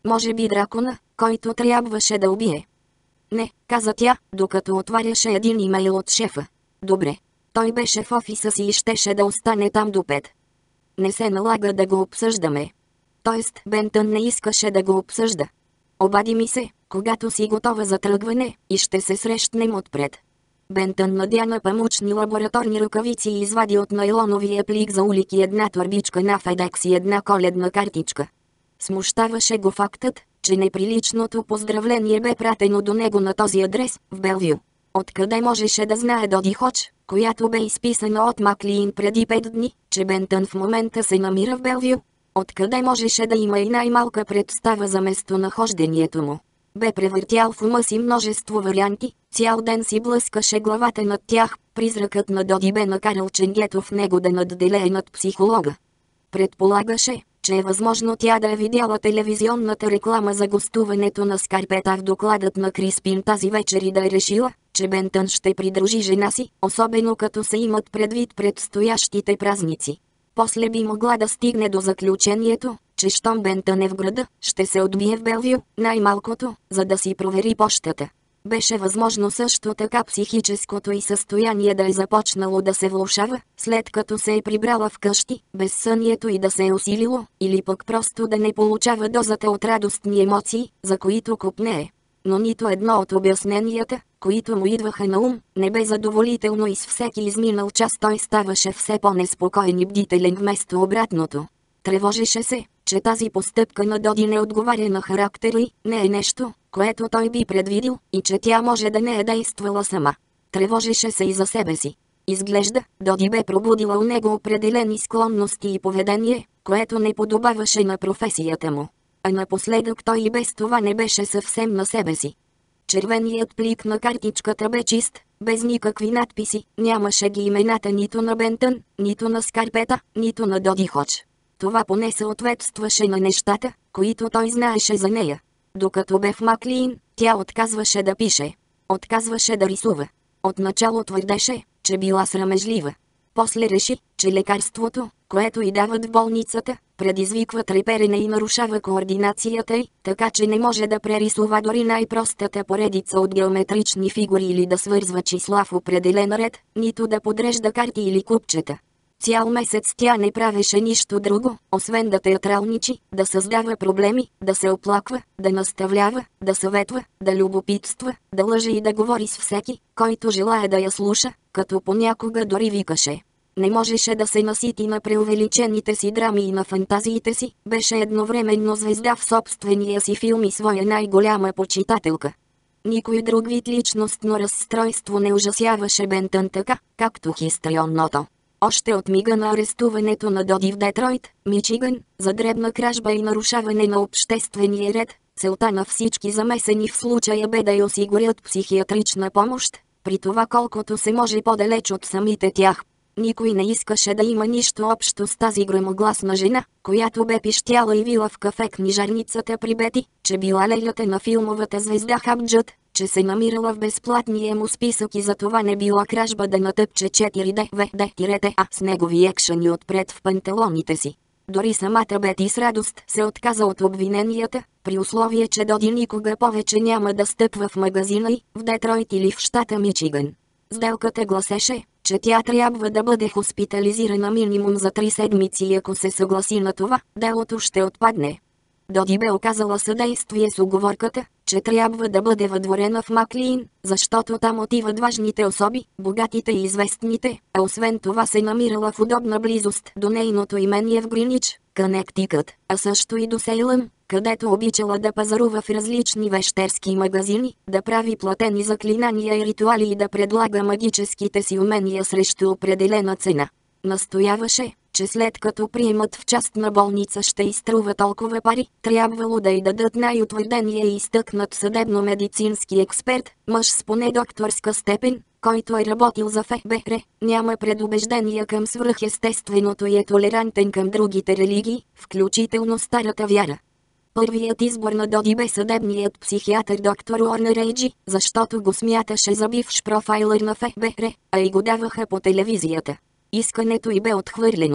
Може би дракона, който трябваше да убие. Не, каза тя, докато отваряше един имейл от шефа. Добре. Той беше в офиса си и щеше да остане там до пет. Не се налага да го обсъждаме. Тоест, Бентън не искаше да го обсъжда. Обади ми се, когато си готова за тръгване, и ще се срещнем отпред. Бентън надя на памучни лабораторни ръкавици и извади от найлоновия плик за улики една торбичка на FedEx и една коледна картичка. Смущаваше го фактът, че неприличното поздравление бе пратено до него на този адрес, в Белвю. Откъде можеше да знае Доди Хоч, която бе изписана от Маклиин преди пет дни, че Бентън в момента се намира в Белвю? Откъде можеше да има и най-малка представа за местонахождението му? Бе превъртял в ума си множество варианти, цял ден си блъскаше главата над тях, призракът на Доди бе накарал ченгето в него да надделее над психолога. Предполагаше, че е възможно тя да е видяла телевизионната реклама за гостуването на Скарпета в докладът на Криспин тази вечер и да е решила, че Бентън ще придружи жена си, особено като се имат предвид предстоящите празници. После би могла да стигне до заключението, че щом Бентън е в града, ще се отбие в Белвю, най-малкото, за да си провери пощата. Беше възможно също така психическото й състояние да е започнало да се влошава, след като се е прибрала вкъщи, безсънието й да се е усилило, или пък просто да не получава дозата от радостни емоции, за които копнее. Но нито едно от обясненията, които му идваха на ум, не бе задоволително и с всеки изминал час той ставаше все по-неспокоен и бдителен вместо обратното. Тревожеше се, че тази постъпка на Доди не отговаря на характера й, не е нещо, което той би предвидил, и че тя може да не е действала сама. Тревожеше се и за себе си. Изглежда, Доди бе пробудила у него определени склонности и поведение, което не подобаваше на професията му. А напоследък той и без това не беше съвсем на себе си. Червеният плик на картичката бе чист, без никакви надписи, нямаше ги имената нито на Бентън, нито на Скарпета, нито на Доди Хоч. Това поне съответстваше на нещата, които той знаеше за нея. Докато бе в Маклиин, тя отказваше да пише. Отказваше да рисува. Отначало твърдеше, че била срамежлива. После реши, че лекарството, което й дават в болницата, предизвиква треперене и нарушава координацията й, така че не може да прерисува дори най-простата поредица от геометрични фигури или да свързва числа в определен ред, нито да подрежда карти или купчета. Цял месец тя не правеше нищо друго, освен да театралничи, да създава проблеми, да се оплаква, да наставлява, да съветва, да любопитства, да лъже и да говори с всеки, който желае да я слуша, като понякога дори викаше. Не можеше да се насити на преувеличените си драми и на фантазиите си, беше едновременно звезда в собствения си филм и своя най-голяма почитателка. Никой друг вид личностно разстройство не ужасяваше Бентън така, както хистрионното. Още от мига на арестуването на Доди в Детройт, Мичиган, за дребна кражба и нарушаване на обществения ред, целта на всички замесени в случая бе да й осигурят психиатрична помощ, при това колкото се може по-далеч от самите тях. Никой не искаше да има нищо общо с тази громогласна жена, която бе пищяла и вила в кафе книжарницата при Бети, че била лелята на филмовата звезда Хабджат, че се намирала в безплатния му списък и за това не била кражба да натъпче четири Д В Д-А с негови екшъни отпред в панталоните си. Дори самата Бети с радост се отказа от обвиненията, при условие че Доди никога повече няма да стъпва в магазина й, в Детройт или в щата Мичиган. Сделката гласеше, че тя трябва да бъде хоспитализирана минимум за три седмици и ако се съгласи на това, делото ще отпадне. Доди бе оказала съдействие с уговорката, че трябва да бъде въдворена в Маклиин, защото там отиват важните особи, богатите и известните, а освен това се намирала в удобна близост до нейното имение в Гринич, Кънектикът, а също и до Сейлъм, където обичала да пазарува в различни вещерски магазини, да прави платени заклинания и ритуали и да предлага магическите си умения срещу определена цена. Настояваше, че след като приемат в частна болница ще изтрува толкова пари, трябвало да й дадат най-утвърдения и изтъкнат съдебно-медицински експерт, мъж с поне докторска степен, който е работил за Ф Б Р, няма предубеждения към свръхестественото и е толерантен към другите религии, включително старата вяра. Първият избор на Доди бе съдебният психиатър доктор Уорнер Ейджи, защото го смяташе за бивш профайлър на Ф Б Р, а и го даваха по телевизията. Искането й бе отхвърлено.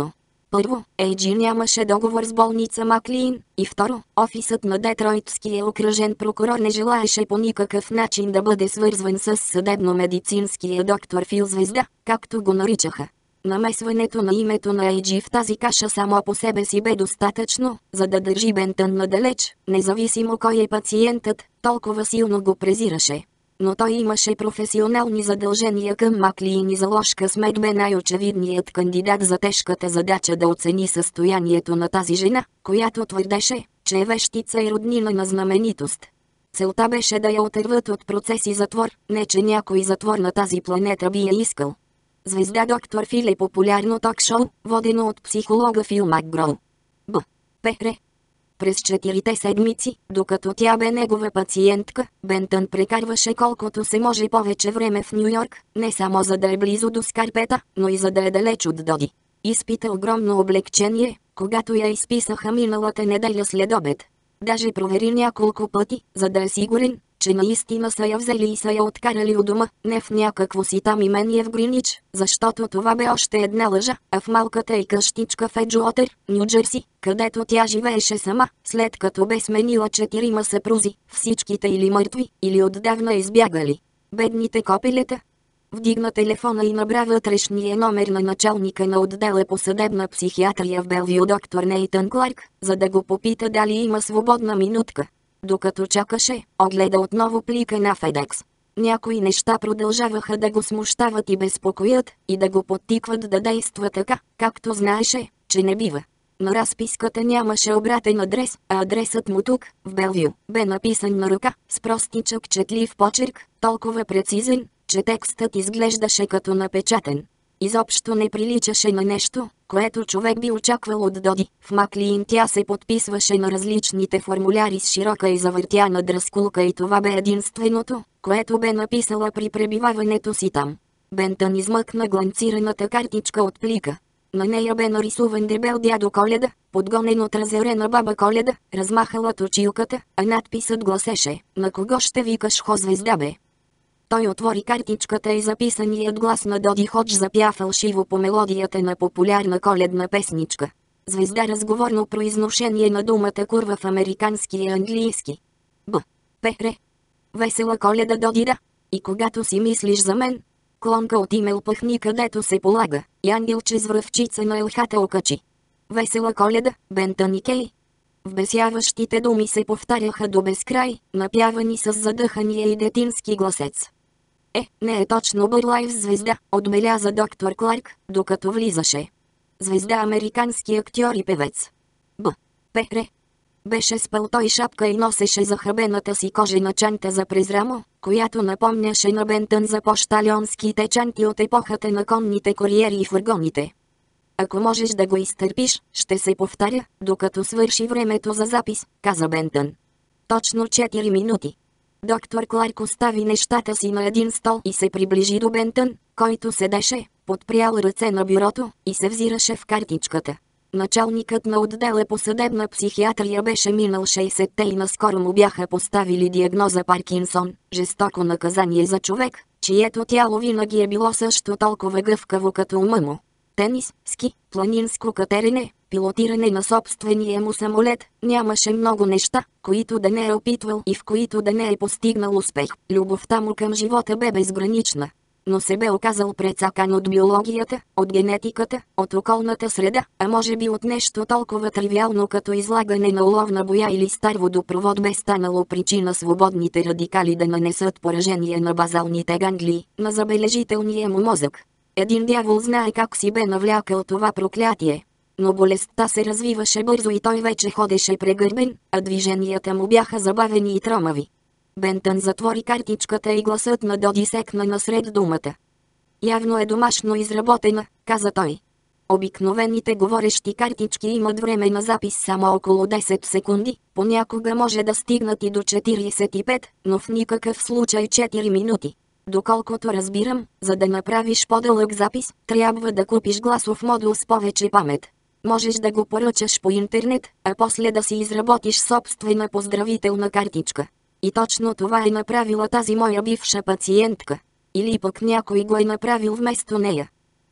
Първо, Ейджи нямаше договор с болница Маклин, и второ, офисът на Детройтския окръжен прокурор не желаеше по никакъв начин да бъде свързван с съдебно-медицинския доктор Фил Звезда, както го наричаха. Намесването на името на Ейджи в тази каша само по себе си бе достатъчно, за да държи Бентън надалеч, независимо кой е пациентът, толкова силно го презираше. Но той имаше професионални задължения към Маклин и за лош късмет бе най-очевидният кандидат за тежката задача да оцени състоянието на тази жена, която твърдеше, че е вещица и роднина на знаменитост. Целта беше да я отърват от процеси затвор, не че някой затвор на тази планета би я искал. Звезда доктор Фил е популярно ток-шоу, водено от психолога Фил Макгроу. Б. П. Р. През четирите седмици, докато тя бе негова пациентка, Бентън прекарваше колкото се може повече време в Ню Йорк, не само за да е близо до Скарпета, но и за да е далеч от Доди. Изпита огромно облегчение, когато я изписаха миналата неделя след обед. Даже провери няколко пъти, за да е сигурен, че наистина са я взели и са я откарали от дома, не в някакво си там имение в Гринич, защото това бе още една лъжа, а в малката й къщичка в Еджуотър, Ню Джерси, където тя живееше сама, след като бе сменила четирима съпрузи, всичките или мъртви, или отдавна избягали. Бедните копелета. Вдигна телефона и набра вътрешния номер на началника на отдела по съдебна психиатрия в Белвю доктор Нейтън Кларк, за да го попита дали има свободна минутка. Докато чакаше, огледа отново плика на Федекс. Някои неща продължаваха да го смущават и безпокоят, и да го подтикват да действа така, както знаеше, че не бива. На разписката нямаше обратен адрес, а адресът му тук, в Белвю, бе написан на ръка, с простичък четлив почерк, толкова прецизен, че текстът изглеждаше като напечатан. Изобщо не приличаше на нещо, което човек би очаквал от Доди. В Маклин тя се подписваше на различните формуляри с широка и завъртяна дръскулка и това бе единственото, което бе написала при пребиваването си там. Бентън измъкна гланцираната картичка от плика. На нея бе нарисуван дебел дядо Коледа, подгонен от разярена баба Коледа, размахала точилката, а надписът гласеше: "На кого ще викаш хо звезда бе?" Той отвори картичката и записаният глас на Доди Ходж запя фалшиво по мелодията на популярна коледна песничка. Звезда разговорно произношение на думата курва в американски и английски. Б. П. Р. Весела Коледа, Доди, да. И когато си мислиш за мен, клонка от имел пъхни където се полага, и ангелче с връвчица на елхата окачи. Весела Коледа, Бентън и Кей. Вбесяващите думи се повтаряха до безкрай, напявани с задъхания и детински гласец. Е, не е точно Бърлайв звезда, отбеляза доктор Кларк, докато влизаше. Звезда американски актьор и певец. Б. П. Р. Беше с пълто и шапка и носеше захабената си кожена чанта за през рамо, която напомняше на Бентън за пощальонските чанти от епохата на конните куриери и фургоните. Ако можеш да го изтърпиш, ще се повтаря, докато свърши времето за запис, каза Бентън. Точно четири минути. Доктор Кларк остави нещата си на един стол и се приближи до Бентън, който седеше, подпрял ръце на бюрото, и се взираше в картичката. Началникът на отдела по съдебна психиатрия беше минал шейсетте и наскоро му бяха поставили диагноза Паркинсон, жестоко наказание за човек, чието тяло винаги е било също толкова гъвкаво като ума му. Тенис, ски, планинско катерене, пилотиране на собствения му самолет, нямаше много неща, които да не е опитвал и в които да не е постигнал успех. Любовта му към живота бе безгранична. Но се бе оказал прецакан от биологията, от генетиката, от околната среда, а може би от нещо толкова тривиално като излагане на уловна боя или стар водопровод бе станало причина свободните радикали да нанесат поражение на базалните ганглии, на забележителния му мозък. Един дявол знае как си бе навлякал това проклятие. Но болестта се развиваше бързо и той вече ходеше прегърбен, а движенията му бяха забавени и тромави. Бентън затвори картичката и гласът на Доди секна насред думата. Явно е домашно изработена, каза той. Обикновените говорещи картички имат време на запис само около десет секунди, понякога може да стигнат и до четиридесет и пет, но в никакъв случай четири минути. Доколкото разбирам, за да направиш по-дълъг запис, трябва да купиш гласов модул с повече памет. Можеш да го поръчаш по интернет, а после да си изработиш собствена поздравителна картичка. И точно това е направила тази моя бивша пациентка. Или пък някой го е направил вместо нея.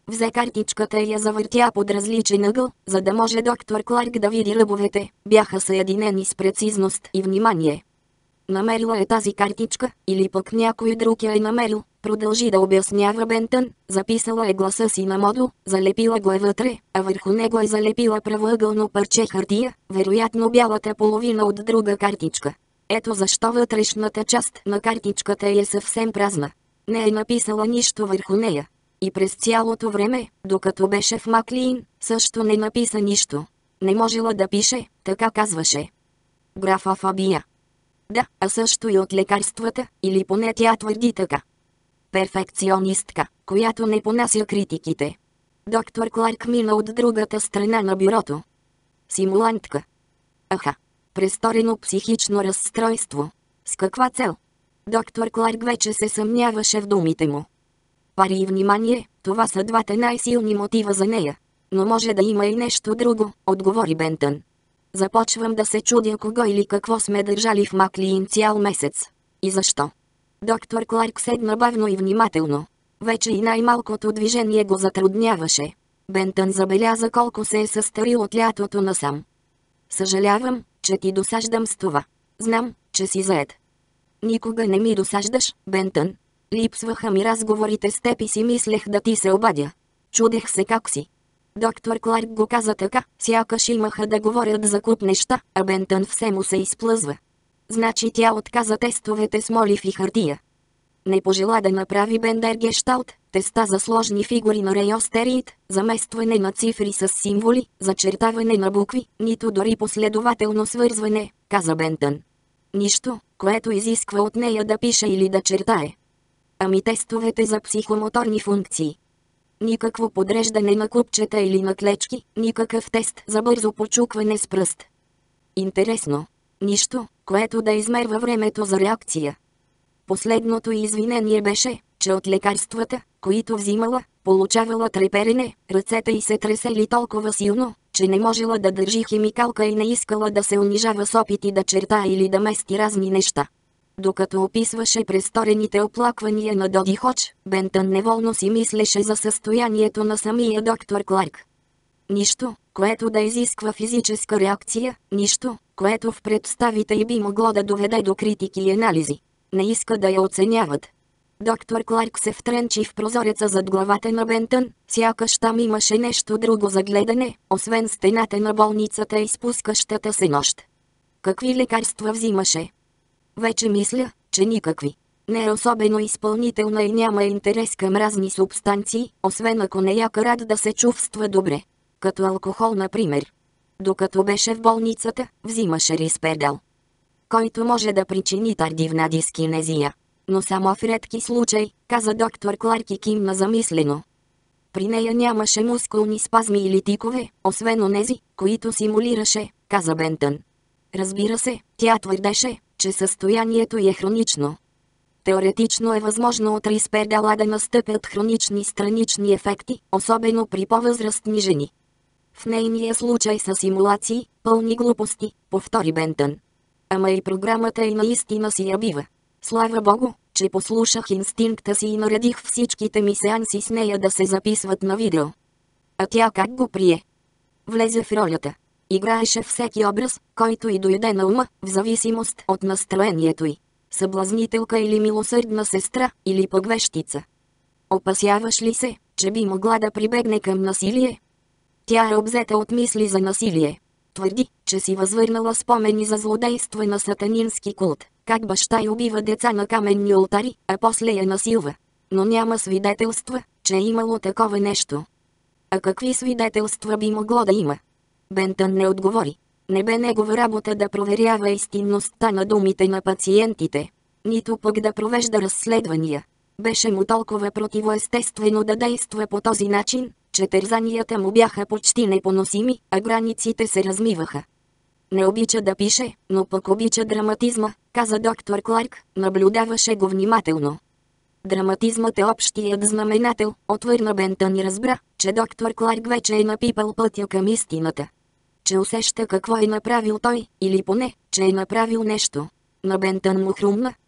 Взе картичката и я завъртя под различен ъгъл, за да може доктор Кларк да види ръбовете. Бяха съединени с прецизност и внимание. Намерила е тази картичка, или пък някой друг я е намерил, продължи да обяснява Бентън. Записала е гласа си на модул, залепила го е вътре, а върху него е залепила правоъгълно парче хартия, вероятно бялата половина от друга картичка. Ето защо вътрешната част на картичката е съвсем празна. Не е написала нищо върху нея. И през цялото време, докато беше в Маклиин, също не написа нищо. Не можела да пише, така казваше. Графофобия. Да, а също и от лекарствата, или поне тя твърди така. Перфекционистка, която не понася критиките. Доктор Кларк мина от другата страна на бюрото. Симулантка. Аха. Престорено психично разстройство. С каква цел? Доктор Кларк вече се съмняваше в думите му. Пари и внимание, това са двата най-силни мотива за нея. Но може да има и нещо друго, отговори Бентън. Започвам да се чудя кого или какво сме държали в Маклиин цял месец. И защо? Доктор Кларк седна бавно и внимателно. Вече и най-малкото движение го затрудняваше. Бентън забеляза колко се е състарил от лятото насам. Съжалявам, че ти досаждам с това. Знам, че си заед. Никога не ми досаждаш, Бентън. Липсваха ми разговорите с теб и си мислех да ти се обадя. Чудех се как си. Доктор Кларк го каза така, сякаш имаха да говорят за куп неща, а Бентън все му се изплъзва. Значи тя отказа тестовете с молив и хартия. Не пожела да направи Бендер-гешталт, теста за сложни фигури на Рейостериит, заместване на цифри с символи, зачертаване на букви, нито дори последователно свързване, каза Бентън. Нищо, което изисква от нея да пише или да чертае. Ами тестовете за психомоторни функции. Никакво подреждане на купчета или на клечки, никакъв тест за бързо почукване с пръст. Интересно. Нищо, което да измерва времето за реакция. Последното извинение беше, че от лекарствата, които взимала, получавала треперене, ръцете й се тресели толкова силно, че не можела да държи химикалка и не искала да се унижава с опити да чертае или да мести разни неща. Докато описваше престорените оплаквания на Доди Хоч, Бентън неволно си мислеше за състоянието на самия доктор Кларк. Нищо, което да изисква физическа реакция, нищо, което в представите й би могло да доведе до критики и анализи. Не иска да я оценяват. Доктор Кларк се втренчи в прозореца зад главата на Бентън, сякаш там имаше нещо друго за гледане, освен стената на болницата и спускащата се нощ. Какви лекарства взимаше? Вече мисля, че никакви. Не е особено изпълнителна и няма интерес към разни субстанции, освен ако не я карат да се чувства добре. Като алкохол, например. Докато беше в болницата, взимаше риспердал, който може да причини тардивна дискинезия. Но само в редки случаи, каза доктор Кларк и кимна замислено. При нея нямаше мускулни спазми или тикове, освен онези, които симулираше, каза Бентън. Разбира се, тя твърдеше, че състоянието й е хронично. Теоретично е възможно от риспердала да настъпят хронични странични ефекти, особено при по-възрастни жени. В нейния случай са симулации, пълни глупости, повтори Бентън. Ама и програмата й наистина си я бива. Слава Богу, че послушах инстинкта си и наредих всичките ми сеанси с нея да се записват на видео. А тя как го прие? Влезе в ролята. Играеше всеки образ, който й дойде на ума, в зависимост от настроението й. Съблазнителка или милосърдна сестра, или пък вещица. Опасяваш ли се, че би могла да прибегне към насилие? Тя е обзета от мисли за насилие. Твърди, че си възвърнала спомени за злодейства на сатанински култ, как баща й убива деца на каменни олтари, а после я насилва. Но няма свидетелства, че е имало такова нещо. А какви свидетелства би могло да има? Бентън не отговори. Не бе негова работа да проверява истинността на думите на пациентите, нито пък да провежда разследвания. Беше му толкова противоестествено да действа по този начин, че тързанията му бяха почти непоносими, а границите се размиваха. Не обича да пише, но пък обича драматизма, каза доктор Кларк, наблюдаваше го внимателно. Драматизмът е общият знаменател, отвърна Бентън и разбра, че доктор Кларк вече е напипал пътя към истината. Че усеща какво е направил той, или поне, че е направил нещо. На Бентън му хрумна,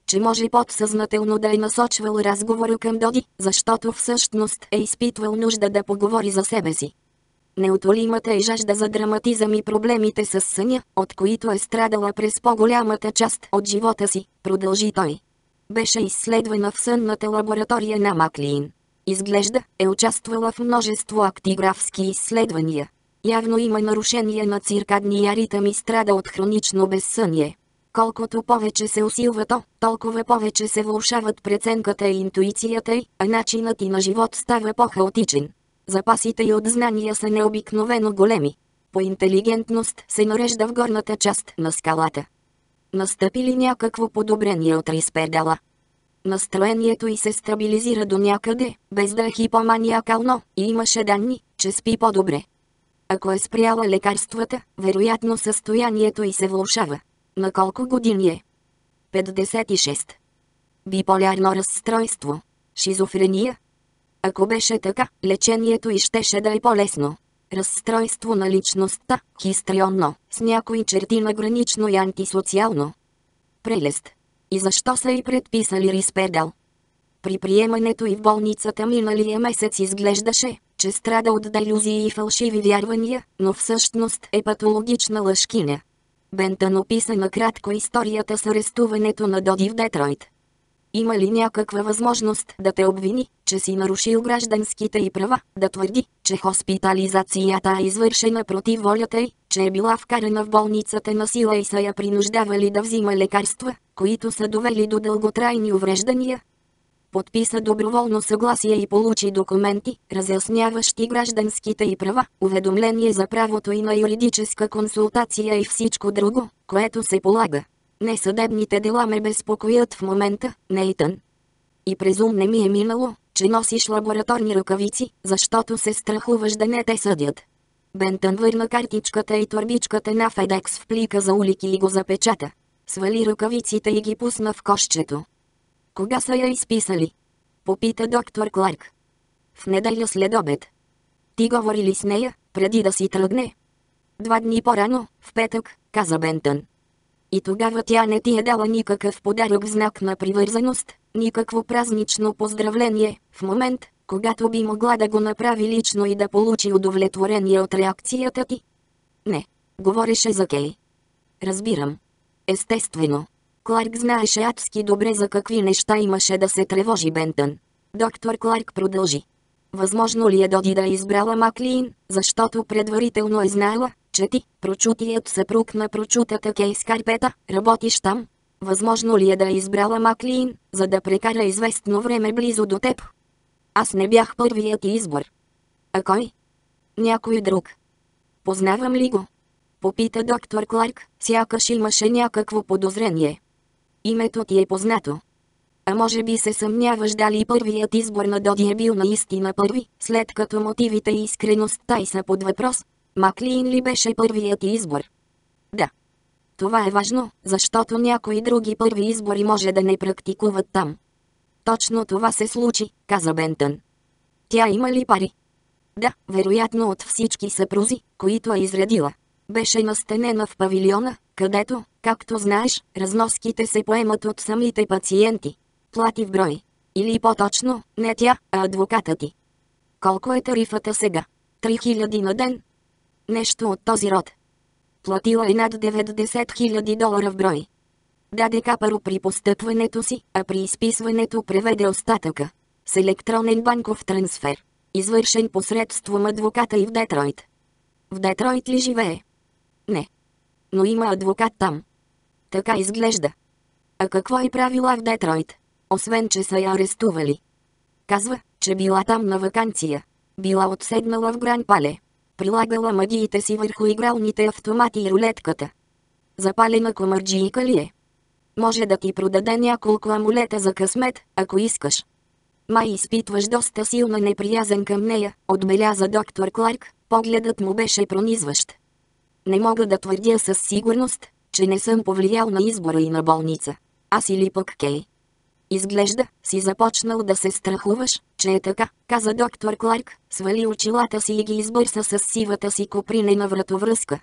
че може подсъзнателно да е насочвал разговора към Доди, защото всъщност е изпитвал нужда да поговори за себе си. Неотолимата е жажда за драматизъм и проблемите с съня, от които е страдала през по-голямата част от живота си, продължи той. Беше изследвана в сънната лаборатория на Маклиин. Изглежда, е участвала в множество актиграфски изследвания. Явно има нарушение на циркадния ритъм и страда от хронично безсъние. Колкото повече се усилва то, толкова повече се влошават преценката и интуицията й, а начинът и на живот става по-хаотичен. Запасите й от знания са необикновено големи. По интелигентност се нарежда в горната част на скалата. Настъпи ли някакво подобрение от Риспердала? Настроението й се стабилизира до някъде, без да е хипоманиакално, и имаше данни, че спи по-добре. Ако е спряла лекарствата, вероятно състоянието й се влошава. На колко години е? петдесет и шест. Биполярно разстройство. Шизофрения? Ако беше така, лечението й щеше да е по-лесно. Разстройство на личността, хистрионно, с някои черти на гранично и антисоциално. Прелест. И защо са й предписали Риспердал? При приемането й в болницата миналия месец изглеждаше, че страда от делюзии и фалшиви вярвания, но всъщност е патологична лъжкиня. Бентън описа накратко историята с арестуването на Доди в Детройт. Има ли някаква възможност да те обвини, че си нарушил гражданските й права, да твърди, че хоспитализацията е извършена против волята й, че е била вкарана в болницата на сила и са я принуждавали да взима лекарства, които са довели до дълготрайни увреждания? Подписа доброволно съгласие и получи документи, разясняващи гражданските й права, уведомление за правото и на юридическа консултация и всичко друго, което се полага. Несъдебните дела ме безпокоят в момента, Нейтън. И презум не ми е минало, че носиш лабораторни ръкавици, защото се страхуваш да не те съдят. Бентън върна картичката и торбичката на Федекс в плика за улики и го запечата. Свали ръкавиците и ги пусна в кошчето. Кога са я изписали? Попита доктор Кларк. В неделя след обед. Ти говори ли с нея, преди да си тръгне? Два дни по-рано, в петък, каза Бентън. И тогава тя не ти е дала никакъв подарък в знак на привързаност, никакво празнично поздравление, в момент, когато би могла да го направи лично и да получи удовлетворение от реакцията ти? Не. Говореше за Кей. Разбирам. Естествено. Кларк знаеше адски добре за какви неща имаше да се тревожи Бентън. Доктор Кларк продължи. Възможно ли е Доди да е избрала Маклиин, защото предварително е знаела, че ти, прочутият съпруг на прочутата Кей Скарпета, работиш там? Възможно ли е да е избрала Маклиин, за да прекара известно време близо до теб? Аз не бях първият избор. А кой? Някой друг. Познавам ли го? Попита доктор Кларк, сякаш имаше някакво подозрение. Името ти е познато. А може би се съмняваш дали първият избор на Доди е бил наистина първи, след като мотивите и искреността й са под въпрос. Маклиин ли беше първият избор? Да. Това е важно, защото някои други първи избори може да не практикуват там. Точно това се случи, каза Бентън. Тя има ли пари? Да, вероятно от всички съпрузи, които е изредила. Беше настанена в павилиона, където, както знаеш, разноските се поемат от самите пациенти. Плати в брой. Или по-точно, не тя, а адвоката ти. Колко е тарифата сега? Три хиляди на ден? Нещо от този род. Платила е над деветдесет хиляди долара в брой. Даде капаро при постъпването си, а при изписването преведе остатъка. С електронен банков трансфер. Извършен посредством адвоката и в Детройт. В Детройт ли живее? Не. Но има адвокат там. Така изглежда. А какво е правила в Детройт? Освен, че са я арестували. Казва, че била там на ваканция. Била отседнала в Гран Пале. Прилагала магиите си върху игралните автомати и рулетката. Запалена комарджийка ли е? Може да ти продаде няколко амулета за късмет, ако искаш. Май изпитваш доста силна неприязън към нея, отбеляза доктор Кларк, погледът му беше пронизващ. Не мога да твърдя със сигурност, че не съм повлиял на избора и на болница. Аз или пък Кей. Изглежда, си започнал да се страхуваш, че е така, каза доктор Кларк, свали очилата си и ги избърса с сивата си копринена вратовръзка.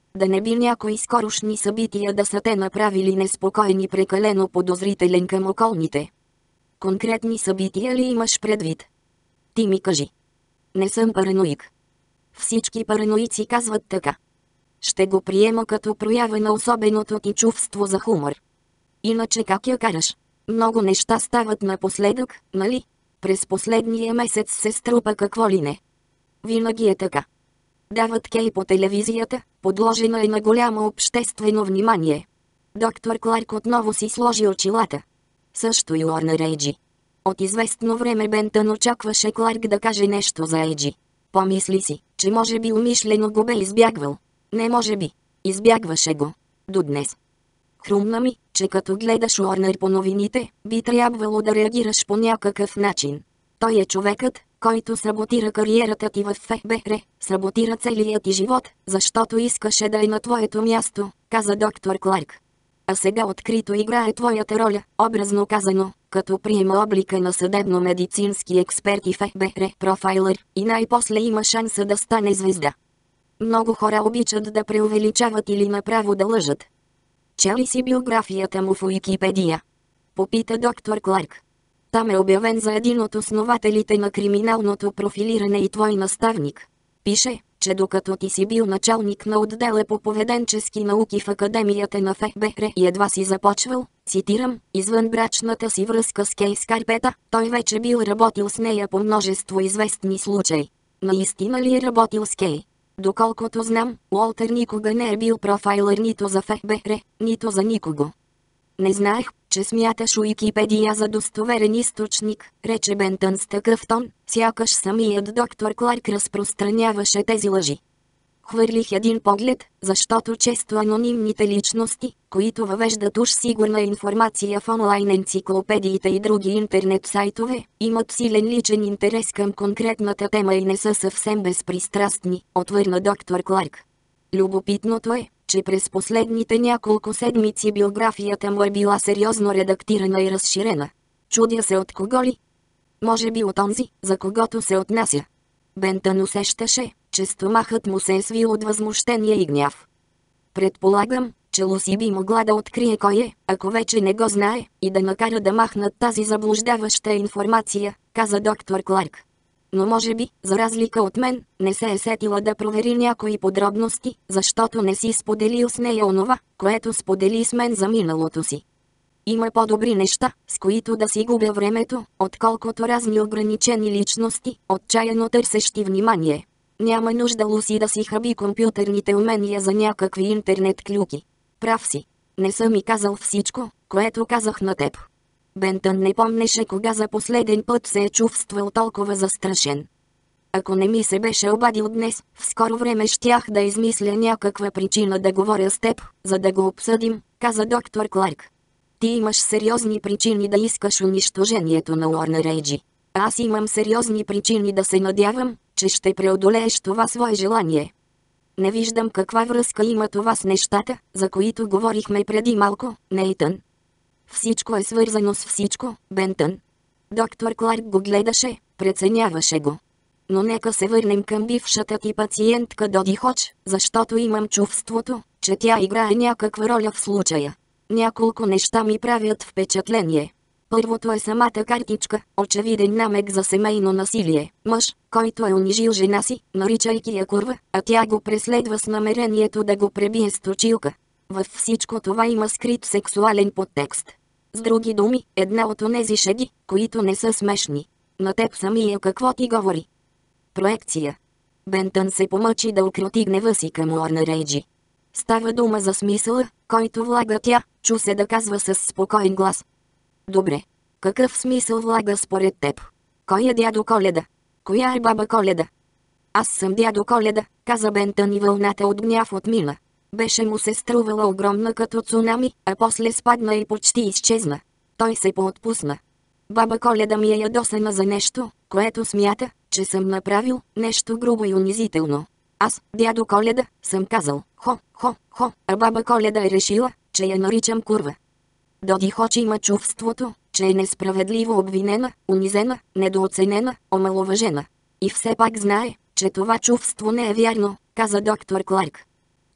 Да не би някои скорошни събития да са те направили неспокойни, прекалено подозрителен към околните. Конкретни събития ли имаш предвид? Ти ми кажи. Не съм параноик. Всички параноици казват така. Ще го приема като проява на особеното ти чувство за хумор. Иначе как я караш? Много неща стават напоследък, нали? През последния месец се струпа какво ли не. Винаги е така. Дават Кей по телевизията, подложена е на голямо обществено внимание. Доктор Кларк отново си сложи очилата. Също и Уорнер Ейджи. От известно време Бентън очакваше Кларк да каже нещо за Ейджи. Помисли си, че може би умишлено го бе избягвал. Не може би. Избягваше го. До днес. Хрумна ми, че като гледаш Уорнер по новините, би трябвало да реагираш по някакъв начин. Той е човекът, който саботира кариерата ти в Ф Б Р, саботира целият ти живот, защото искаше да е на твоето място, каза доктор Кларк. А сега открито играе твоята роля, образно казано, като приема облика на съдебно-медицински експерт и Ф Б Р профайлер, и най-после има шанса да стане звезда. Много хора обичат да преувеличават или направо да лъжат. Чели си биографията му в Уикипедия? Попита доктор Кларк. Там е обявен за един от основателите на криминалното профилиране и твой наставник. Пише, че докато ти си бил началник на отдела по поведенчески науки в Академията на Ф Б Р и едва си започвал, цитирам, извън брачната си връзка с Кей Скарпета, той вече бил работил с нея по множество известни случаи. Наистина ли е работил с Кей? Доколкото знам, Уолтер никога не е бил профайлер нито за Ф Б Р, нито за никого. Не знаех, че смяташ Уикипедия за достоверен източник, рече Бентън с такъв тон, сякаш самият доктор Кларк разпространяваше тези лъжи. Хвърлих един поглед, защото често анонимните личности, които въвеждат уж сигурна информация в онлайн енциклопедиите и други интернет сайтове, имат силен личен интерес към конкретната тема и не са съвсем безпристрастни, отвърна доктор Кларк. Любопитното е, че през последните няколко седмици биографията му е била сериозно редактирана и разширена. Чудя се от кого ли? Може би от онзи, за когото се отнася. Бентън усещаше, че стомахът му се е свил от възмущение и гняв. Предполагам, че Луси би могла да открие кой е, ако вече не го знае, и да накара да махнат тази заблуждаваща информация, каза доктор Кларк. Но може би, за разлика от мен, не се е сетила да провери някои подробности, защото не си споделил с нея онова, което сподели с мен за миналото си. Има по-добри неща, с които да си губя времето, отколкото разни ограничени личности, отчаяно търсещи внимание. Няма нужда Луси да си хаби компютърните умения за някакви интернет клюки. Прав си. Не съм ми казал всичко, което казах на теб. Бентън не помнеше кога за последен път се е чувствал толкова застрашен. Ако не ми се беше обадил днес, в скоро време щях да измисля някаква причина да говоря с теб, за да го обсъдим, каза доктор Кларк. Ти имаш сериозни причини да искаш унищожението на Уорнер Ейджи. Аз имам сериозни причини да се надявам, че ще преодолееш това свое желание. Не виждам каква връзка има това с нещата, за които говорихме преди малко, Нейтън. Всичко е свързано с всичко, Бентън. Доктор Кларк го гледаше, преценяваше го. Но нека се върнем към бившата ти пациентка Доди Хоч, защото имам чувството, че тя играе някаква роля в случая. Няколко неща ми правят впечатление. Първото е самата картичка, очевиден намек за семейно насилие. Мъж, който е унижил жена си, наричайки я курва, а тя го преследва с намерението да го пребие с точилка. Във всичко това има скрит сексуален подтекст. С други думи, една от онези шеги, които не са смешни. На теб самия какво ти говори? Проекция. Бентън се помъчи да укроти гнева си към Уорнер Ейджи. Става дума за смисъла, който влага тя, чу се да казва със спокоен глас. Добре. Какъв смисъл влага според теб? Кой е дядо Коледа? Коя е баба Коледа? Аз съм дядо Коледа, каза Бентън и вълната от гняв отмина. Беше му се струвала огромна като цунами, а после спадна и почти изчезна. Той се поотпусна. Баба Коледа ми е ядосана за нещо, което смята, че съм направил, нещо грубо и унизително. Аз, дядо Коледа, съм казал, хо, хо, хо, а баба Коледа е решила, че я наричам курва. Доди Хоч има чувството, че е несправедливо обвинена, унизена, недооценена, омаловажена. И все пак знае, че това чувство не е вярно, каза доктор Кларк.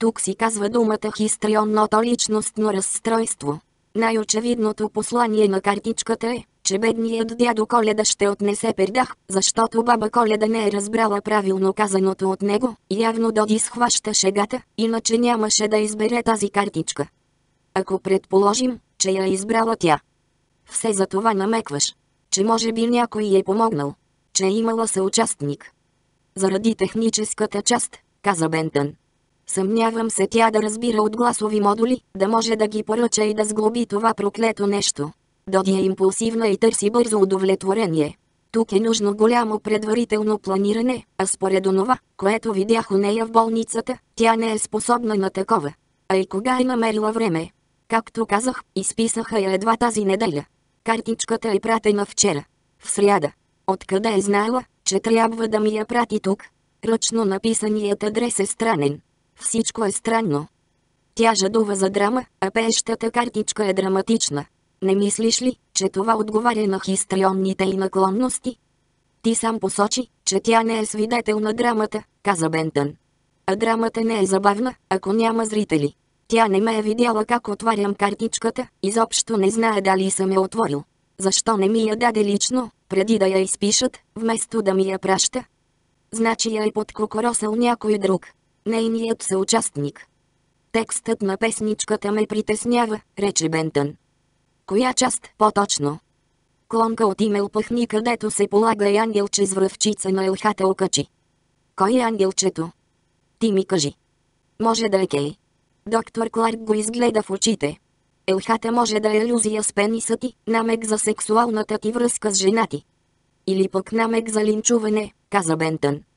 Тук си казва думата хистрионното личностно разстройство. Най-очевидното послание на картичката е, че бедният дядо Коледа ще отнесе пердах, защото баба Коледа не е разбрала правилно казаното от него, и явно Доди схваща шегата, иначе нямаше да избере тази картичка. Ако предположим, че я е избрала тя. Все за това намекваш, че може би някой е помогнал, че е имала съучастник. Заради техническата част, каза Бентън. Съмнявам се тя да разбира от гласови модули, да може да ги поръча и да сглоби това проклето нещо. Доди е импулсивна и търси бързо удовлетворение. Тук е нужно голямо предварително планиране, а според онова, което видях у нея в болницата, тя не е способна на такова. А и кога е намерила време? Както казах, изписаха я едва тази неделя. Картичката е пратена вчера. В сряда. Откъде е знаела, че трябва да ми я прати тук? Ръчно написаният адрес е странен. Всичко е странно. Тя жадува за драма, а пеещата картичка е драматична. Не мислиш ли, че това отговаря на хистрионните й наклонности? Ти сам посочи, че тя не е свидетел на драмата, каза Бентън. А драмата не е забавна, ако няма зрители. Тя не ме е видяла как отварям картичката, изобщо не знае дали съм я отворил. Защо не ми я даде лично, преди да я изпишат, вместо да ми я праща? Значи я е подкокоросал някой друг. Нейният съучастник. Текстът на песничката ме притеснява, рече Бентън. Коя част, по-точно? Клонка от имел пъхни, където се полага и ангелче с връвчица на елхата окачи. Кой е ангелчето? Ти ми кажи. Може да е Кей. Доктор Кларк го изгледа в очите. Елхата може да е алюзия с пениса ти, намек за сексуалната ти връзка с жена ти. Или пък намек за линчуване, каза Бентън.